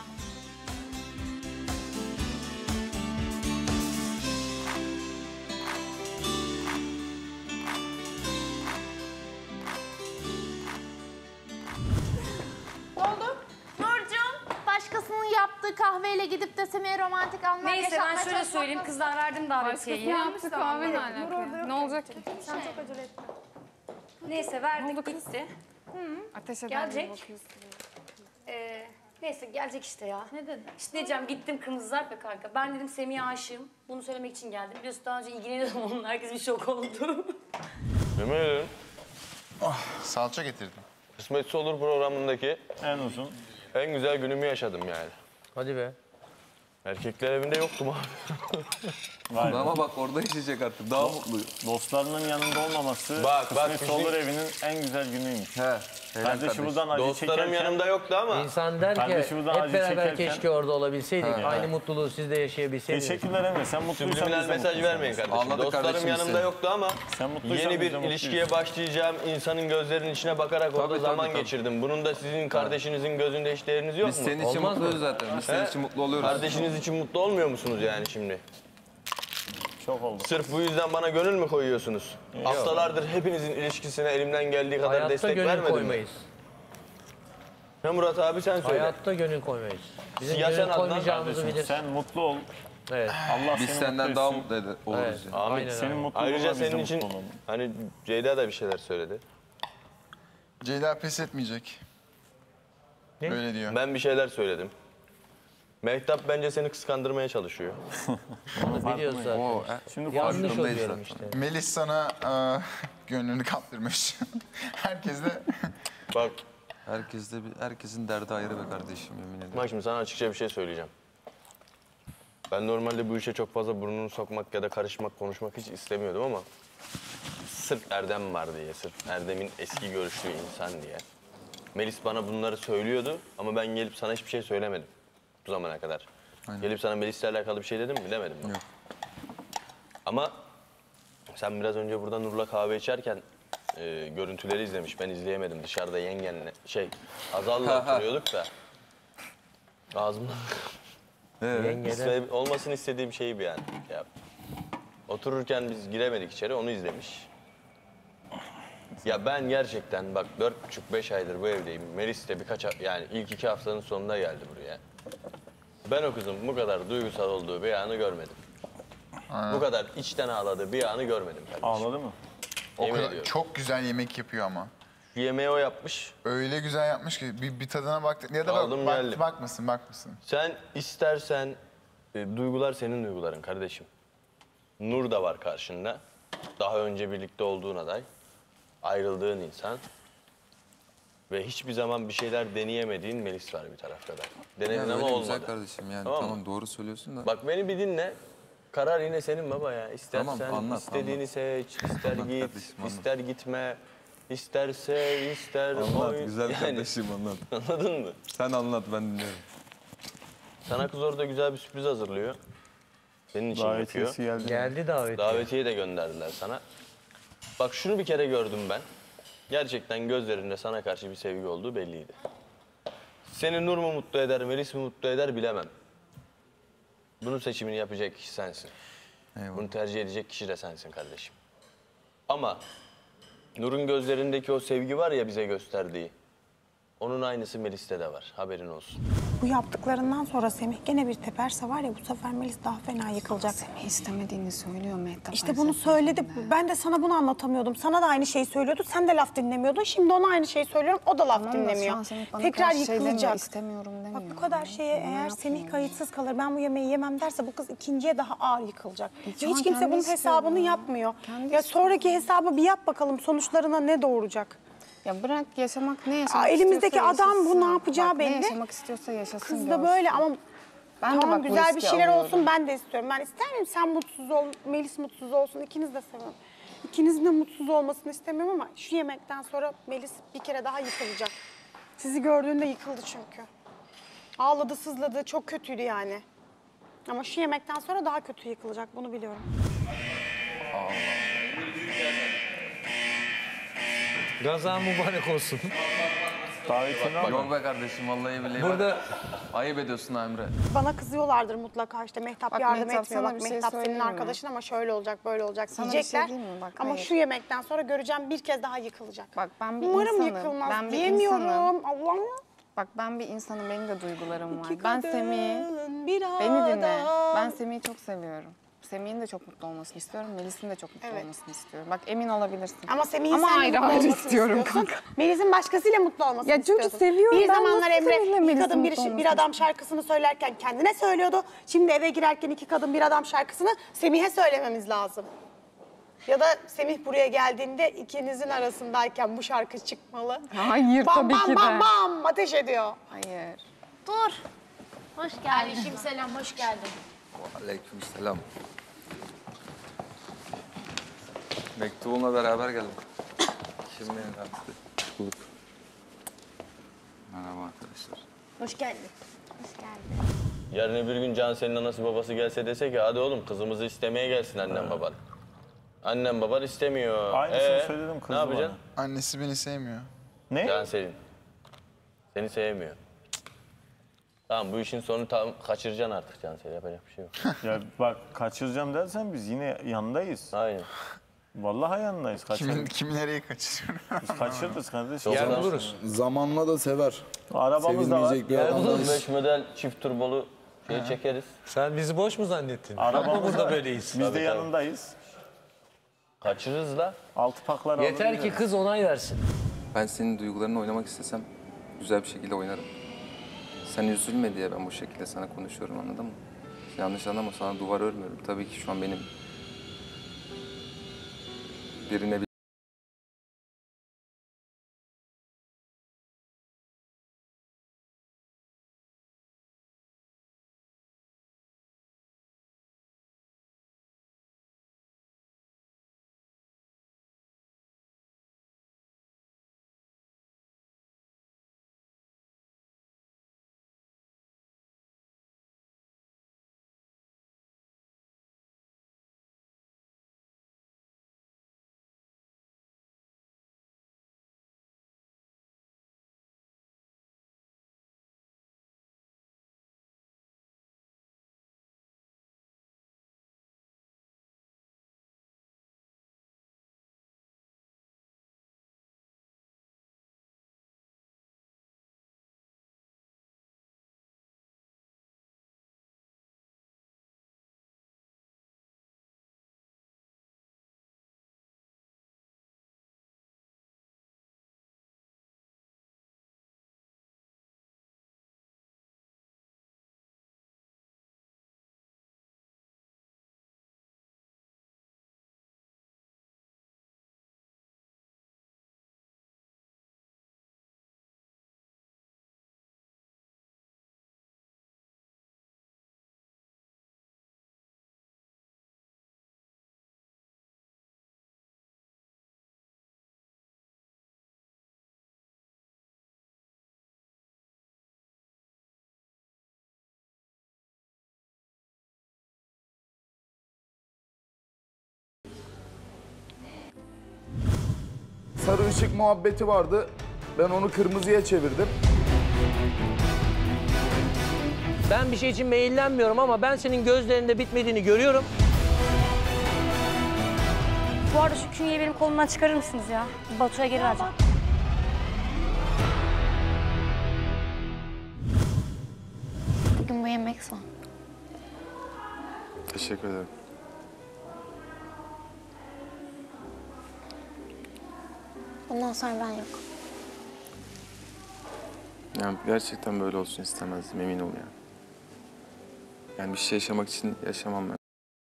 Ne oldu? Nurcuğum, başkasının yaptığı kahveyle gidip de Semih'e romantik anlar Neyse ben yaşatmaya şöyle çalışmak söyleyeyim. nasıl? Kızlar verdim davetiyeyi. Yaptı kahve ne alaka? Ne olacak ki? Sen çok acele etme. Neyse verdik gitti. Ateş eder gibi Gelecek. bakıyorsun. Neyse gelecek işte ya. Ne dedi? İşte diyeceğim gittim Kırmızı Zarp ya kanka. Ben dedim Semih'e aşığım. Bunu söylemek için geldim. Biliyorsun daha önce ilgileniyordum onunla. Herkes bir şok oldu. Yemin Salça getirdim. Kısmetse olur programındaki En uzun. en güzel günümü yaşadım yani. Hadi be. Erkekler evinde yoktum abi. Vay be. Ama bak orada yaşayacak artık. Daha mutlu. Dostlarının yanında olmaması Bak, kısmetse olur evinin en güzel günüymüş. Kardeşi buradan acı Dostlarım çekerken... yanımda yoktu ama. İnsan der ki Kardeşi buradan hep acı beraber çekerken- keşke orada olabilseydik. Ha. Aynı mutluluğu siz de yaşayabilseydiniz. Teşekkürler Emre. Sen mutluysan Subliminal biz de mesaj mutluyuz. vermeyin kardeşim. Anladık Dostlarım kardeşim yanımda seni. yoktu ama Sen mutluysan yeni biz bir de mutluyuz. ilişkiye başlayacağım insanın gözlerinin içine bakarak orada Tabii, zaman tabii. geçirdim. Bunun da sizin kardeşinizin gözünde hiç değeriniz yok Biz mu? senin için Olmaz mı? mutluyuz zaten. Biz senin He? için mutlu oluyoruz. Kardeşiniz için mutlu olmuyor musunuz yani şimdi? Çok oldu. Sırf bu yüzden bana gönül mü koyuyorsunuz? Haftalardır hepinizin ilişkisine elimden geldiği kadar Hayatta destek gönül vermedim mi? koymayız. Ya Murat abi sen söyle. Hayatta gönül koymayız. Bizim Ya sen gönül Adnan koymayacağımızı Kardeşim, bilir. sen mutlu ol. Evet. Allah Biz seni senden mutlu daha etsin. mutlu oluruz. Evet. Yani. Amin. Aynen Senin öyle. mutluluğuna Ayrıca biz de senin mutlu için olalım. hani Ceyda da bir şeyler söyledi. Ceyda pes etmeyecek. Ne? Öyle diyor. Ben bir şeyler söyledim. Mehtap bence seni kıskandırmaya çalışıyor. Onu biliyoruz zaten. Oo, Şimdi Yanlış farkındayız oluyorum zaten. işte. Melis sana gönlünü kaptırmış. Herkes de Bak, Herkesin derdi ayrı be kardeşim yemin ederim. bak şimdi sana açıkça bir şey söyleyeceğim. Ben normalde bu işe çok fazla burnunu sokmak ya da karışmak, konuşmak hiç istemiyordum ama sırf Erdem var diye, sırf Erdem'in eski görüştüğü insan diye. Melis bana bunları söylüyordu ama ben gelip sana hiçbir şey söylemedim bu zamana kadar. Aynen. Gelip sana Melis'le alakalı bir şey dedim mi? Demedim. Yok. Ama sen biraz önce burada Nur'la kahve içerken görüntüleri izlemiş. Ben izleyemedim. Dışarıda yengenle, Hazal'la oturuyorduk da. Ağzımdan olmasını istediğim şeyi bir yani. Otururken biz giremedik içeri, onu izlemiş. Ya ben gerçekten bak 4,5-5 aydır bu evdeyim. Melis de yani ilk 2 haftanın sonunda geldi buraya. Ben o kızın bu kadar duygusal olduğu bir anı görmedim. Bu kadar içten ağladığı bir anı görmedim kardeşim. Ağladı mı? o Yemin kadar, ediyorum. çok güzel yemek yapıyor ama. Şu yemeği o yapmış. Öyle güzel yapmış ki bir tadına baktın ya da Aldım geldim. bakmasın. Sen istersen duygular senin duyguların kardeşim. Nur da var karşında. Daha önce birlikte olduğun aday. Ayrıldığın insan. Ve hiçbir zaman bir şeyler deneyemediğin Melis var bir tarafta da. Denedin Ya ama öyle olmadı. güzel kardeşim yani Tamam mı? tamam doğru söylüyorsun da. Bak beni bir dinle. Karar yine senin baba ya. İstersen Tamam, anlat, istediğini seç, ister Anlat git, kardeşim, anlat. ister gitme. İsterse ister Anlat oy. güzel Yani, kardeşim anlat. anladın mı? Sen anlat ben dinliyorum. Sana kız orada güzel bir sürpriz hazırlıyor. Senin için yapıyor. Davetiyesi geldi. Geldi davetiye. Davetiye de gönderdiler sana. Bak şunu bir kere gördüm ben. Gerçekten gözlerinde sana karşı bir sevgi olduğu belliydi. Seni Nur mu mutlu eder, Melis mi mutlu eder bilemem. Bunun seçimini yapacak kişi sensin. Eyvallah. Bunu tercih edecek kişi de sensin kardeşim. Ama Nur'un gözlerindeki o sevgi var ya bize gösterdiği. Onun aynısı Melis'te de var. Haberin olsun. Bu yaptıklarından sonra Semih gene bir teperse var ya bu sefer Melis daha fena yıkılacak. Semih istemediğini söylüyor Mehtap. İşte bunu söyledi. Ben de sana bunu anlatamıyordum. Sana da aynı şeyi söylüyordu. Sen de laf dinlemiyordun. Şimdi ona aynı şeyi söylüyorum. O da laf dinlemiyor. Tekrar yıkılacak. istemiyorum demiyor. Bak bu kadar şeye eğer Semih kayıtsız kalır, ben bu yemeği yemem derse bu kız ikinciye daha ağır yıkılacak. şu Hiç an kimse kendi bunun istiyor hesabını bunu. yapmıyor. Kendi Ya istiyor sonraki hesabı bir yap bakalım sonuçlarına ne doğuracak. Ya bırak yaşamak ne yaşamak Elimizdeki istiyorsa adam bu yaşasın. ne yapacağı Bak, belli. Ne yaşamak istiyorsa yaşasın. Kız da görsün. böyle ama Ben de tamam bak bu güzel bir riski şeyler alıyorum. olsun ben de istiyorum. Ben ister miyim sen mutsuz ol, Melis mutsuz olsun ikiniz de seviyorum. İkinizin de mutsuz olmasını istemiyorum ama şu yemekten sonra Melis bir kere daha yıkılacak. Sizi gördüğünde yıkıldı çünkü. Ağladı sızladı çok kötüydü yani. Ama şu yemekten sonra daha kötü yıkılacak bunu biliyorum. Gazan mübarek olsun. Davetini al. Yok be kardeşim vallahi billahi. Burada ayıp ediyorsun ha Emre. Bana kızıyorlardır mutlaka işte Mehtap Bak yardım Mehtap, etmiyor. sana Bak bir şey Mehtap senin söyleyeyim mi? arkadaşın ama şöyle olacak böyle olacak Sana bir diyecekler. şey diyeyim mi? Bak, ama hayır. şu yemekten sonra göreceğim bir kez daha yıkılacak. Bak ben bir Umarım insanım. yıkılmaz Ben bir diyemiyorum. insanım. Allah'ım. Bak ben bir insanım, benim de duygularım var. İki Ben kadın, Semih'i, bir beni dinle. adam. Ben Semih'i çok seviyorum. Semih'in de çok mutlu olmasını istiyorum. Melis'in de çok mutlu Evet. olmasını istiyorum. Bak emin olabilirsin. Ama Semih'in Ama seninle ayrı mutlu ayrı olmasını istiyorum istiyorsun. kanka. Melis'in başkasıyla mutlu olmasını Ya çünkü istiyorsun. seviyorum. Bir Ben zamanlar nasıl Emre seninle iki Melis'in kadın mutlu olmasını bir adam şarkısını söylerken kendine söylüyordu. Şimdi eve girerken iki kadın bir adam şarkısını Semih'e söylememiz lazım. Ya da Semih buraya geldiğinde ikinizin arasındayken bu şarkı çıkmalı. Hayır bam, tabii bam, ki de. bam bam ateş ediyor. Hayır. Dur. Hoş geldin. Aleykümselam, hoş geldin. Aleykümselam. Mektubumla beraber geldim. Kim beni attı? Bulduk. Merhaba arkadaşlar. Hoş geldin. Hoş geldin. Yarın öbür gün Cansel'in anası babası gelse dese ki hadi oğlum kızımızı istemeye gelsin annem baban. Annem baban istemiyor. Aynısını söyledim kızı Ne yapacaksın? Annesi beni sevmiyor. Ne? Cansel'in. Seni sevmiyor. Tamam bu işin sonu tam kaçıracaksın artık Cansel. Yapacak bir şey yok. Ya bak kaçıracağım dersen biz yine yanındayız. Aynen. Vallahi yanındayız. Kimi nereye kaçırıyorum? Biz kaçırırız kardeşim. Yer buluruz. Zamanla da sever. Arabamız da var. Sevilmeyecek bir adam değil. 35 model çift turbolu şeyi çekeriz. Sen bizi boş mu zannettin? Arabamız Burada var. böyleyiz. Biz de yanındayız. Kaçırırız la. Altı paklar Yeter ki kız onay versin. Ben senin duygularını oynamak istesem güzel bir şekilde oynarım. Sen üzülme diye ben bu şekilde sana konuşuyorum, anladın mı? Yanlış anlama, sana duvar örmüyorum. Tabii ki şu an benim birine bir... Sarı ışık muhabbeti vardı. Ben onu kırmızıya çevirdim. Ben bir şey için meyillenmiyorum ama ben senin gözlerinde bitmediğini görüyorum. Bu arada şu künyeyi benim kolumdan çıkarır mısınız ya? Batu'ya geri vereceğim. Bugün bu yemek son. Teşekkür ederim. Bundan sonra ben yok. Yani gerçekten böyle olsun istemezdim, emin ol yani. Yani bir şey yaşamak için yaşamam ben.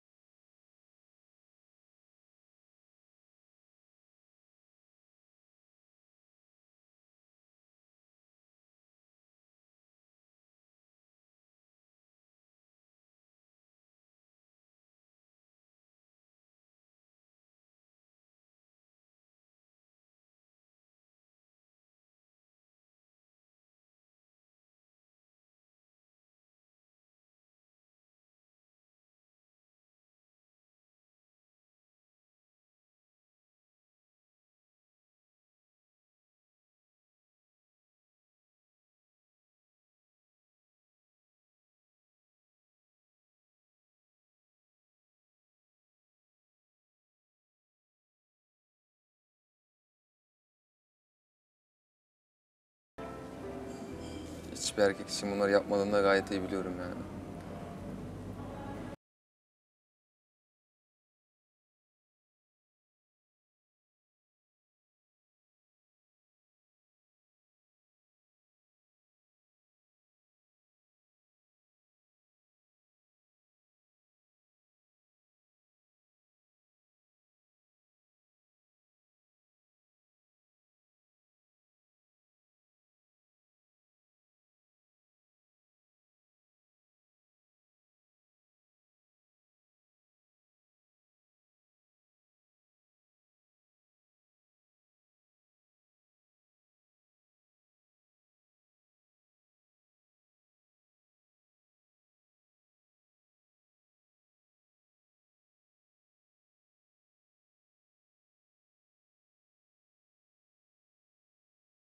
Hiçbir erkek için bunları yapmadığını da gayet iyi biliyorum yani.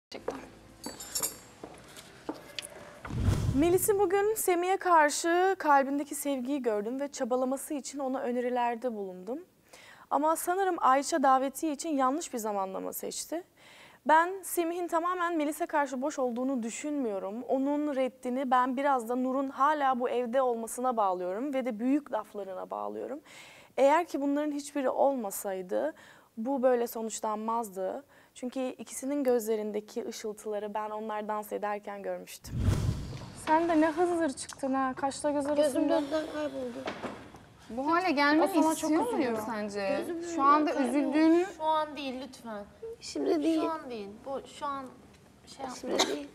Melis'in bugün Semih'e karşı kalbindeki sevgiyi gördüm ve çabalaması için ona önerilerde bulundum. Ama sanırım Ayça daveti için yanlış bir zamanlama seçti. Ben Semih'in tamamen Melis'e karşı boş olduğunu düşünmüyorum. Onun reddini ben biraz da Nur'un hala bu evde olmasına bağlıyorum ve de büyük laflarına bağlıyorum. Eğer ki bunların hiçbiri olmasaydı bu böyle sonuçlanmazdı. Çünkü ikisinin gözlerindeki ışıltıları ben onlar dans ederken görmüştüm. Sen de ne hızlı çıktın ha. Kaşla göz arasında. Gözümden kayboldu. Bu hale gelmeni O sana çok istiyor muyum üzülüyor. sence? Gözümün Şu anda önünden üzüldüğünü... Şu an değil lütfen. Şimdi değil. Şu an değil. Şu an şey yapma. Şimdi değil.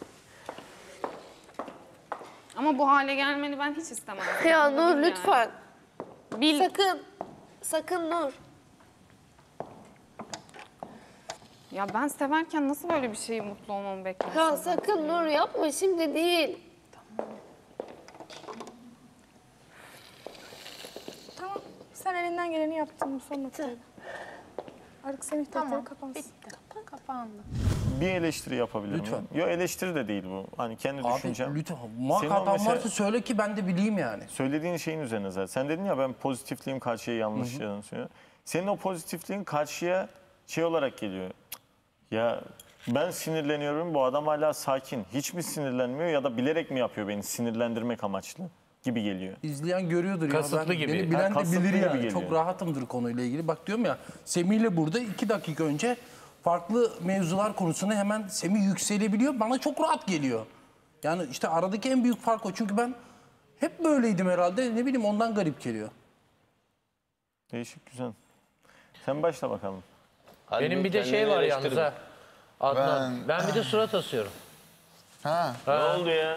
Ama bu hale gelmeni ben hiç istemem. Ya Nur Yani. lütfen. Bil. Sakın. Sakın Nur. Ya ben severken nasıl böyle bir şeyi mutlu olmamı beklersin? Ya sakın Nur yapma şimdi değil. Tamam. Sen elinden geleni yaptın bu son noktayı. Artık Semih Tamam. kapansın. Bitti. Kapandı. Bir eleştiri yapabilir Lütfen. miyim? Yok eleştiri de değil bu. Hani kendi düşüncem. Lütfen. Senin Muhakkak o hatan mesela- varsa söyle ki ben de bileyim yani. Söylediğin şeyin üzerine zaten. Sen dedin ya ben pozitifliğim karşıya yanlış yansıyor. Senin o pozitifliğin karşıya şey olarak geliyor. Ya ben sinirleniyorum, bu adam hala sakin. Hiç mi sinirlenmiyor ya da bilerek mi yapıyor beni sinirlendirmek amaçlı gibi geliyor. İzleyen görüyordur Kasıtlı ya. gibi. Beni bilen de kasıtlı bilir gibi yani. geliyor. Çok rahatımdır konuyla ilgili. Bak diyorum ya Semih'le burada 2 dakika önce farklı mevzular konusunda hemen Semih yükselebiliyor. Bana çok rahat geliyor. Yani işte aradaki en büyük fark o. Çünkü ben hep böyleydim herhalde. Ne bileyim ondan garip geliyor. Değişik, güzel. Sen başla bakalım. Benim bir de şey var yalnız ha. Adnan. Ben bir de surat asıyorum. Ha. Ne oldu ya?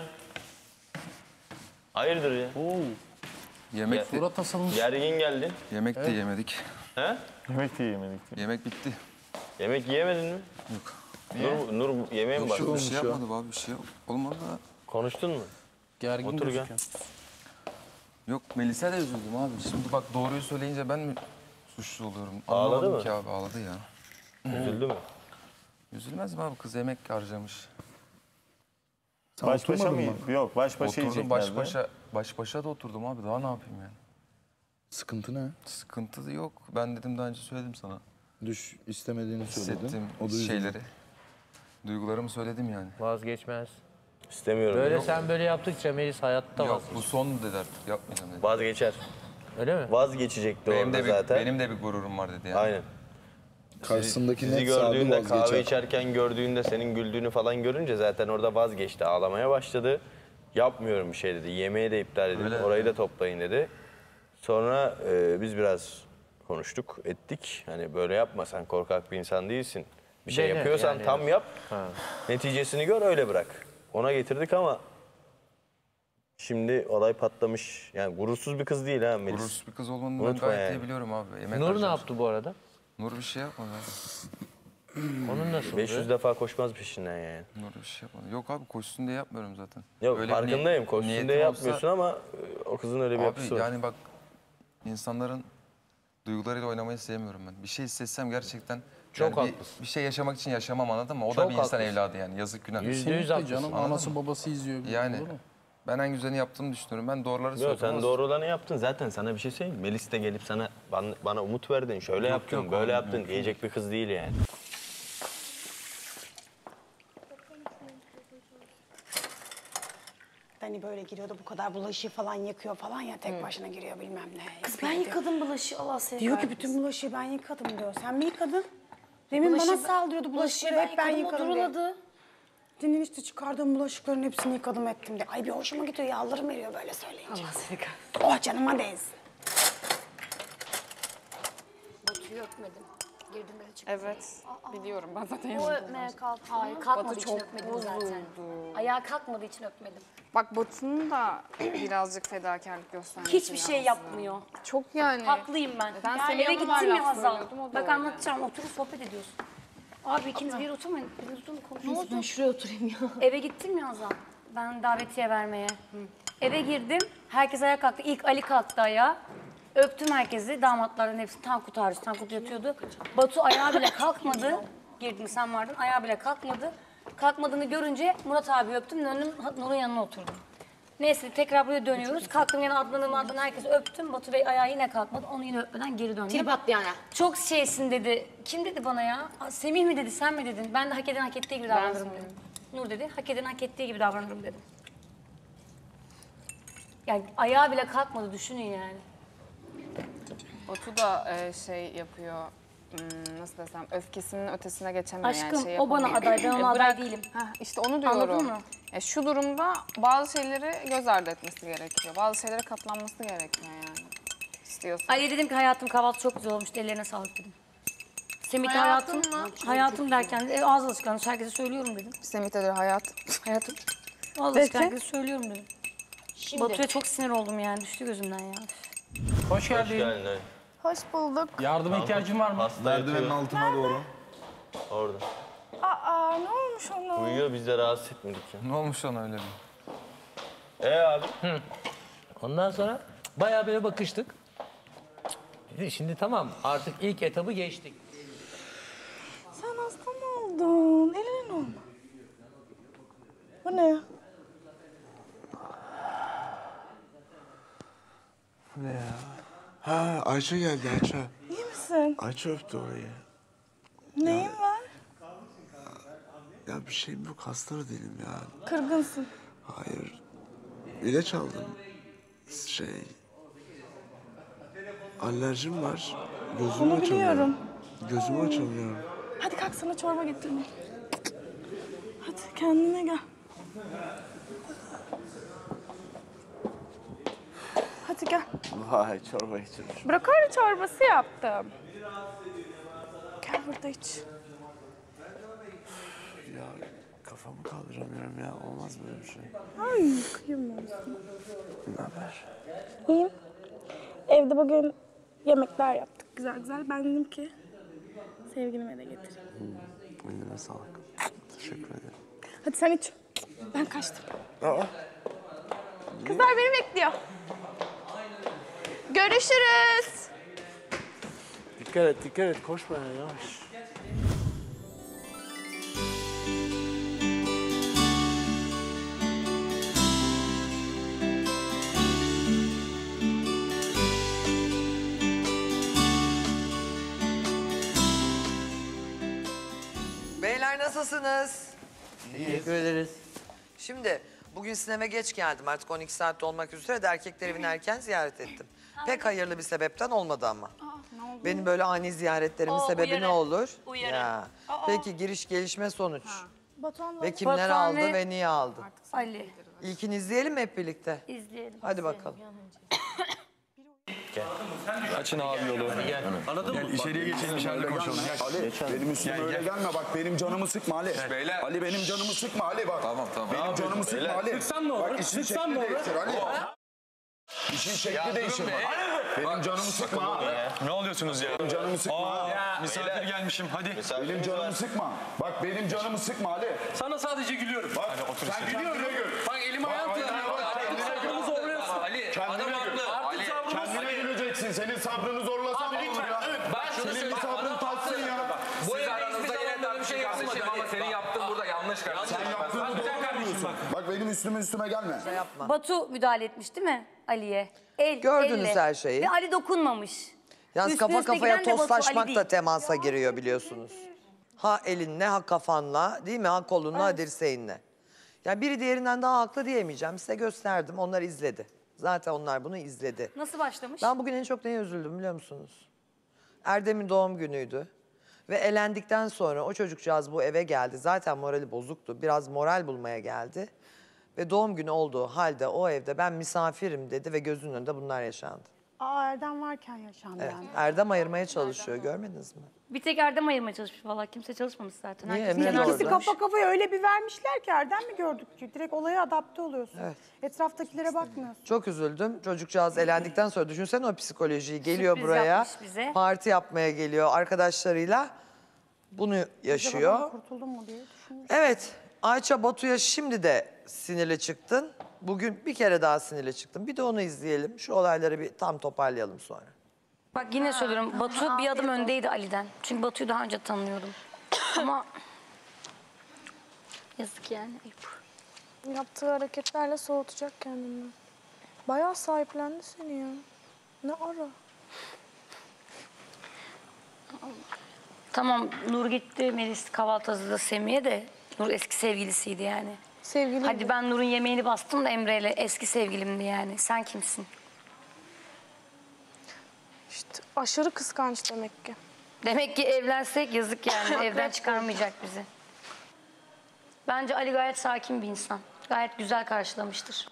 Hayırdır ya? Yemek de, Surat asılmış. Gergin geldin. yemek de yemedik. He? Yemek de yemedik. Yemek bitti. Yemek yiyemedin mi? Yok. Nur yemeğe mi Yok, bir baktın? şey yapmadım abi, bir şey olmadı da. Konuştun mu? Gergin Otur gel. gözüküyor. Yok, Melis'e de üzüldüm abi. Şimdi bak doğruyu söyleyince ben mi suçlu oluyorum? Ağladı Anlamadım mı? ki abi, ağladı ya. Üzüldü mü? Üzülmez mi abi? Kız emek harcamış. Sen Baş başa oturmadın mı? Yok, baş başa Oturdum yiyeceklerdi. baş başa da oturdum abi. Daha ne yapayım yani? Sıkıntı ne? Sıkıntı da yok. Ben dedim daha önce söyledim sana. Düş istemediğini söyledin. Hissettim O da üzüldü. şeyleri. Duygularımı söyledim yani. Vazgeçmez. İstemiyorum. Böyle Yok. sen böyle yaptıkça Melis hayatta Yok vazgeçer. bu son dedi artık, yapmayacağım dedi. Vazgeçer. Öyle mi? Vazgeçecekti orada zaten. Benim de bir gururum var dedi yani. Aynen. Karşısındaki Sizi net sahibi gördüğünde, kahve vazgeçer. içerken gördüğünde, senin güldüğünü falan görünce zaten orada vazgeçti. Ağlamaya başladı. Yapmıyorum bir şey dedi. Yemeği de iptal edin. Öyle. Orayı da toplayın dedi. Sonra biz biraz konuştuk, ettik. Hani böyle yapma, sen korkak bir insan değilsin. Bir şey Dene, yapıyorsan yani. tam yap. Neticesini gör, öyle bırak. Ona getirdik ama şimdi olay patlamış. Yani gurursuz bir kız değil ha Melis. Gurursuz bir kız olmadığını ben Unutma gayet yani. iyi biliyorum abi. Emek Nur ne harcamış. yaptı bu arada? Nur bir şey yapmadı abi. Onun nasıl? 500 defa koşmaz peşinden yani. Nur bir şey yapmadı. Yok abi koşsun diye yapmıyorum zaten. Yok Öyle bir farkındayım, koşsun niyetim diye olsa- yapmıyorsun ama o kızın öyle bir Abi yapısı var. yani bak, insanların duygularıyla oynamayı sevmiyorum ben. Bir şey hissetsem gerçekten Çok yani haklısın. bir şey yaşamak için yaşamam, anladın mı? O da Çok bir insan haklısın. evladı yani, yazık günah. Kesinlikle canım. Anladın Anası mı? babası izliyor. Yani Olur mu? ben en güzelini yaptığımı düşünüyorum. Ben doğruları Yok söyledim. sen ama- doğru olanı yaptın. Zaten sana bir şey söyleyeyim. Melis de gelip sana bana umut verdin. Şöyle Yok, yaptın, yok böyle oğlum, yaptın yok. diyecek bir kız değil yani. Hani böyle giriyordu, bu kadar bulaşığı falan yakıyor falan ya, tek başına giriyor bilmem ne. Kız ben yıkadım bulaşığı, Allah seni Diyor ki kahretsin. bütün bulaşığı ben yıkadım diyor. Sen mi yıkadın? Demin bana saldırıyordu, bulaşıkları hep ben yıkadım diye. duruladı. Senin işte çıkardığım bulaşıkların hepsini yıkadım ettim de. Ay bir hoşuma gidiyor, yağlarım veriyor böyle söyleyince. Allah seni kahretsin. Oh canıma değsin. Batu'yu öpmedim. Girdiğimde de çıktı. Evet. Biliyorum ben zaten O yanımda. öpmeye kalktı. Hayır Batu kalkmadığı için çok öpmedim zaten. bozuldu. Ayağa kalkmadığı için öpmedim. Bak Batu'nun da birazcık fedakarlık göstermesi Hiçbir şey lazım. yapmıyor. Çok yani. Haklıyım ben. Ben Yani senin eve yanına gittim ya laf Hazal. söylüyordum, o da Bak öyle. anlatacağım. Oturup sohbet ediyorsun. Abi ikiniz bir oturmayın. Bir oturun konuşun. Ben şuraya oturayım ya. Eve gittim ya Hazal. Ben davetiye vermeye. Eve girdim. Herkes ayağa kalktı. İlk Ali kalktı ayağa. Öptüm herkesi. Damatların hepsi Tankut hariç. Tankut yatıyordu. Batu ayağa bile kalkmadı. girdim, sen vardın. Ayağı bile kalkmadı. Kalkmadığını görünce Murat abi öptüm. Döndüm Nur'un yanına oturdum. Neyse tekrar buraya dönüyoruz. Kalktım yine Adnan'ı herkesi öptüm. Batu Bey ayağı yine kalkmadı. Onu yine öpmeden geri döndüm. Trip attı yani. Çok şeysin dedi. Kim dedi bana ya? Semih mi dedi, sen mi dedin? Ben de hak eden hak ettiği gibi davranırım dedim. Nur dedi, hak eden hak ettiği gibi davranırım dedim. Yani ayağı bile kalkmadı, düşünün yani. Batu da şey yapıyor, nasıl desem, öfkesinin ötesine geçemiyor. Aşkım, yani şey o bana yapamıyor. aday, ben ona aday değilim. İşte onu diyorum. Anladın mı? Şu durumda bazı şeyleri göz ardı etmesi gerekiyor. Bazı şeylere katlanması gerekiyor yani. İstiyorsan. Ali'ye dedim ki hayatım kahvaltı çok güzel olmuş, ellerine sağlık dedim. Semih'e Hayatım hayatım, mı? hayatım derken de ağız alışkanlığı, herkese söylüyorum dedim. Semih'e de hayatım. Hayatım. Ağız alışkanlığı, herkese söylüyorum dedim. Batu'ya çok sinir oldum yani, düştü gözümden ya. Hoş geldin. Hoş bulduk. Yardıma ihtiyacın var mı? Merdivenin altına doğru. Orada. Aa ne olmuş ona? Uyuyor, biz de rahatsız etmedik ya. Ne olmuş ona öyle mi? Abi? Ondan sonra bayağı böyle bakıştık. Dedi, şimdi tamam artık ilk etabı geçtik. Sen hasta mı oldun? Elinin olma. Bu ne ya? Ne ya? Ha Ayça geldi Ayça. İyi misin? Ayça öptü orayı. Neyin var? Ya bir şeyim yok, hasta da değilim ya. Kırgınsın. Hayır. İlaç aldım. Alerjim var. Gözümü Bunu açamıyorum. biliyorum. Gözümü açamıyorum. Hadi kalk sana çorba getireyim. Hadi kendine gel. Hadi gel. Vay çorba içirmiş. Brokoli çorbası yaptım. Gel burada iç. Ya kafamı kaldıramıyorum ya. Olmaz böyle bir şey. Ay kıyamam sana. Ne haber? İyiyim. Evde bugün yemekler yaptık güzel güzel. Ben dedim ki sevgilime de getireyim. Eline sağlık. Teşekkür ederim. Hadi sen iç. Ben kaçtım. Aa. Kızlar beni bekliyor. Görüşürüz. Dikkat et. Koşma ya, yavaş. Beyler nasılsınız? Teşekkür ederiz. Şimdi bugün sineme geç geldim. Artık 12 saatte olmak üzere de erkekler evini erken ziyaret ettim. Pek hayırlı bir sebepten olmadı ama. Benim böyle ani ziyaretlerimin sebebi ne olur? Uyarı. Ya. Peki giriş gelişme sonuç. Batuhan Ve kimler Batuhan aldı ve niye aldı? Ali. İlkini izleyelim mi hep birlikte? İzleyelim. Hadi bakalım. Açın abi yolu. Gel. Anladın mı? İçeriye geçelim, içeride konuşalım. Ali, benim üstüme öyle gelme. Bak benim canımı sıkma Ali. Ali benim canımı sıkma Ali bak. Tamam. Benim canımı sıkma Ali. Sıksan ne olur? Bak işin Sıksan şekli ne olur? değişir Ali. İşin şekli değişir bak. Benim canımı sıkma ha. Ne oluyorsunuz ya? Benim canımı sıkma. Misafir gelmişim hadi. Benim canımı sıkma. Bak benim canımı sıkma Ali. Sana sadece gülüyorum. Bak sen gülüyorsun ne gül. Bak elim ayağım titriyor. Sabrımı zorluyorsun. Ali, Kendine gül. Kendine güleceksin. Senin sabrını zorlasam ne olur ya? Senin bir sabrın tatsın ya. Bu evde aranızda yine tartışma yapmadım ama senin yaptığın burada yanlış kardeşim. Sen yaptığını doğru buluyorsun. Bak benim üstüme gelme. Yapma. Batu müdahale etmiş değil mi Ali'ye? Gördünüz elle. her şeyi. Ve Ali dokunmamış. Yalnız Üstüne kafa üstüne kafaya giden de Batu, toslaşmak Ali da değil. temasa giriyor biliyorsunuz. Ha elinle ha kafanla değil mi? Ha kolunla ha dirseğinle. Yani biri diğerinden daha haklı diyemeyeceğim. Size gösterdim. Onlar izledi. Zaten onlar bunu izledi. Nasıl başlamış? Ben bugün en çok neye üzüldüm biliyor musunuz? Erdem'in doğum günüydü. Ve elendikten sonra o çocukcağız bu eve geldi. Zaten morali bozuktu. Biraz moral bulmaya geldi. Ve doğum günü olduğu halde o evde ben misafirim dedi ve gözünün önünde bunlar yaşandı. Aa Erdem varken yaşandı Evet. yani. Erdem ayırmaya çalışıyor. Görmediniz mi? Bir tek Erdem ayırmaya çalışmış valla. Kimse çalışmamış zaten. Niye? Herkes Emre de kenar orada. sıkmış. Kafa kafaya öyle bir vermişler ki Erdem mi gördük ki? Direkt olaya adapte oluyorsun. Evet. Etraftakilere bakmıyorsun. Çok üzüldüm. Çocukcağız elendikten sonra düşünsene o psikolojiyi. Geliyor Sürpriz buraya. yapmış bize. Parti yapmaya geliyor arkadaşlarıyla. Bunu yaşıyor. Acaba ben kurtuldum mu diye düşünmüş. Evet. Ayça Batu'ya şimdi de sinirli çıktın. Bugün bir kere daha sinirli çıktın. Bir de onu izleyelim. Şu olayları bir tam toparlayalım sonra. Bak yine söylüyorum. Batu bir adım öndeydi Ali'den. Çünkü Batu'yu daha önce tanıyordum. Ama yazık yani. Ayıp. Yaptığı hareketlerle soğutacak kendini. Bayağı sahiplendi seni ya. Ne ara? Tamam Nur gitti, Melis kahvaltı hazırladı Semih'e de. Nur eski sevgilisiydi yani. Sevgili Hadi ben Nur'un yemeğini bastım da Emre'yle eski sevgilimdi yani. Sen kimsin? İşte aşırı kıskanç demek ki. Demek ki evlensek yazık yani. Evden çıkarmayacak bizi. Bence Ali gayet sakin bir insan. Gayet güzel karşılamıştır.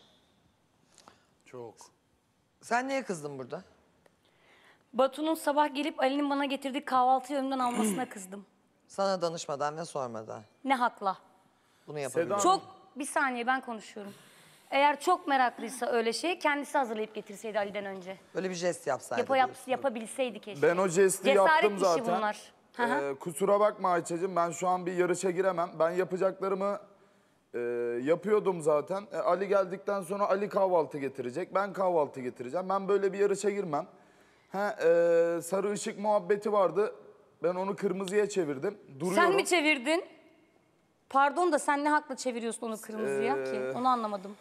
Çok. Sen niye kızdın burada? Batu'nun sabah gelip Ali'nin bana getirdiği kahvaltıyı önümden almasına kızdım. Sana danışmadan ve sormadan. Ne hakla? Bunu yapabilir. Çok, bir saniye ben konuşuyorum. Eğer çok meraklıysa öyle şey kendisi hazırlayıp getirseydi Ali'den önce. Böyle bir jest yapsaydı. Yapabilseydi keşke. Ben o jesti Cesaret yaptım işi zaten. bunlar. Hı hı. Kusura bakma Ayça'cığım, ben şu an bir yarışa giremem. Ben yapacaklarımı yapıyordum zaten. Ali geldikten sonra Ali kahvaltı getirecek, ben kahvaltı getireceğim. Ben böyle bir yarışa girmem. Sarı ışık muhabbeti vardı. Ben onu kırmızıya çevirdim. Duruyorum. Sen mi çevirdin? Pardon da sen ne hakla çeviriyorsun onu kırmızıya ki? Onu anlamadım.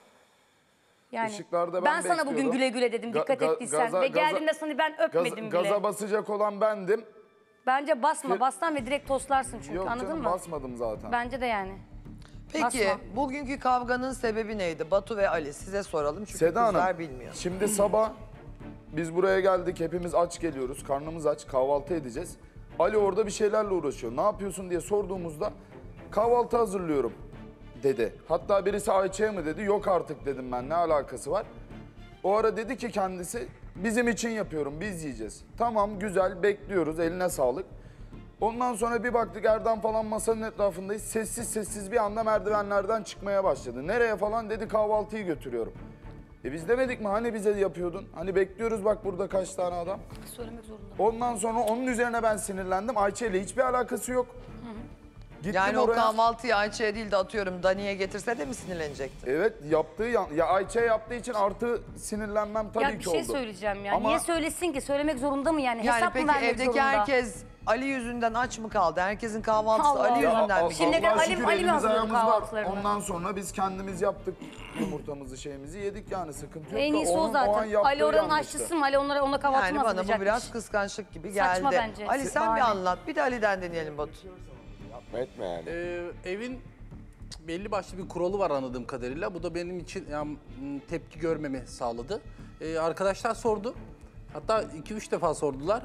Yani Işıklarda ben sana bugün bekliyordum. güle güle dedim dikkat ettiysen. Ve geldiğinde sana ben öpmedim bile. Gaza basacak olan bendim. Bence basma. Bastan ve direkt toslarsın çünkü Yok anladın canım, mı? basmadım zaten. Bence de yani. Peki Basma. bugünkü kavganın sebebi neydi? Batu ve Ali size soralım çünkü Seda kızlar Hanım, bilmiyor. şimdi sabah biz buraya geldik, hepimiz aç geliyoruz, karnımız aç, kahvaltı edeceğiz. Ali orada bir şeylerle uğraşıyor. Ne yapıyorsun diye sorduğumuzda kahvaltı hazırlıyorum dedi. Hatta birisi Ayça'ya mı dedi, yok artık dedim ben, ne alakası var? O ara dedi ki kendisi, bizim için yapıyorum, biz yiyeceğiz. Tamam güzel, bekliyoruz, eline sağlık. Ondan sonra bir baktık Erdem falan masanın etrafındayız. Sessiz sessiz bir anda merdivenlerden çıkmaya başladı. Nereye falan dedi, kahvaltıyı götürüyorum. Biz demedik mi hani bize yapıyordun? Hani bekliyoruz bak burada kaç tane adam. Söylemek zorunda. Ondan sonra onun üzerine ben sinirlendim. Ayça ile hiçbir alakası yok. Gittim Yani oraya. o kahvaltıyı Ayça'ya değil de atıyorum Dani'ye getirse de mi sinirlenecektin? Evet yaptığı ya Ayça yaptığı için artı sinirlenmem tabii Ya ki bir oldu. şey söyleyeceğim ya. Ama Niye söylesin ki? Söylemek zorunda mı yani? Yani Hesap mı peki vermek evdeki zorunda? herkes Ali yüzünden aç mı kaldı? Herkesin kahvaltısı Allah Ali Allah. yüzünden mi Şimdiye geçti? kadar Allah'a şükür Ali mi elimiz hazırladı ayağımız var. kahvaltılarını? Ondan sonra biz kendimiz yaptık yumurtamızı şeyimizi yedik yani sıkıntı yok. En da iyisi o onun o an zaten. yaptığı Ali oranın yanlıştı. aşçısı mı? Ali ona kahvaltı Yani mı bana bu hazırlayacakmış? biraz kıskançlık gibi geldi. Saçma bence. Ali sen bir Bahane. anlat. Bir de Ali'den dinleyelim Batu. Etme yani. Evin belli başlı bir kuralı var anladığım kadarıyla. Bu da benim için yani, tepki görmemi sağladı. Arkadaşlar sordu. Hatta 2-3 defa sordular.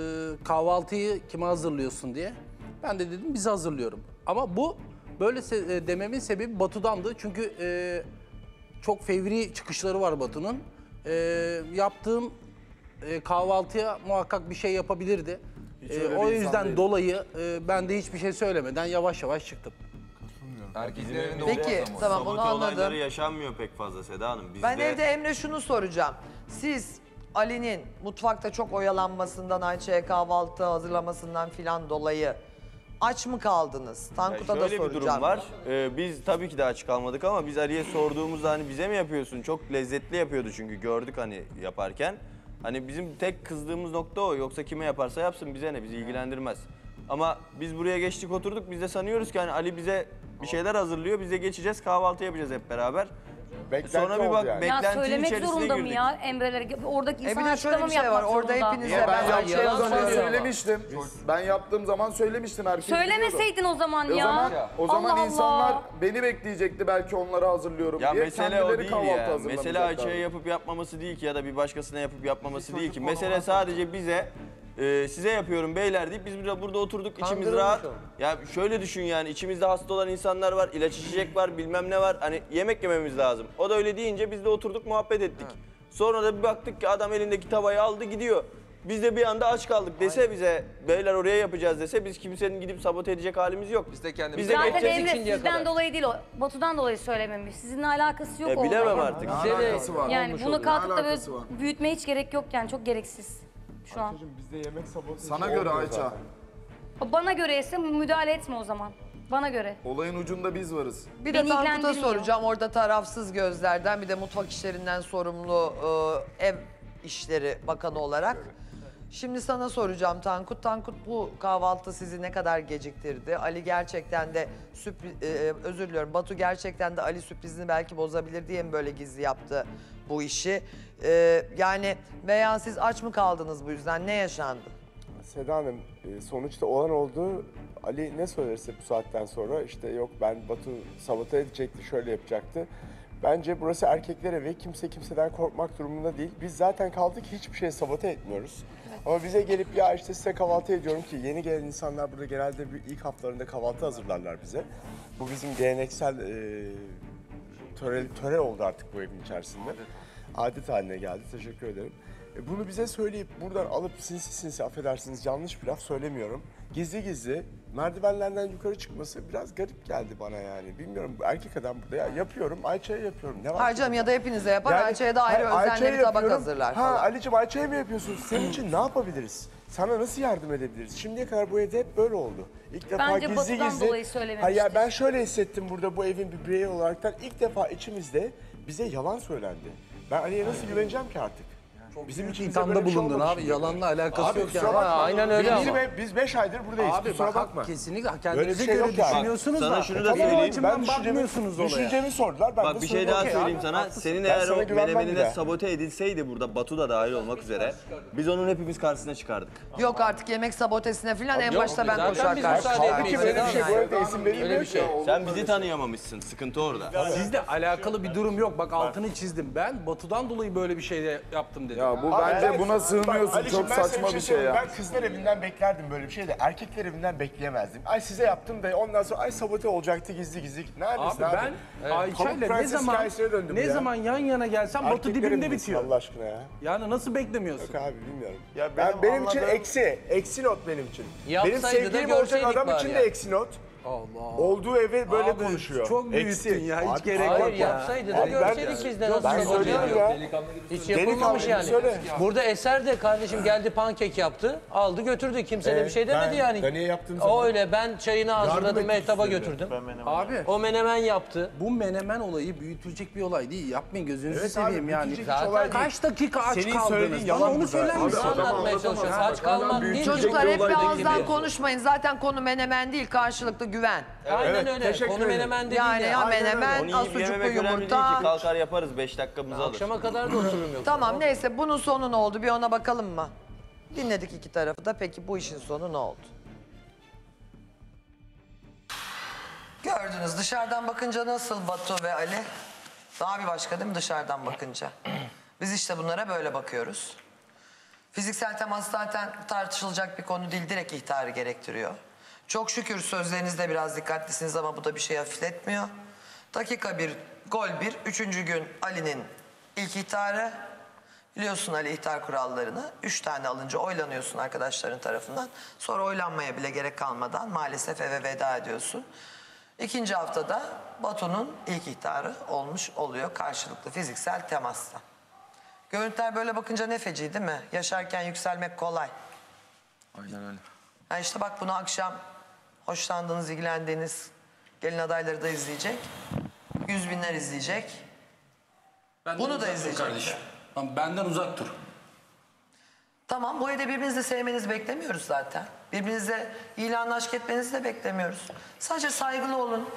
Kahvaltıyı kime hazırlıyorsun diye. Ben de dedim bize hazırlıyorum. Ama bu böyle dememin sebebi Batu'dandı. Çünkü çok fevri çıkışları var Batu'nun. Yaptığım kahvaltıya muhakkak bir şey yapabilirdi. öyle bir O insan yüzden değilim. dolayı ben de hiçbir şey söylemeden yavaş yavaş çıktım. Erkeklerin Peki tamam onu anladım. olayları yaşanmıyor pek fazla Seda Hanım. Bizde... Ben evde Emre şunu soracağım. Siz Ali'nin mutfakta çok oyalanmasından, Ayça'ya kahvaltı hazırlamasından filan dolayı aç mı kaldınız? Tankut'a da şöyle soracağım. bir durum var. Biz tabii ki de aç kalmadık ama biz Ali'ye sorduğumuzda hani bize mi yapıyorsun? Çok lezzetli yapıyordu çünkü gördük hani yaparken. Hani bizim tek kızdığımız nokta o. Yoksa kime yaparsa yapsın bize ne, bizi ilgilendirmez. Ama biz buraya geçtik oturduk, biz de sanıyoruz ki hani Ali bize bir şeyler hazırlıyor. Biz de geçeceğiz, kahvaltı yapacağız hep beraber. Sonra bir bak yani. Ya beklentinin söylemek içerisine zorunda girdik. mı ya Emre'lere? Oradaki bir insan de şöyle açıklama bir mı şey var, yapmak orada zorunda? hepiniz- Ya ben Ben yaptığım yalan zaman söylüyorum. söylemiştim. Ben yaptığım zaman söylemiştim, herkes biliyordu. Söylemeseydin o zaman O ya. zaman, o zaman Allah insanlar Allah. beni bekleyecekti belki onları hazırlıyorum Ya diye. mesele o Kendileri değil kahvaltı ya. hazırlamayacaklardı. Mesele Ayça'ya yapıp yapmaması değil ki ya da bir başkasına yapıp yapmaması değil ki. Mesele sadece bize size yapıyorum beyler deyip biz burada oturduk, içimiz Kandırılmış rahat. o. Ya şöyle düşün yani, içimizde hasta olan insanlar var, ilaç içecek var, bilmem ne var. Hani yemek yememiz lazım. O da öyle deyince biz de oturduk muhabbet ettik. Sonra da bir baktık ki adam elindeki tavayı aldı gidiyor. Biz de bir anda aç kaldık dese bize, beyler oraya yapacağız dese biz kimsenin gidip sabote edecek halimiz yok. Biz de kendimize Zaten Emre sizden dolayı değil o. Batu'dan dolayı söylememiş. Sizinle alakası yok Ya o bilemem olayın. artık. Ne alakası var? Yani Olmuş bunu oluyor. kalkıp Ne da böyle alakası var? büyütmeye hiç gerek yok yani çok gereksiz şu an. Bizde yemek sabotajı Sana göre Ayça. Bana göre ise müdahale etme o zaman. Bana göre. Olayın ucunda biz varız. Bir de Beni Tankut'a ilgilendirmiyor. soracağım. Orada tarafsız gözlerden bir de mutfak işlerinden sorumlu ev işleri bakanı olarak. Şimdi sana soracağım Tankut. Tankut, bu kahvaltı sizi ne kadar geciktirdi? Ali gerçekten de özür diliyorum, Batu gerçekten de Ali sürprizini belki bozabilir diye mi böyle gizli yaptı bu işi? Yani veya siz aç mı kaldınız bu yüzden? Ne yaşandı? Seda Hanım, sonuçta olan oldu. Ali ne söylerse bu saatten sonra işte yok ben Batu sabote edecekti, şöyle yapacaktı. Bence burası erkekler evi. Kimse kimseden korkmak durumunda değil. Biz zaten kaldık, hiçbir şey sabote etmiyoruz. Ama bize gelip ya işte size kahvaltı ediyorum ki yeni gelen insanlar burada genelde ilk haftalarında kahvaltı hazırlarlar bize. Bu bizim geleneksel töre oldu artık bu evin içerisinde. Adet haline geldi. Teşekkür ederim. Bunu bize söyleyip buradan alıp sinsi affedersiniz yanlış bir laf söylemiyorum. Gizli gizli merdivenlerden yukarı çıkması biraz garip geldi bana yani. Bilmiyorum, erkek adam burada ya yapıyorum, Ayça'ya yapıyorum. Ne var? Harcam ya da hepinize yapar, Ayça'ya da ayrı özenle bir tabak hazırlar falan. Ha Ali'cim Ayça'ya mı yapıyorsun? Senin için ne yapabiliriz? Sana nasıl yardım edebiliriz? Şimdiye kadar bu evde hep böyle oldu. İlk defa Bence gizli Batu'dan gizli. dolayı söylememiştir. Ya ben şöyle hissettim burada bu evin bir bireyi olaraktan ilk defa içimizde bize yalan söylendi. Ben Ali'ye nasıl güveneceğim ki artık? Bizim için İthamda bulundun abi. Yalanla alakası yok yani. Aynen öyle ama. Biz 5 aydır buradayız. Abi kusura bak, bakma. kesinlikle kendinize Böyle bir şey göre yok yani. düşünüyorsunuz Sana da. şunu da söyleyeyim. Ben bakmıyorsunuz olaya. Düşüncemi sordular. Ben Bak de bir şey söyledim. daha Okey söyleyeyim abi, sana. haklısın. Senin Ben eğer sana o güvenmem bir menemenine daha. sabote edilseydi burada, Batu da dahil olmak üzere, biz onun hepimiz karşısına çıkardık. Yok artık yemek sabotesine falan en yok, başta ben zaten koşar biz karşı. müsaade Kaldı ki böyle bir şey bu evde isim verilmiyor ki. Sen bizi tanıyamamışsın. Sıkıntı orada. Sizle alakalı bir durum yok. Bak altını çizdim. Ben Batu'dan dolayı böyle bir şey de yaptım dedim. Ya bu bence buna sığmıyorsun. Ali'cim, Çok ben sana saçma bir şey söyleyeyim. ya. Ben kızlar evinden beklerdim böyle bir şey de erkekler evinden bekleyemezdim. Ay size yaptım da ondan sonra ay sabote olacaktı gizli gizli. Neredesin Abi abi? ben Ayça'yla ne zaman yan yana gelsem Batu Erkekler dibimde evindesin bitiyor. Allah aşkına ya. Yani nasıl beklemiyorsun? Yok abi bilmiyorum. Ya benim için eksi not benim için. Benim Yapsaydı da sevgilim olacak görseydik adam bari için de ya. eksi not. Allah. Olduğu eve böyle Abi, konuşuyor. çok büyüttün ya, hiç gerek Hayır yok ya. yapsaydı da Abi ben- görseydik biz de nasıl Ben sabote söylüyorum ediyor. ya. Hiç Delikanlı yapılmamış gibi yani. söyle. Burada Eser de kardeşim geldi pankek yaptı. Aldı götürdü. Kimse de bir şey demedi yani. Ben niye yaptığım O zaman? öyle ben çayını hazırladım Mehtap'a götürdüm. Abi O menemen yaptı. bu menemen olayı büyütülecek bir olay değil. Yapmayın gözünüzü Evet seveyim abi, yani. büyütecek hiç olay değil. Kaç dakika aç Senin kaldınız? söylediğin Bana yalan onu bu söyler zaten. misin? Bunu anlatmaya çalışıyoruz. Aç kalmak değil. Çocuklar hep olay değil ağızdan gibi. konuşmayın. Zaten konu menemen değil, karşılıklı güven. Aynen Evet, öyle. teşekkür Konu ederim. menemen değil Yani ya menemen, Onu yiyip sucuklu yememek önemli değil ki. yumurta. Kalkar yaparız, 5 dakikamızı alır. Akşama kadar da otururum yok. Tamam neyse bunun sonu ne oldu bir ona bakalım mı? Dinledik iki tarafı da, peki bu işin sonu ne oldu? Gördünüz dışarıdan bakınca nasıl Batu ve Ali? Daha bir başka değil mi dışarıdan bakınca? Biz işte bunlara böyle bakıyoruz. Fiziksel temas zaten tartışılacak bir konu değil, direkt ihtarı gerektiriyor. Çok şükür sözlerinizde biraz dikkatlisiniz ama bu da bir şey hafifletmiyor. Dakika 1, gol 1, 3. gün Ali'nin ilk ihtarı. Biliyorsun Ali ihtar kurallarını. 3 tane alınca oylanıyorsun arkadaşların tarafından. Sonra oylanmaya bile gerek kalmadan maalesef eve veda ediyorsun. 2. haftada Batu'nun ilk ihtarı olmuş oluyor karşılıklı fiziksel temasla. Görüntüler böyle bakınca ne feci değil mi? Yaşarken yükselmek kolay. Aynen öyle. Ha işte bak bunu akşam hoşlandığınız, ilgilendiğiniz gelin adayları da izleyecek. 100 binler izleyecek. Bunu da izleyecek. Tamam, benden uzak dur. Tamam bu evde birbirinizi sevmenizi beklemiyoruz zaten. Birbirinizle ilan aşk etmenizi de beklemiyoruz. Sadece saygılı olun.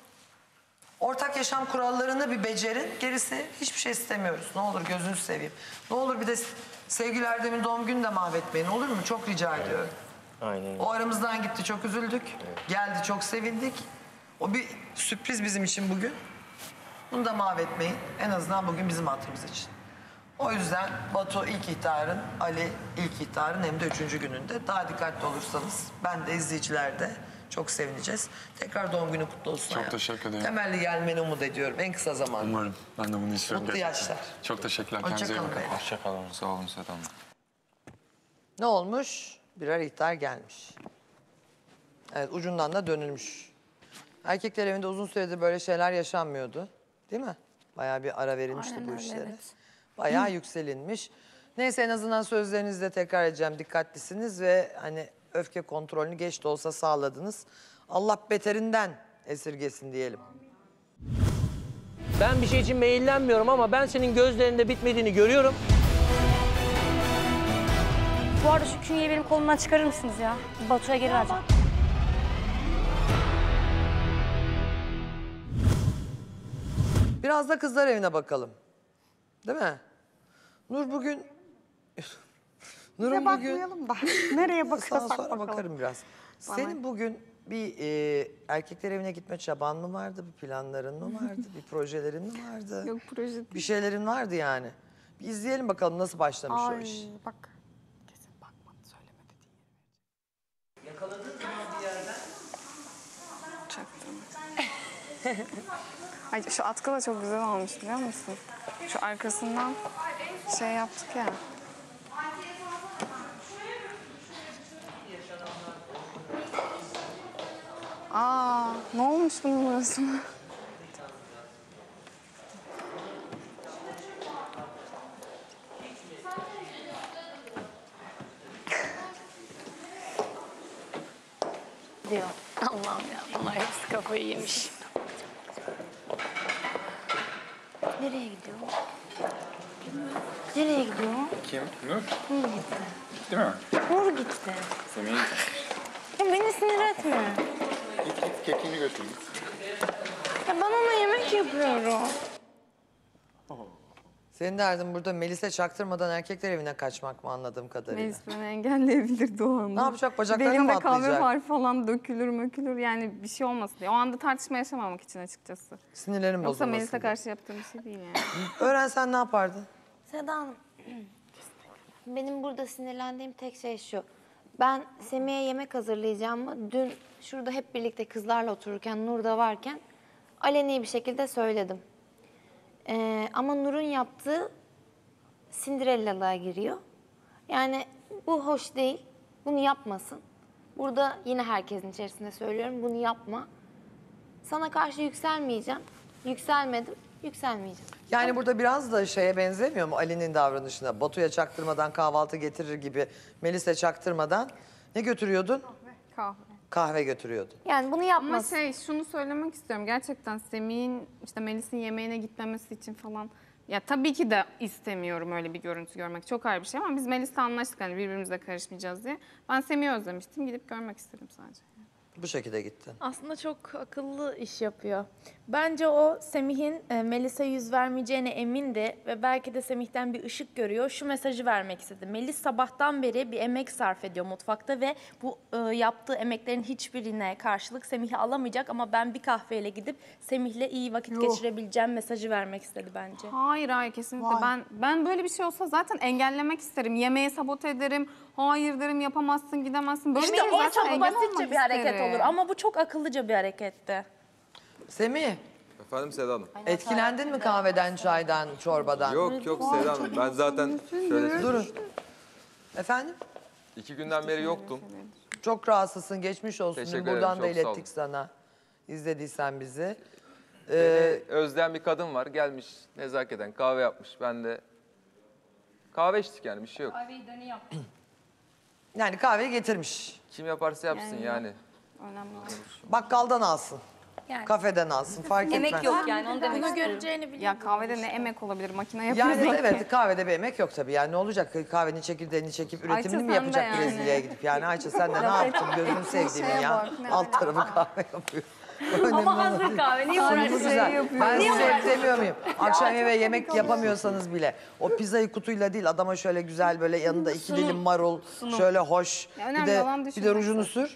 Ortak yaşam kurallarını bir becerin. Gerisi hiçbir şey istemiyoruz. Ne olur gözünüzü seveyim. Ne olur bir de sevgili Erdem'in doğum gününü de mahvetmeyin, olur mu? Çok rica ediyorum. Aynen. O aramızdan gitti, çok üzüldük. Geldi, çok sevindik. O bir sürpriz bizim için bugün. Bunu da mahvetmeyin. En azından bugün bizim hatırımız için. O yüzden Batu ilk ihtarın, Ali ilk ihtarın hem de 3. gününde. Daha dikkatli olursanız ben de izleyiciler de çok sevineceğiz. Tekrar doğum günü kutlu olsun. Çok teşekkür ederim. Temelli gelmeni umut ediyorum en kısa zamanda. Umarım. Ben de bunu istiyorum. Mutlu gerçekten. yaşlar. Çok teşekkürler. Hoşça Kendinize iyi kalın bakın. beyler. Hoşçakalın. Sağ olun Seda Hanım. Ne olmuş? Birer ihtar gelmiş. Evet, ucundan da dönülmüş. Erkekler evinde uzun süredir böyle şeyler yaşanmıyordu. Değil mi? Bayağı bir ara verilmişti Aynen bu öyle, işlere. evet. Bayağı yükselinmiş. Neyse en azından sözlerinizi de tekrar edeceğim. Dikkatlisiniz ve hani öfke kontrolünü geç de olsa sağladınız. Allah beterinden esirgesin diyelim. Ben bir şey için meyillenmiyorum ama ben senin gözlerinde bitmediğini görüyorum. Bu arada şu künyeyi benim kolumdan çıkarır mısınız ya? Batu'ya geri vereceğim. Biraz da kızlar evine bakalım. Değil mi? Nur bugün... Bize bakmayalım da. Nereye bakıyorsak sonra bakalım. bakarım biraz. Bana. Senin bugün bir erkekler evine gitme çaban mı vardı? Bir planların mı vardı? Bir projelerin mi vardı? Yok proje değil. Bir şeylerin vardı yani. Bir izleyelim bakalım nasıl başlamış o iş. Bak. Yakaladın mı bir yerden? Çaktım. Ay şu atkı da çok güzel olmuş biliyor musun? Şu arkasından şey yaptık ya. Aa, ne olmuş bunun burasına? Diyor. Allah'ım ya, bunlar hepsi kafayı yemiş. Nereye gidiyor? Nereye gidiyor? Kim? Nur? Nur gitti. Gitti mi? Nur gitti. Semih'e gitti. Ya beni sinir etme. Git kekiğini götür. Ya ben ona yemek yapıyorum. Senin derdin burada Melis'e çaktırmadan erkekler evine kaçmak mı anladığım kadarıyla? Melis beni engelleyebilirdi o anda. Ne yapacak, bacaklarına Belimde mı atlayacak? kahve var falan dökülür mökülür yani bir şey olmasın diye. O anda tartışma yaşamamak için açıkçası. Sinirlerim Yoksa bozulmasın Melis'e diye. karşı yaptığım bir şey değil yani. Öğrensen ne yapardın? Seda Hanım, benim burada sinirlendiğim tek şey şu. Ben Semih'e yemek hazırlayacağımı dün şurada hep birlikte kızlarla otururken, Nur da varken aleni bir şekilde söyledim. Ama Nur'un yaptığı Cinderella'lığa giriyor. Yani bu hoş değil, bunu yapmasın. Burada yine herkesin içerisinde söylüyorum, bunu yapma. Sana karşı yükselmeyeceğim, yükselmedim, yükselmeyeceğim. Yani burada biraz da şeye benzemiyor mu Ali'nin davranışına? Batu'ya çaktırmadan kahvaltı getirir gibi Melis'e çaktırmadan ne götürüyordun? Kahve. Kahve götürüyordun. Yani bunu yapmasın. Ama şunu söylemek istiyorum. Gerçekten Semih'in işte Melis'in yemeğine gitmemesi için falan. Ya tabii ki de istemiyorum öyle bir görüntü görmek. Çok ayrı bir şey ama biz Melis'le anlaştık hani birbirimize karışmayacağız diye. Ben Semih'i özlemiştim. Gidip görmek istedim sadece. Bu şekilde gittin. Aslında çok akıllı iş yapıyor. Bence o Semih'in Melis'e yüz vermeyeceğine emindi ve belki de Semih'ten bir ışık görüyor. Şu mesajı vermek istedi. Melis sabahtan beri bir emek sarf ediyor mutfakta ve bu yaptığı emeklerin hiçbirine karşılık Semih'i alamayacak ama ben bir kahveyle gidip Semih'le iyi vakit geçirebileceğim mesajı vermek istedi bence. Hayır kesinlikle. Ben böyle bir şey olsa zaten engellemek isterim. Yemeği sabote ederim. Hayır derim yapamazsın gidemezsin. Böyle İşte bir o zaten çok engel basitçe olmak bir hareket isterim. olur ama bu çok akıllıca bir hareketti. Semih, Efendim Seda Hanım. etkilendin mi kahveden, çaydan, çorbadan? Yok Seda Hanım. Ben zaten şöyle... Durun. Efendim? 2 günden beri yoktum. Çok rahatsızsın, geçmiş olsun. Teşekkür Buradan ederim, da çok sağ ilettik sana. İzlediysen bizi. Beni özleyen bir kadın var. Gelmiş nezaketen kahve yapmış. Ben de kahve içtik yani bir şey yok. Kahveyi Dani yaptı. Yani kahveyi getirmiş. Kim yaparsa yapsın yani. Önemli olan. Bakkaldan alsın. Yani. Kafeden alsın, fark etmez. Emek yok yani onu demek Bunu istiyorum. göreceğini biliyorum. Ya kahvede ne emek olabilir? Makine yapıyor Yani zaten. evet kahvede bir emek yok tabii. Yani ne olacak? Kahvenin çekirdeğini çekip üretimini Ayça mi sen de yapacak yani. Brezilya'ya gidip? Yani Ayça sen de ne yaptın? Gözünü sevdiğimin şeye ya. bak, ne Alt tarafı kahve yapıyor. Ama hazır kahve. Niye Sonu uğraşıyorsun? güzel. Ben Niye size uğraşıyorsun? demiyor muyum? Akşam eve yemek yapamıyorsanız bile o pizzayı kutuyla değil adama şöyle güzel böyle yanında 2 dilim marul, şöyle hoş. Ya Bir önemli olan de düşünmek rujunu sür.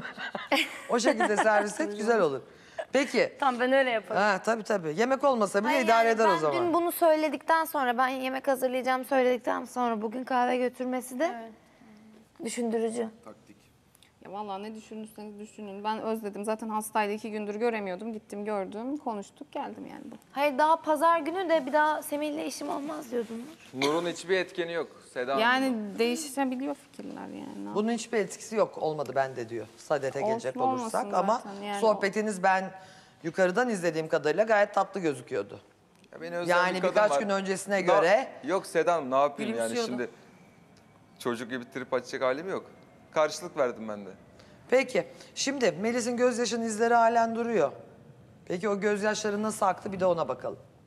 O şekilde servis et güzel olur. Peki. Tamam ben öyle yaparım. Ha tabii. Yemek olmasa bile Hayır, idare yani eder o ben zaman. dün bunu söyledikten sonra, ben yemek hazırlayacağım söyledikten sonra bugün kahve götürmesi de düşündürücü. Ya vallahi ne düşünürseniz düşünün. Ben özledim. Zaten hastaydı 2 gündür göremiyordum. Gittim gördüm, konuştuk, geldim yani. Hayır daha pazar günü de bir daha Semih'le işim olmaz diyordun. Nur'un hiçbir etkeni yok Seda Hanım. Yani değişebiliyor fikirler yani. Bunun hiçbir etkisi yok olmadı bende diyor. Saadet'e gelecek Olsun, olmasın olursak ama zaten, yani sohbetiniz ben yukarıdan izlediğim kadarıyla gayet tatlı gözüküyordu. Ya beni özleyen Yani bir kadın birkaç var. gün öncesine göre Yok Seda Hanım ne yapayım yani gülümsüyordu. şimdi çocuk gibi trip açacak halim yok. Karşılık verdim ben de. Peki şimdi Melis'in gözyaşının izleri halen duruyor. Peki o gözyaşları nasıl aktı bir de ona bakalım.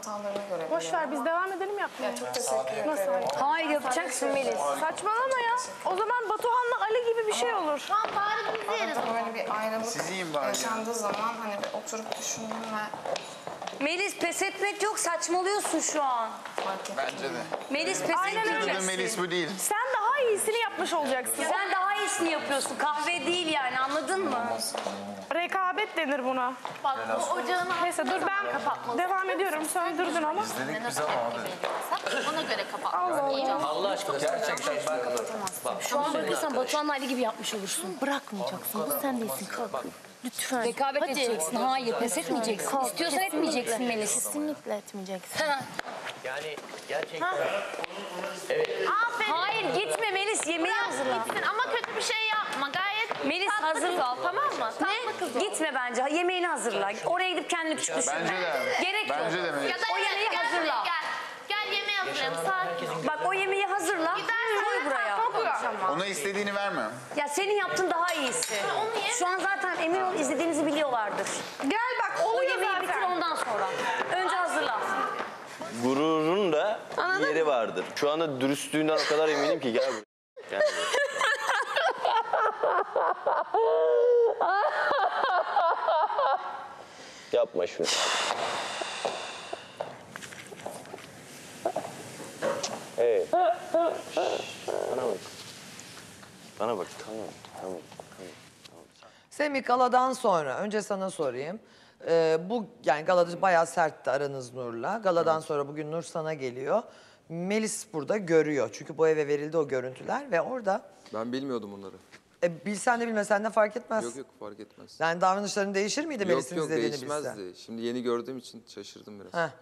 Hatalarına göre. Boş ver biz devam edelim yapmaya. Ya çok teşekkür ederim. Nasıl? Hayır yapacaksın Melis. Saçmalama ya. O zaman Batuhan'la Ali gibi bir şey olur. Tamam bari biz yeriz. Böyle bir aynalık Siz yiyin bari. yaşandığı zaman hani bir oturup düşündüm ve Melis pes etmek yok, saçmalıyorsun şu an. Bence de. Melis pes etmeyeceksin. Melis bu değil. Sen daha iyisini yapmış olacaksın. Sen daha iyisini yapıyorsun. Kahve değil yani, anladın mı? Rekabet denir buna. Bak bu ocağın Neyse dur ben devam ediyorum. Sen durdun ama. İzledik biz ama abi. ona göre kapat. Allah aşkına gerçekten ben bak. Şu an bırakırsan Batuhan'la Ali gibi yapmış olursun. Bırakmayacaksın. Bu sen değilsin. Kalk. Lütfen. Rekabet edeceksin. Hayır, pes etmeyeceksin. Kalk. İstiyorsan etmeyeceksin Melis. Kesinlikle etmeyeceksin. Yani gerçekten. Aferin. Hayır, gitme Melis. Yemeği hazırla. Gitsin ama kötü bir şey yapma. Gayet Melis tatlı hazırla. kız ol, tamam mı? Tatlı kız ol. Gitme bence. Yemeğini hazırla. Oraya gidip kendini küçük düşürme. Bence de. Gerek yok. Bence de Melis. Ya da O yemeği gel, hazırla. Gel yemeği hazırlayalım. Sakin ol. Bak o yemeği hazırla. Koy buraya. Ona istediğini verme. Ya senin yaptığın daha iyisi. Şu an zaten emin ol izlediğinizi biliyorlardır. Gel bak O oluyor yemeği zaten. bitir ondan sonra. Önce hazırla. Gururun da yeri vardır. Şu anda dürüstlüğünden o kadar eminim ki gel buraya. Gel buraya. Yapma şunu. Hey. Bana bak. Bana bak. Tamam. Semih galadan sonra önce sana sorayım. Bu yani galada bayağı sertti aranız Nur'la. Galadan sonra bugün Nur sana geliyor. Melis burada görüyor. Çünkü bu eve verildi o görüntüler ve orada Ben bilmiyordum bunları. bilsen de bilmesen de fark etmez. Yok fark etmez. Yani davranışların değişir miydi Melis'in Yok izlediğini değişmezdi. bilsen? Şimdi yeni gördüğüm için şaşırdım biraz. Heh.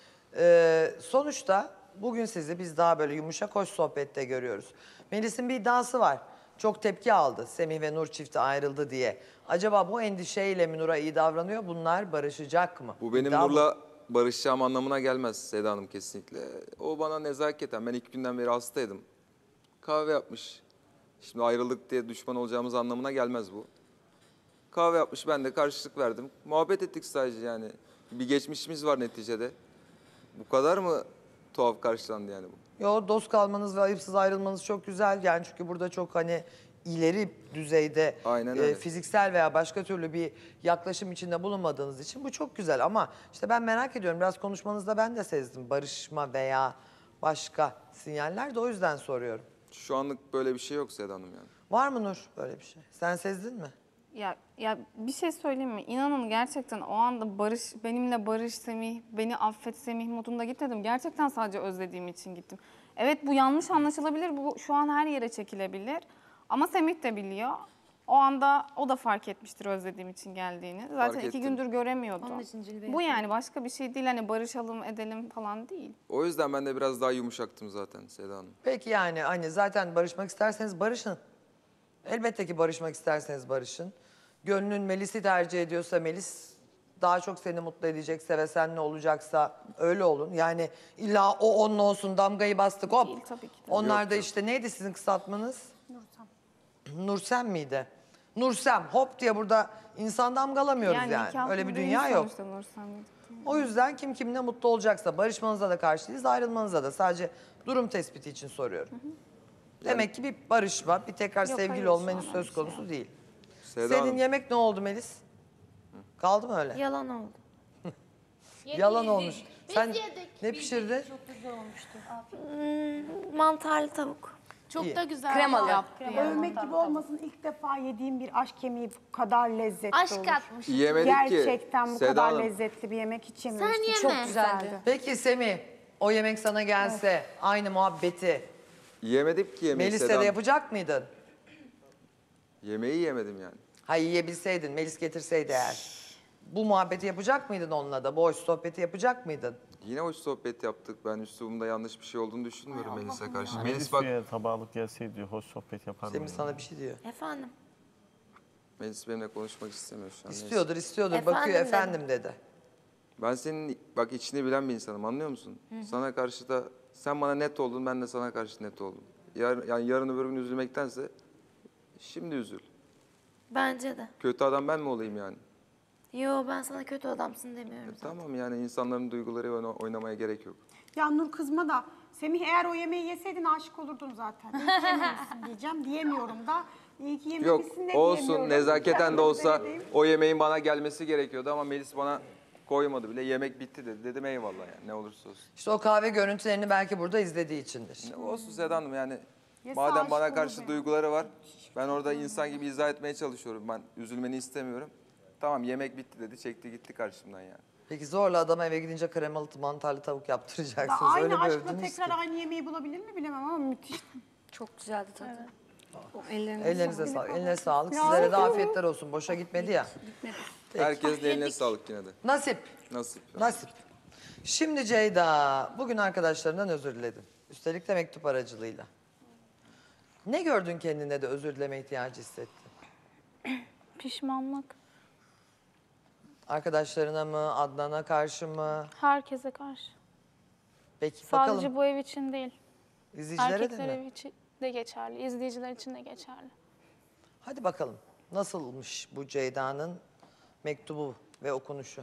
Sonuçta bugün sizi biz daha böyle yumuşak hoş sohbette görüyoruz. Melis'in bir iddiası var. Çok tepki aldı Semih ve Nur çifti ayrıldı diye. Acaba bu endişeyle mi Nur'a iyi davranıyor? Bunlar barışacak mı? Bu benim İddia Nur'la barışacağım anlamına gelmez Seda Hanım kesinlikle. O bana nezaketen, ben ilk günden beri hastaydım. Kahve yapmış. Şimdi ayrıldık diye düşman olacağımız anlamına gelmez bu. Kahve yapmış, ben de karşılık verdim. Muhabbet ettik sadece yani. Bir geçmişimiz var neticede. Bu kadar mı tuhaf karşılandı yani bu? Yo, dost kalmanız ve ayıpsız ayrılmanız çok güzel. Yani çünkü burada çok hani ileri düzeyde Aynen öyle. fiziksel veya başka türlü bir yaklaşım içinde bulunmadığınız için bu çok güzel. Ama işte ben merak ediyorum, biraz konuşmanızda ben de sezdim barışma veya başka sinyaller de, o yüzden soruyorum. Şu anlık böyle bir şey yok Seda Hanım yani. Var mı Nur böyle bir şey? Sen sezdin mi? Ya bir şey söyleyeyim mi? İnanın gerçekten o anda benimle barış Semih, beni affet Semih modunda gitmedim. Gerçekten sadece özlediğim için gittim. Evet bu yanlış anlaşılabilir, bu şu an her yere çekilebilir. Ama Semih de biliyor. O anda o da fark etmiştir özlediğim için geldiğini. Zaten Fark 2 ettim. gündür göremiyordu. Onun için cilve Bu yani başka bir şey değil. Hani barışalım edelim falan değil. O yüzden ben de biraz daha yumuşaktım zaten Seda Hanım. Peki yani hani zaten barışmak isterseniz barışın. Elbette ki barışmak isterseniz barışın. Gönlün Melis'i tercih ediyorsa Melis daha çok seni mutlu edecekse ve seninle olacaksa öyle olun. Yani illa o onunla olsun, damgayı bastık hop. Değil tabii ki de. Onlar da işte neydi sizin kısaltmanız? Nursem miydi? Nursem hop diye burada insan damgalamıyoruz yani. nikahlı Öyle bir değil dünya yok. sonuçta Nursem. O yüzden kim kimle mutlu olacaksa barışmanıza da karşı değiliz, ayrılmanıza da. Sadece durum tespiti için soruyorum. Demek ki bir barışma, bir tekrar Yok, sevgili hayır, olma şu henüz an söz öyle bir konusu değil. Seda Senin Hanım. yemek ne oldu Melis? Kaldı mı öyle? Yalan oldu. Yalan olmuş. Sen yedik. ne pişirdin? Çok güzel olmuştu. Mantarlı tavuk. Çok İyi. da güzel Kremalı. yaptı. Övmek gibi olmasın, ilk defa yediğim bir aşk yemeği bu kadar lezzetli Aşk olur. atmış. Yemedik ki. Gerçekten bu Seda kadar Hanım. lezzetli bir yemek hiç yememiştim. yeme. Çok güzeldi. Peki Semih, o yemek sana gelse aynı muhabbeti Yemedik ki yemeği Melis'le Seda de Hanım. yapacak mıydın? Yemeği yemedim yani. Ha, yiyebilseydin, Melis getirseydi eğer. Bu muhabbeti yapacak mıydın onunla da? Bu hoş sohbeti yapacak mıydın? Yine hoş sohbet yaptık. Ben üslubumda yanlış bir şey olduğunu düşünmüyorum Melis'e karşı. Melis bak, Tabağlık gelseydi hoş sohbet yapardım. Semih sana bir şey diyor. Efendim? Melis benimle konuşmak istemiyor şu an. Neyse. İstiyordur. Efendim Bakıyor dedim. efendim dedi. Ben senin bak içini bilen bir insanım, anlıyor musun? Sana karşı da sen bana net oldun, ben de sana karşı net oldum. Yani yarın öbür gün üzülmektense şimdi üzül. Bence de. Kötü adam ben mi olayım yani? Yo, ben sana kötü adamsın demiyorum. Tamam yani insanların duyguları oynamaya gerek yok. Ya Nur kızma da. Semih eğer o yemeği yeseydin aşık olurdun zaten. İyi ki yememişsin diyeceğim. Diyemiyorum da. İyi ki Yok yememişsin de olsun diyemiyorum. nezaketen de olsa Deneyim. o yemeğin bana gelmesi gerekiyordu ama Melis bana koymadı bile. Yemek bitti dedi. Dedim eyvallah yani ne olursa olsun. İşte o kahve görüntülerini belki burada izlediği içindir. Olsun Seda Hanım yani Ya madem aşık bana olur karşı be. duyguları var. Ben orada insan gibi izah etmeye çalışıyorum. Ben üzülmeni istemiyorum. Tamam yemek bitti dedi. Çekti gitti karşımdan yani. Peki zorla adama eve gidince kremalı mantarlı tavuk Da yaptıracaksınız. Öyle aynı bir aşkla övdünüz tekrar ki. aynı yemeği bulabilir mi bilemem ama müthiş. Çok güzeldi tadı. Ellerinize sağlık. Eline sağlık. Ya, Sizlere de evet. afiyetler olsun. Boşa gitmedi ya. Peki. Herkesin eline sağlık yine de. Nasip. Nasip. Nasip. Şimdi Ceyda, bugün arkadaşlarından özür diledin. Üstelik de mektup aracılığıyla. Ne gördün kendine de özür dileme ihtiyacı hissettin? Pişmanlık. Arkadaşlarına mı, Adnan'a karşı mı? Herkese karşı. Peki Sadece bakalım. bu ev için değil. İzleyicilere de Erkekler mi? evi için de geçerli. İzleyiciler için de geçerli. Hadi bakalım. Nasılmış bu Ceyda'nın mektubu ve okunuşu?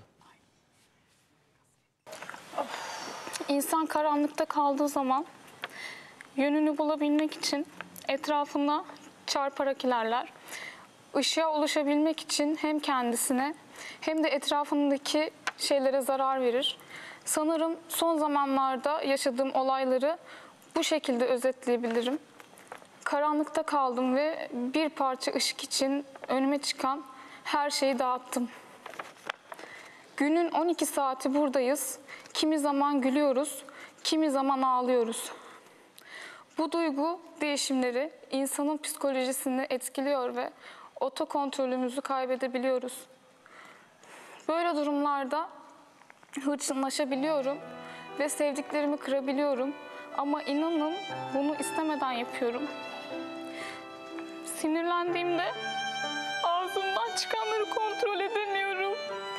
İnsan karanlıkta kaldığı zaman yönünü bulabilmek için etrafına çarparak ilerler. Işığa ulaşabilmek için hem kendisine hem de etrafındaki şeylere zarar verir. Sanırım son zamanlarda yaşadığım olayları bu şekilde özetleyebilirim. Karanlıkta kaldım ve bir parça ışık için önüme çıkan her şeyi dağıttım. Günün 12 saati buradayız. Kimi zaman gülüyoruz, kimi zaman ağlıyoruz. Bu duygu değişimleri insanın psikolojisini etkiliyor ve otokontrolümüzü kaybedebiliyoruz. Böyle durumlarda hırçınlaşabiliyorum ve sevdiklerimi kırabiliyorum. Ama inanın bunu istemeden yapıyorum. Sinirlendiğimde ağzımdan çıkanları kontrol edemiyorum.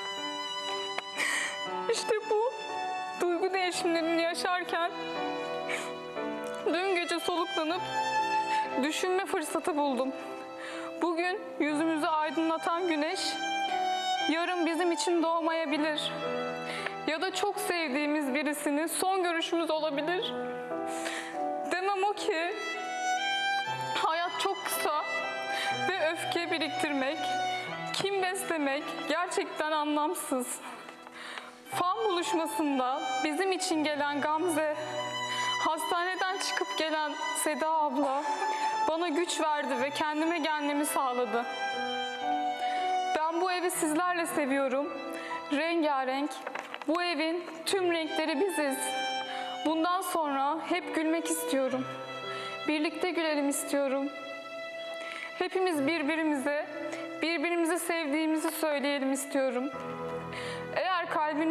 İşte bu duygu değişimlerini yaşarken dün gece soluklanıp düşünme fırsatı buldum. Bugün yüzümüzü aydınlatan güneş yarın bizim için doğmayabilir. Ya da çok sevdiğimiz birisinin son görüşümüz olabilir. Demem o ki hayat çok kısa ve öfke biriktirmek, kin beslemek gerçekten anlamsız. Fan buluşmasında bizim için gelen Gamze, hastaneden çıkıp gelen Seda abla bana güç verdi ve kendime gelmemi sağladı. Ben bu evi sizlerle seviyorum. Rengarenk. Bu evin tüm renkleri biziz. Bundan sonra hep gülmek istiyorum. Birlikte gülelim istiyorum. Hepimiz birbirimizi sevdiğimizi söyleyelim istiyorum. Eğer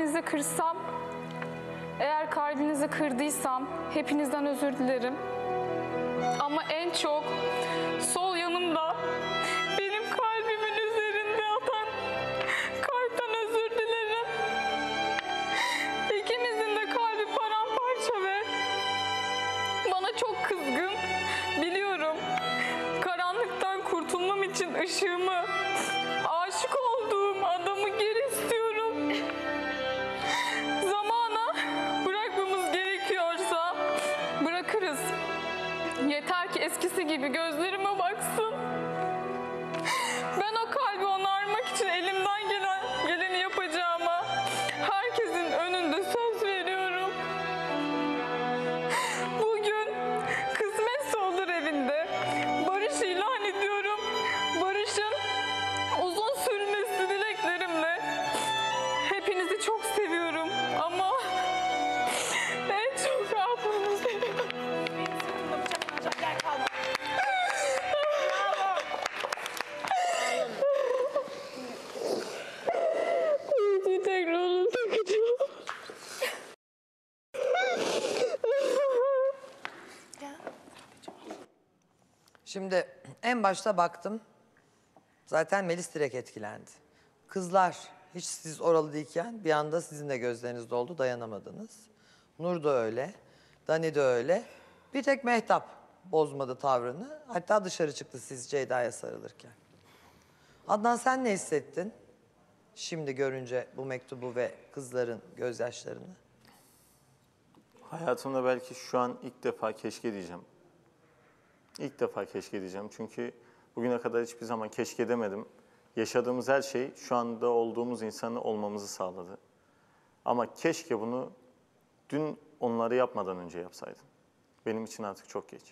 kalbinizi kırdıysam hepinizden özür dilerim. Ama en çok sol yanımda benim kalbimin üzerinde yatan kalpten özür dilerim. İkimizin de kalbi paramparça ve bana çok kızgın. Biliyorum. Karanlıktan kurtulmam için ışığımı, aşık olduğum adamı geri istiyorum. Zamana bırakmamız gerekiyorsa bırakırız. Yeter ki eskisi gibi gözlerime baksın. Ben o kalbi onarmak için elimden geleni yapacağıma herkesin önünde söz veriyorum. Bugün kısmetse olur evinde barış ilan ediyorum. Barışın uzun sürmesi dileklerimle. Hepinizi çok seviyorum ama en çok ablamı seviyorum. Tekrar onu takacağım. Şimdi en başta baktım. Zaten Melis direkt etkilendi. Kızlar hiç siz oralı değilken bir anda sizin de gözleriniz doldu, dayanamadınız. Nur da öyle, Dani de öyle. Bir tek Mehtap bozmadı tavrını. Hatta dışarı çıktı siz Ceyda'ya sarılırken. Adnan sen ne hissettin? şimdi görünce bu mektubu ve kızların gözyaşlarını? Hayatımda belki şu an ilk defa keşke diyeceğim. İlk defa keşke diyeceğim. Çünkü bugüne kadar hiçbir zaman keşke demedim. Yaşadığımız her şey şu anda olduğumuz insanı olmamızı sağladı. Ama keşke bunu dün onları yapmadan önce yapsaydım. Benim için artık çok geç.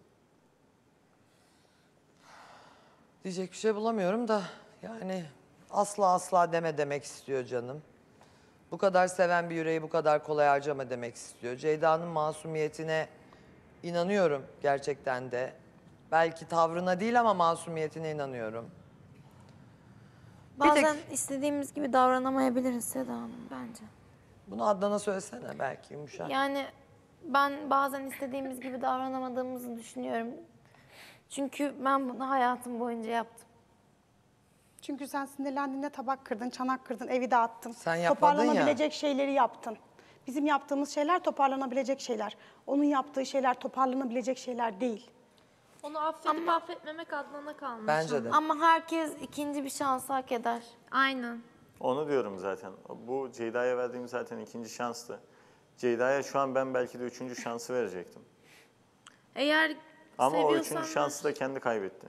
Diyecek bir şey bulamıyorum da yani asla deme demek istiyor canım. Bu kadar seven bir yüreği bu kadar kolay harcama demek istiyor. Ceyda'nın masumiyetine inanıyorum gerçekten de. Belki tavrına değil ama masumiyetine inanıyorum. Bazen istediğimiz gibi davranamayabiliriz Seda Hanım bence. Bunu Adnan'a söylesene belki yumuşak. Yani ben bazen istediğimiz gibi davranamadığımızı düşünüyorum. Çünkü ben bunu hayatım boyunca yaptım. Çünkü sen sinirlendiğinde tabak kırdın, çanak kırdın, evi dağıttın. Sen yapmadın ya. Toparlanabilecek şeyleri yaptın. Bizim yaptığımız şeyler toparlanabilecek şeyler. Onun yaptığı şeyler toparlanabilecek şeyler değil. Onu affedip affetmemek Adnan'a kalmış. Bence de. Ama herkes ikinci bir şans hak eder. Aynen. Onu diyorum zaten. Bu Ceyda'ya verdiğim zaten ikinci şanstı. Ceyda'ya şu an ben belki de üçüncü şansı verecektim. Eğer Ama o seviyorsan üçüncü şansı da kendi kaybetti.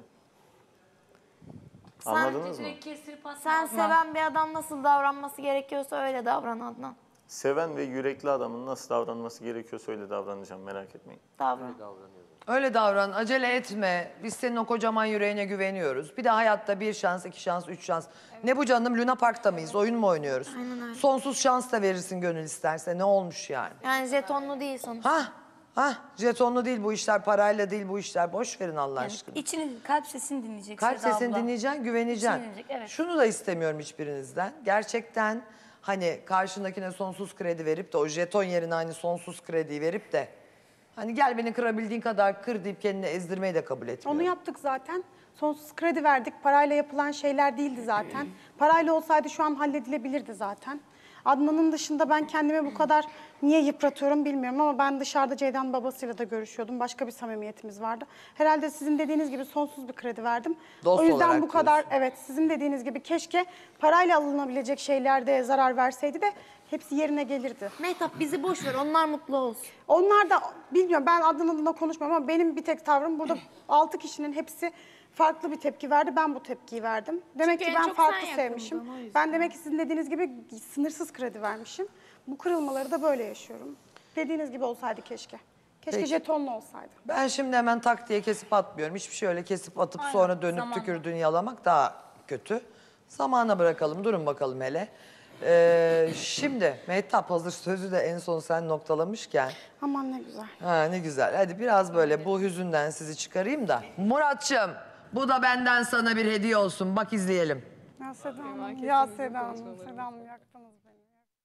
Sen- Anladınız mı? Sen seven bir adam nasıl davranması gerekiyorsa öyle davran Adnan. Seven ve yürekli adamın nasıl davranması gerekiyorsa öyle davranacağım, merak etmeyin. Davran. Öyle davran, acele etme. Biz senin o kocaman yüreğine güveniyoruz. Bir de hayatta bir şans, iki şans, üç şans. Ne bu canım, Luna Park'ta mıyız? Oyun mu oynuyoruz? Aynen öyle. Sonsuz şans da verirsin gönül isterse. Ne olmuş yani? Yani jetonlu değil sonuçta. Jetonlu değil bu işler, parayla değil bu işler. Boş verin Allah aşkına. İçini, kalp sesini dinleyeceksin. Kalp Seda sesini abla. dinleyeceksin, güveneceksin. İçini dinleyecek, evet. Şunu da istemiyorum hiçbirinizden. Gerçekten hani karşındakine sonsuz kredi verip de o jeton yerine hani sonsuz krediyi verip de hani gel beni kırabildiğin kadar kır deyip kendini ezdirmeyi de kabul etmiyorum. Onu yaptık zaten. Sonsuz kredi verdik. Parayla yapılan şeyler değildi zaten. Parayla olsaydı şu an halledilebilirdi zaten. Adnan'ın dışında ben kendimi bu kadar niye yıpratıyorum bilmiyorum ama ben dışarıda Ceyda'nın babasıyla da görüşüyordum. Başka bir samimiyetimiz vardı. Herhalde sizin dediğiniz gibi sonsuz bir kredi verdim. Dost o yüzden olarak bu kadar evet sizin dediğiniz gibi keşke parayla alınabilecek şeylerde zarar verseydi de hepsi yerine gelirdi. Mehtap bizi boş ver, onlar mutlu olsun. Onlar da bilmiyorum, ben Adnan adına konuşmuyorum ama benim bir tek tavrım burada 6 kişinin hepsi farklı bir tepki verdi. Ben bu tepkiyi verdim. Demek Çünkü ki en ben çok farklı sen sevmişim. yakındın, o yüzden. Ben demek ki sizin dediğiniz gibi sınırsız kredi vermişim. Bu kırılmaları da böyle yaşıyorum. Dediğiniz gibi olsaydı keşke. Keşke Peki. jetonlu olsaydı. Ben şimdi hemen tak diye kesip atmıyorum. Hiçbir şey öyle kesip atıp Aynen, sonra dönüp zamanla. tükürdüğünü yalamak daha kötü. Zamana bırakalım, durun bakalım hele. Şimdi Mehtap hazır sözü de en son sen noktalamışken. Aman ne güzel. Ha, ne güzel. Hadi biraz böyle bu hüzünden sizi çıkarayım da. Muratçım, bu da benden sana bir hediye olsun. Bak izleyelim. Ya Seda Hanım, ya Seda Hanım, Seda Hanım yaktınız beni.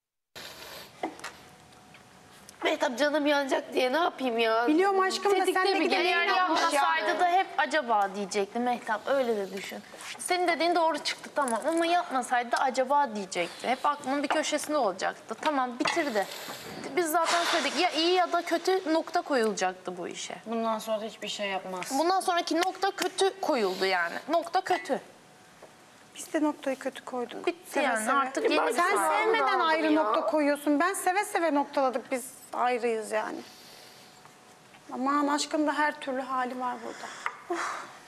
Mehtap canım yanacak diye ne yapayım ya? Biliyorum aşkım da Tetikte sen de mi gidip geliyor? neyin yapmış Yapmasaydı ya? da hep acaba diyecekti Mehtap. Öyle de düşün. Senin dediğin doğru çıktı tamam ama yapmasaydı da acaba diyecekti. Hep aklının bir köşesinde olacaktı. Tamam bitirdi. Biz zaten söyledik ya iyi ya da kötü nokta koyulacaktı bu işe. Bundan sonra da hiçbir şey yapmaz. Bundan sonraki nokta kötü koyuldu yani. Nokta kötü. Biz de noktayı kötü koyduk. Bitti yani, artık yeni bir Sen sayfa sevmeden oldu ayrı ya. nokta koyuyorsun. Ben seve seve noktaladık, biz ayrıyız yani. Aman aşkım da her türlü hali var burada.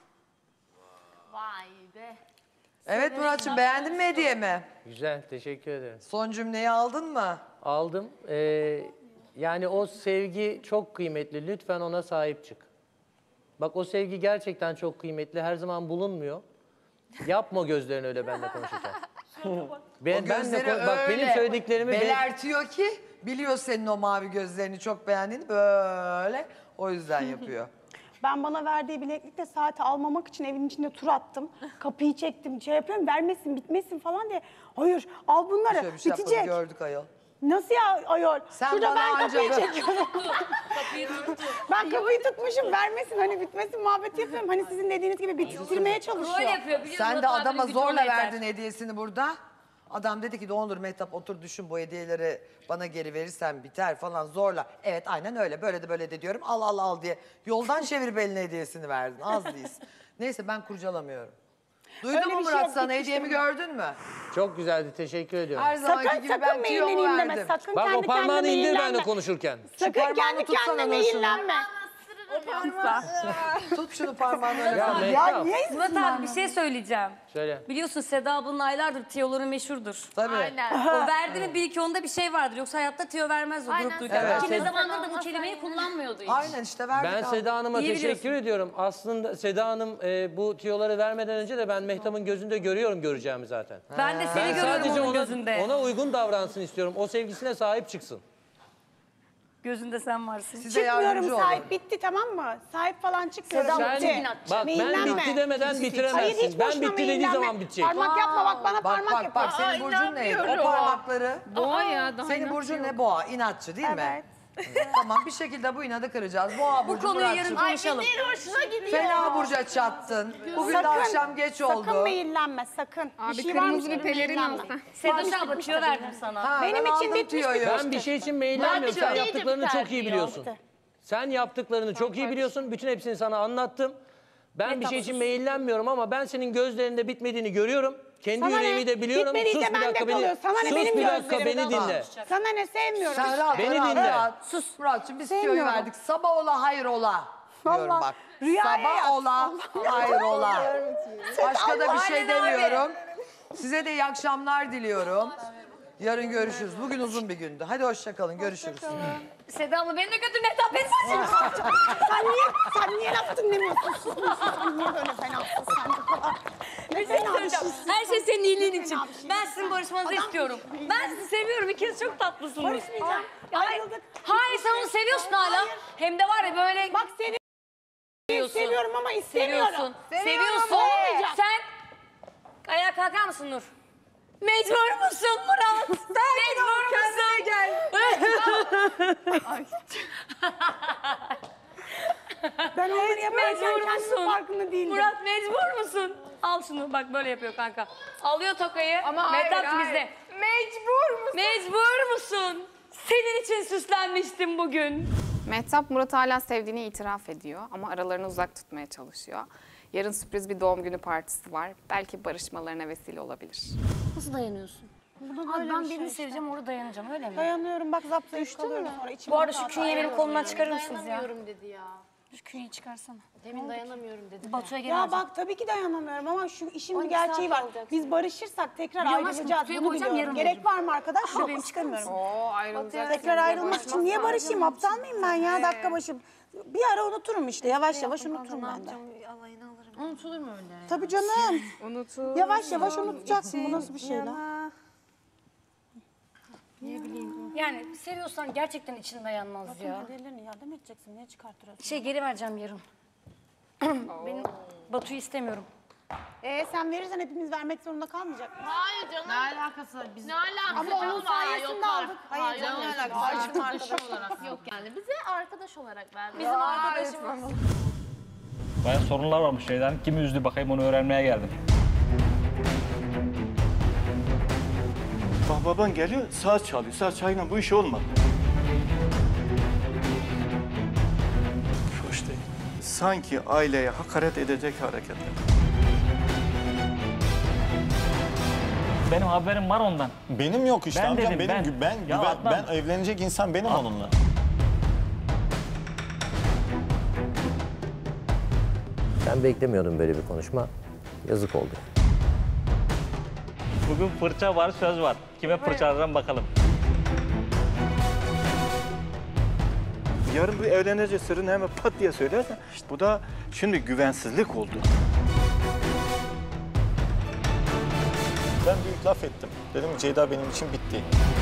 Vay be. Evet Muratçım, beğendin mi hediyemi? Güzel, teşekkür ederim. Son cümleyi aldın mı? Aldım. Yani o sevgi çok kıymetli. Lütfen ona sahip çık. Bak o sevgi gerçekten çok kıymetli. Her zaman bulunmuyor. Yapma gözlerini öyle benimle konuşurken. O Ben de gözleri bak öyle benim söylediklerimi belertiyor ki biliyor senin o mavi gözlerini çok beğendiğini böyle o yüzden yapıyor. Ben bana verdiği bileklikle saati almamak için evin içinde tur attım. Kapıyı çektim, şey yapıyorum, vermesin, bitmesin falan diye. Hayır, al bunları, Şöyle bir şey yapmadı, bitecek. gördük ayol. Nasıl ya ayol? Sen Şurada bana ben anca kapıyı böyle- çekiyorum. Ben kapıyı tutmuşum, vermesin, hani bitmesin muhabbeti yapıyorum. Hani sizin dediğiniz gibi bitirmeye çalışıyor. Sen de adama zorla verdin hediyesini burada. Adam dedi ki ne olur Mehtap otur düşün, bu hediyeleri bana geri verirsen biter falan zorla. Evet aynen öyle, böyle de böyle de diyorum, al al al diye. Yoldan çevirip eline hediyesini verdin, az değilsin. Neyse ben kurcalamıyorum. Duydun mu bir şey Murat yok, sana bitmiştir hediyemi bu. gördün mü? Çok güzeldi, teşekkür ediyorum. Her zamanki gibi ben tiyomu verdim. Sakın Bak o kendi parmağını kendine indir ben de meyillenme. konuşurken. Sakın parmağını kendi tutsana kendine Nurşin'im. meyillenme. Tut şunu parmağını öyle. Ya Mehtap. Murat abi bir şey söyleyeceğim. Söyle. Biliyorsun Seda ablanın aylardır tiyoları meşhurdur. Tabii. O verdi mi bir iki onda bir şey vardır. Yoksa hayatta tiyo vermez o durup dururken. Evet, Ki ne Seda- zamandır da bu kelimeyi kullanmıyordu hiç. Aynen işte verdik. Ben Seda Hanım'a İyi teşekkür biliyorsun. ediyorum. Aslında Seda Hanım bu tiyoları vermeden önce de ben Mehtap'ın gözünde görüyorum göreceğimi zaten. Ben de seni Ben görüyorum sadece onun ona, gözünde. ona uygun davransın istiyorum. O sevgisine sahip çıksın. Gözünde sen varsın. Çıkmıyorum sahip bitti tamam mı? Sahip falan çıkmıyorum. Sen- bitti. bak, ben Meyillenme. bitti demeden bitiremezsin. Hayır, hiç Ben boşuna bitti dediği meyillenme. zaman bitecek. Parmak yapma bak bana parmak Bak yapıyor. bak senin burcun neydi? O parmakları. Boğa ya, daha Senin inatçı burcun yok. ne? Boğa. İnatçı değil mi? Tamam bir şekilde bu inadı kıracağız. Boğa burcu konuyu yarın Murat'cığım. konuşalım. hoşuna gidiyor. Fena burca çattın. Bugün de Sakın, akşam geç oldu. Sakın meyillenme sakın. Abi Bir şey var mı kırmızı bir senin pelerin meyillenme? olsa. Sedat abla tüyo verdim sana. Ha, Benim ben için aldım bitmiş tüyoyu. Ben bir şey için meyillenmiyorum. Sen Bitti. yaptıklarını çok iyi biliyorsun. Bitti. Sen yaptıklarını çok iyi biliyorsun. Bütün hepsini sana anlattım. Ben bir şey için meyillenmiyorum ama ben senin gözlerinde bitmediğini görüyorum. Kendi Sana yüreğimi ne? de biliyorum. Bitmediyse Sus bir bende dakika beni. kalıyor. Sana ne Sus benim bir dakika gözlerimde beni var. dinle. Sana ne sevmiyorum. Sen rahat Beni rahat, dinle. rahat. Sus Murat'cığım biz tüyoyu Sevmiyorum. verdik. Sabah ola hayır ola. Diyorum Allah. bak. Rüyaya Sabah yat. ola hayır ola. Başka da bir şey Aynen abi. demiyorum. Size de iyi akşamlar diliyorum. Yarın görüşürüz. Bugün uzun bir gündü. Hadi hoşça kalın. Görüşürüz. Seda abla beni de götür Mehtap beni saçma. Sen niye laf dinlemiyorsun? Sen niye böyle fenasın sen bu kadar? Ne fena bir şeysin. Her şey senin iyiliğin için. Ben sizin barışmanızı istiyorum. Ben sizi seviyorum. İkiniz çok tatlısınız. Barışmayacağım. Ayrıldık. Hayır sen onu seviyorsun hala. Hem de var ya böyle... Bak seni seviyorum ama Seviyorsun. istemiyorum. Seviyorsun. Olmayacak. Sen ayağa kalkar mısın Nur? Mecbur musun Murat? Mecbur musun? Gel. Ben onları yaparken Mecbur kendimin musun? farkında değildim. Murat mecbur musun? Al şunu bak böyle yapıyor kanka. Alıyor tokayı. Ama hayır, Mehtap hayır. bizde. Mecbur musun? Mecbur musun? Senin için süslenmiştim bugün. Mehtap Murat hala sevdiğini itiraf ediyor ama aralarını uzak tutmaya çalışıyor. Yarın sürpriz bir doğum günü partisi var. Belki barışmalarına vesile olabilir. Nasıl dayanıyorsun? Bu da Abi böyle ben bir birini şey işte. seveceğim orada dayanacağım öyle mi? Dayanıyorum bak zapta kalıyorum sonra. içime Bu arada şu atar. künyeyi benim kolumdan çıkarır mısınız ya? dedi ya. Şu künyeyi çıkarsana. Demin dayanamıyorum dedi. Batu'ya geri Ya alacağım. bak tabii ki dayanamıyorum ama şu işin bir 12 gerçeği saat var. kalacaksın. Biz barışırsak tekrar Biliyorum aşkım, ayrılacağız. kutuya Bunu koyacağım, biliyorum. yarın Gerek var mı arkadaş? Şu Yok benim çıkar istemiyorum. Oo ayrılacak. Tekrar ayrılmak için niye barışayım? Aptal mıyım ben ya? Dakika başı. Bir ara unuturum işte. Yavaş yavaş unuturum ben de. Alayını alırım. Unutulur mu öyle? Tabii canım. Unutur. Yavaş yavaş unutacaksın. Bu nasıl bir şey lan? Ne bileyim. Yani seviyorsan gerçekten için dayanmaz ya. Hediyelerine yardım edeceksin. Niye çıkartıyorsun? Şey geri vereceğim yarın. Benim Batu'yu istemiyorum. Sen verirsen hepimiz vermek zorunda kalmayacak mıyız? Hayır canım. Ne alakası var? Biz ne Ama onun sayesinde aldık. Hayır canım, ne alakası var? Bizim arkadaş olarak yok yani. Bize arkadaş olarak verdi. Bizim arkadaşımız. Bayağı sorunlar varmış şeyden. Kimi üzdü bakayım onu öğrenmeye geldim. Bak baban geliyor, saat çalıyor. Saat çayla bu iş olmadı. Hoş değil. Sanki aileye hakaret edecek hareketler. Benim haberim var ondan. Benim yok işte Ben amcam. dedim, Ya Adnan. Ben evlenecek insan benim onunla. Ben beklemiyordum böyle bir konuşma. Yazık oldu. Bugün fırça var, söz var. Kime fırçalardan bakalım. Yarın bu evlenecek sırrını hemen pat diye söylersen, işte bu da şimdi güvensizlik oldu. Ben büyük laf ettim. Dedim Ceyda benim için bitti.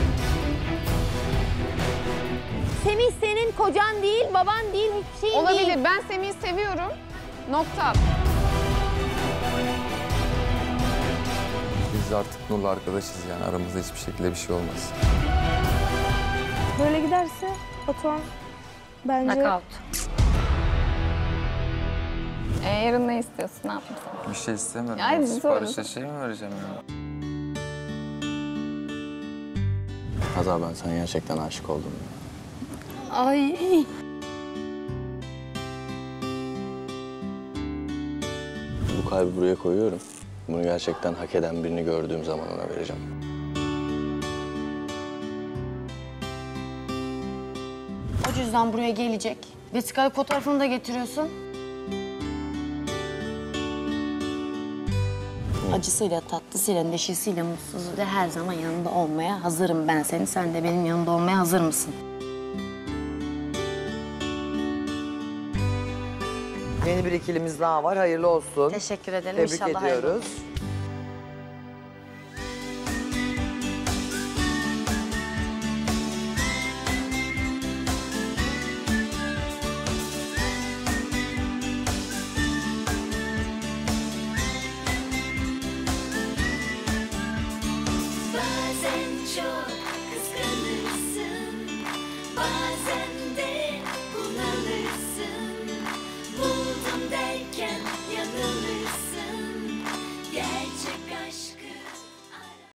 Semih senin kocan değil, baban değil, hiçbir şeyin değil. Olabilir. Ben Semih'i seviyorum. Nokta. Biz artık Nur'la arkadaşız yani aramızda hiçbir şekilde bir şey olmaz. Böyle giderse Batuhan bence... Knockout. Yarın ne istiyorsun? Ne yapayım sana? Bir şey istemedim. Ay, Ya, zor. siparişe şey mi vereceğim ya? Hazal ben sana gerçekten aşık oldum. Ay. Bu kalbi buraya koyuyorum. Bunu gerçekten hak eden birini gördüğüm zaman ona vereceğim. O cüzdan buraya gelecek. Vesikalık fotoğrafını da getiriyorsun. Acısıyla, tatlısıyla, neşesiyle, mutsuzluğuyla her zaman yanında olmaya hazırım ben senin. Sen de benim yanımda olmaya hazır mısın? Yeni bir ikilimiz daha var. Hayırlı olsun. Teşekkür ederim. Tebrik İnşallah hayırlı ediyoruz. olur.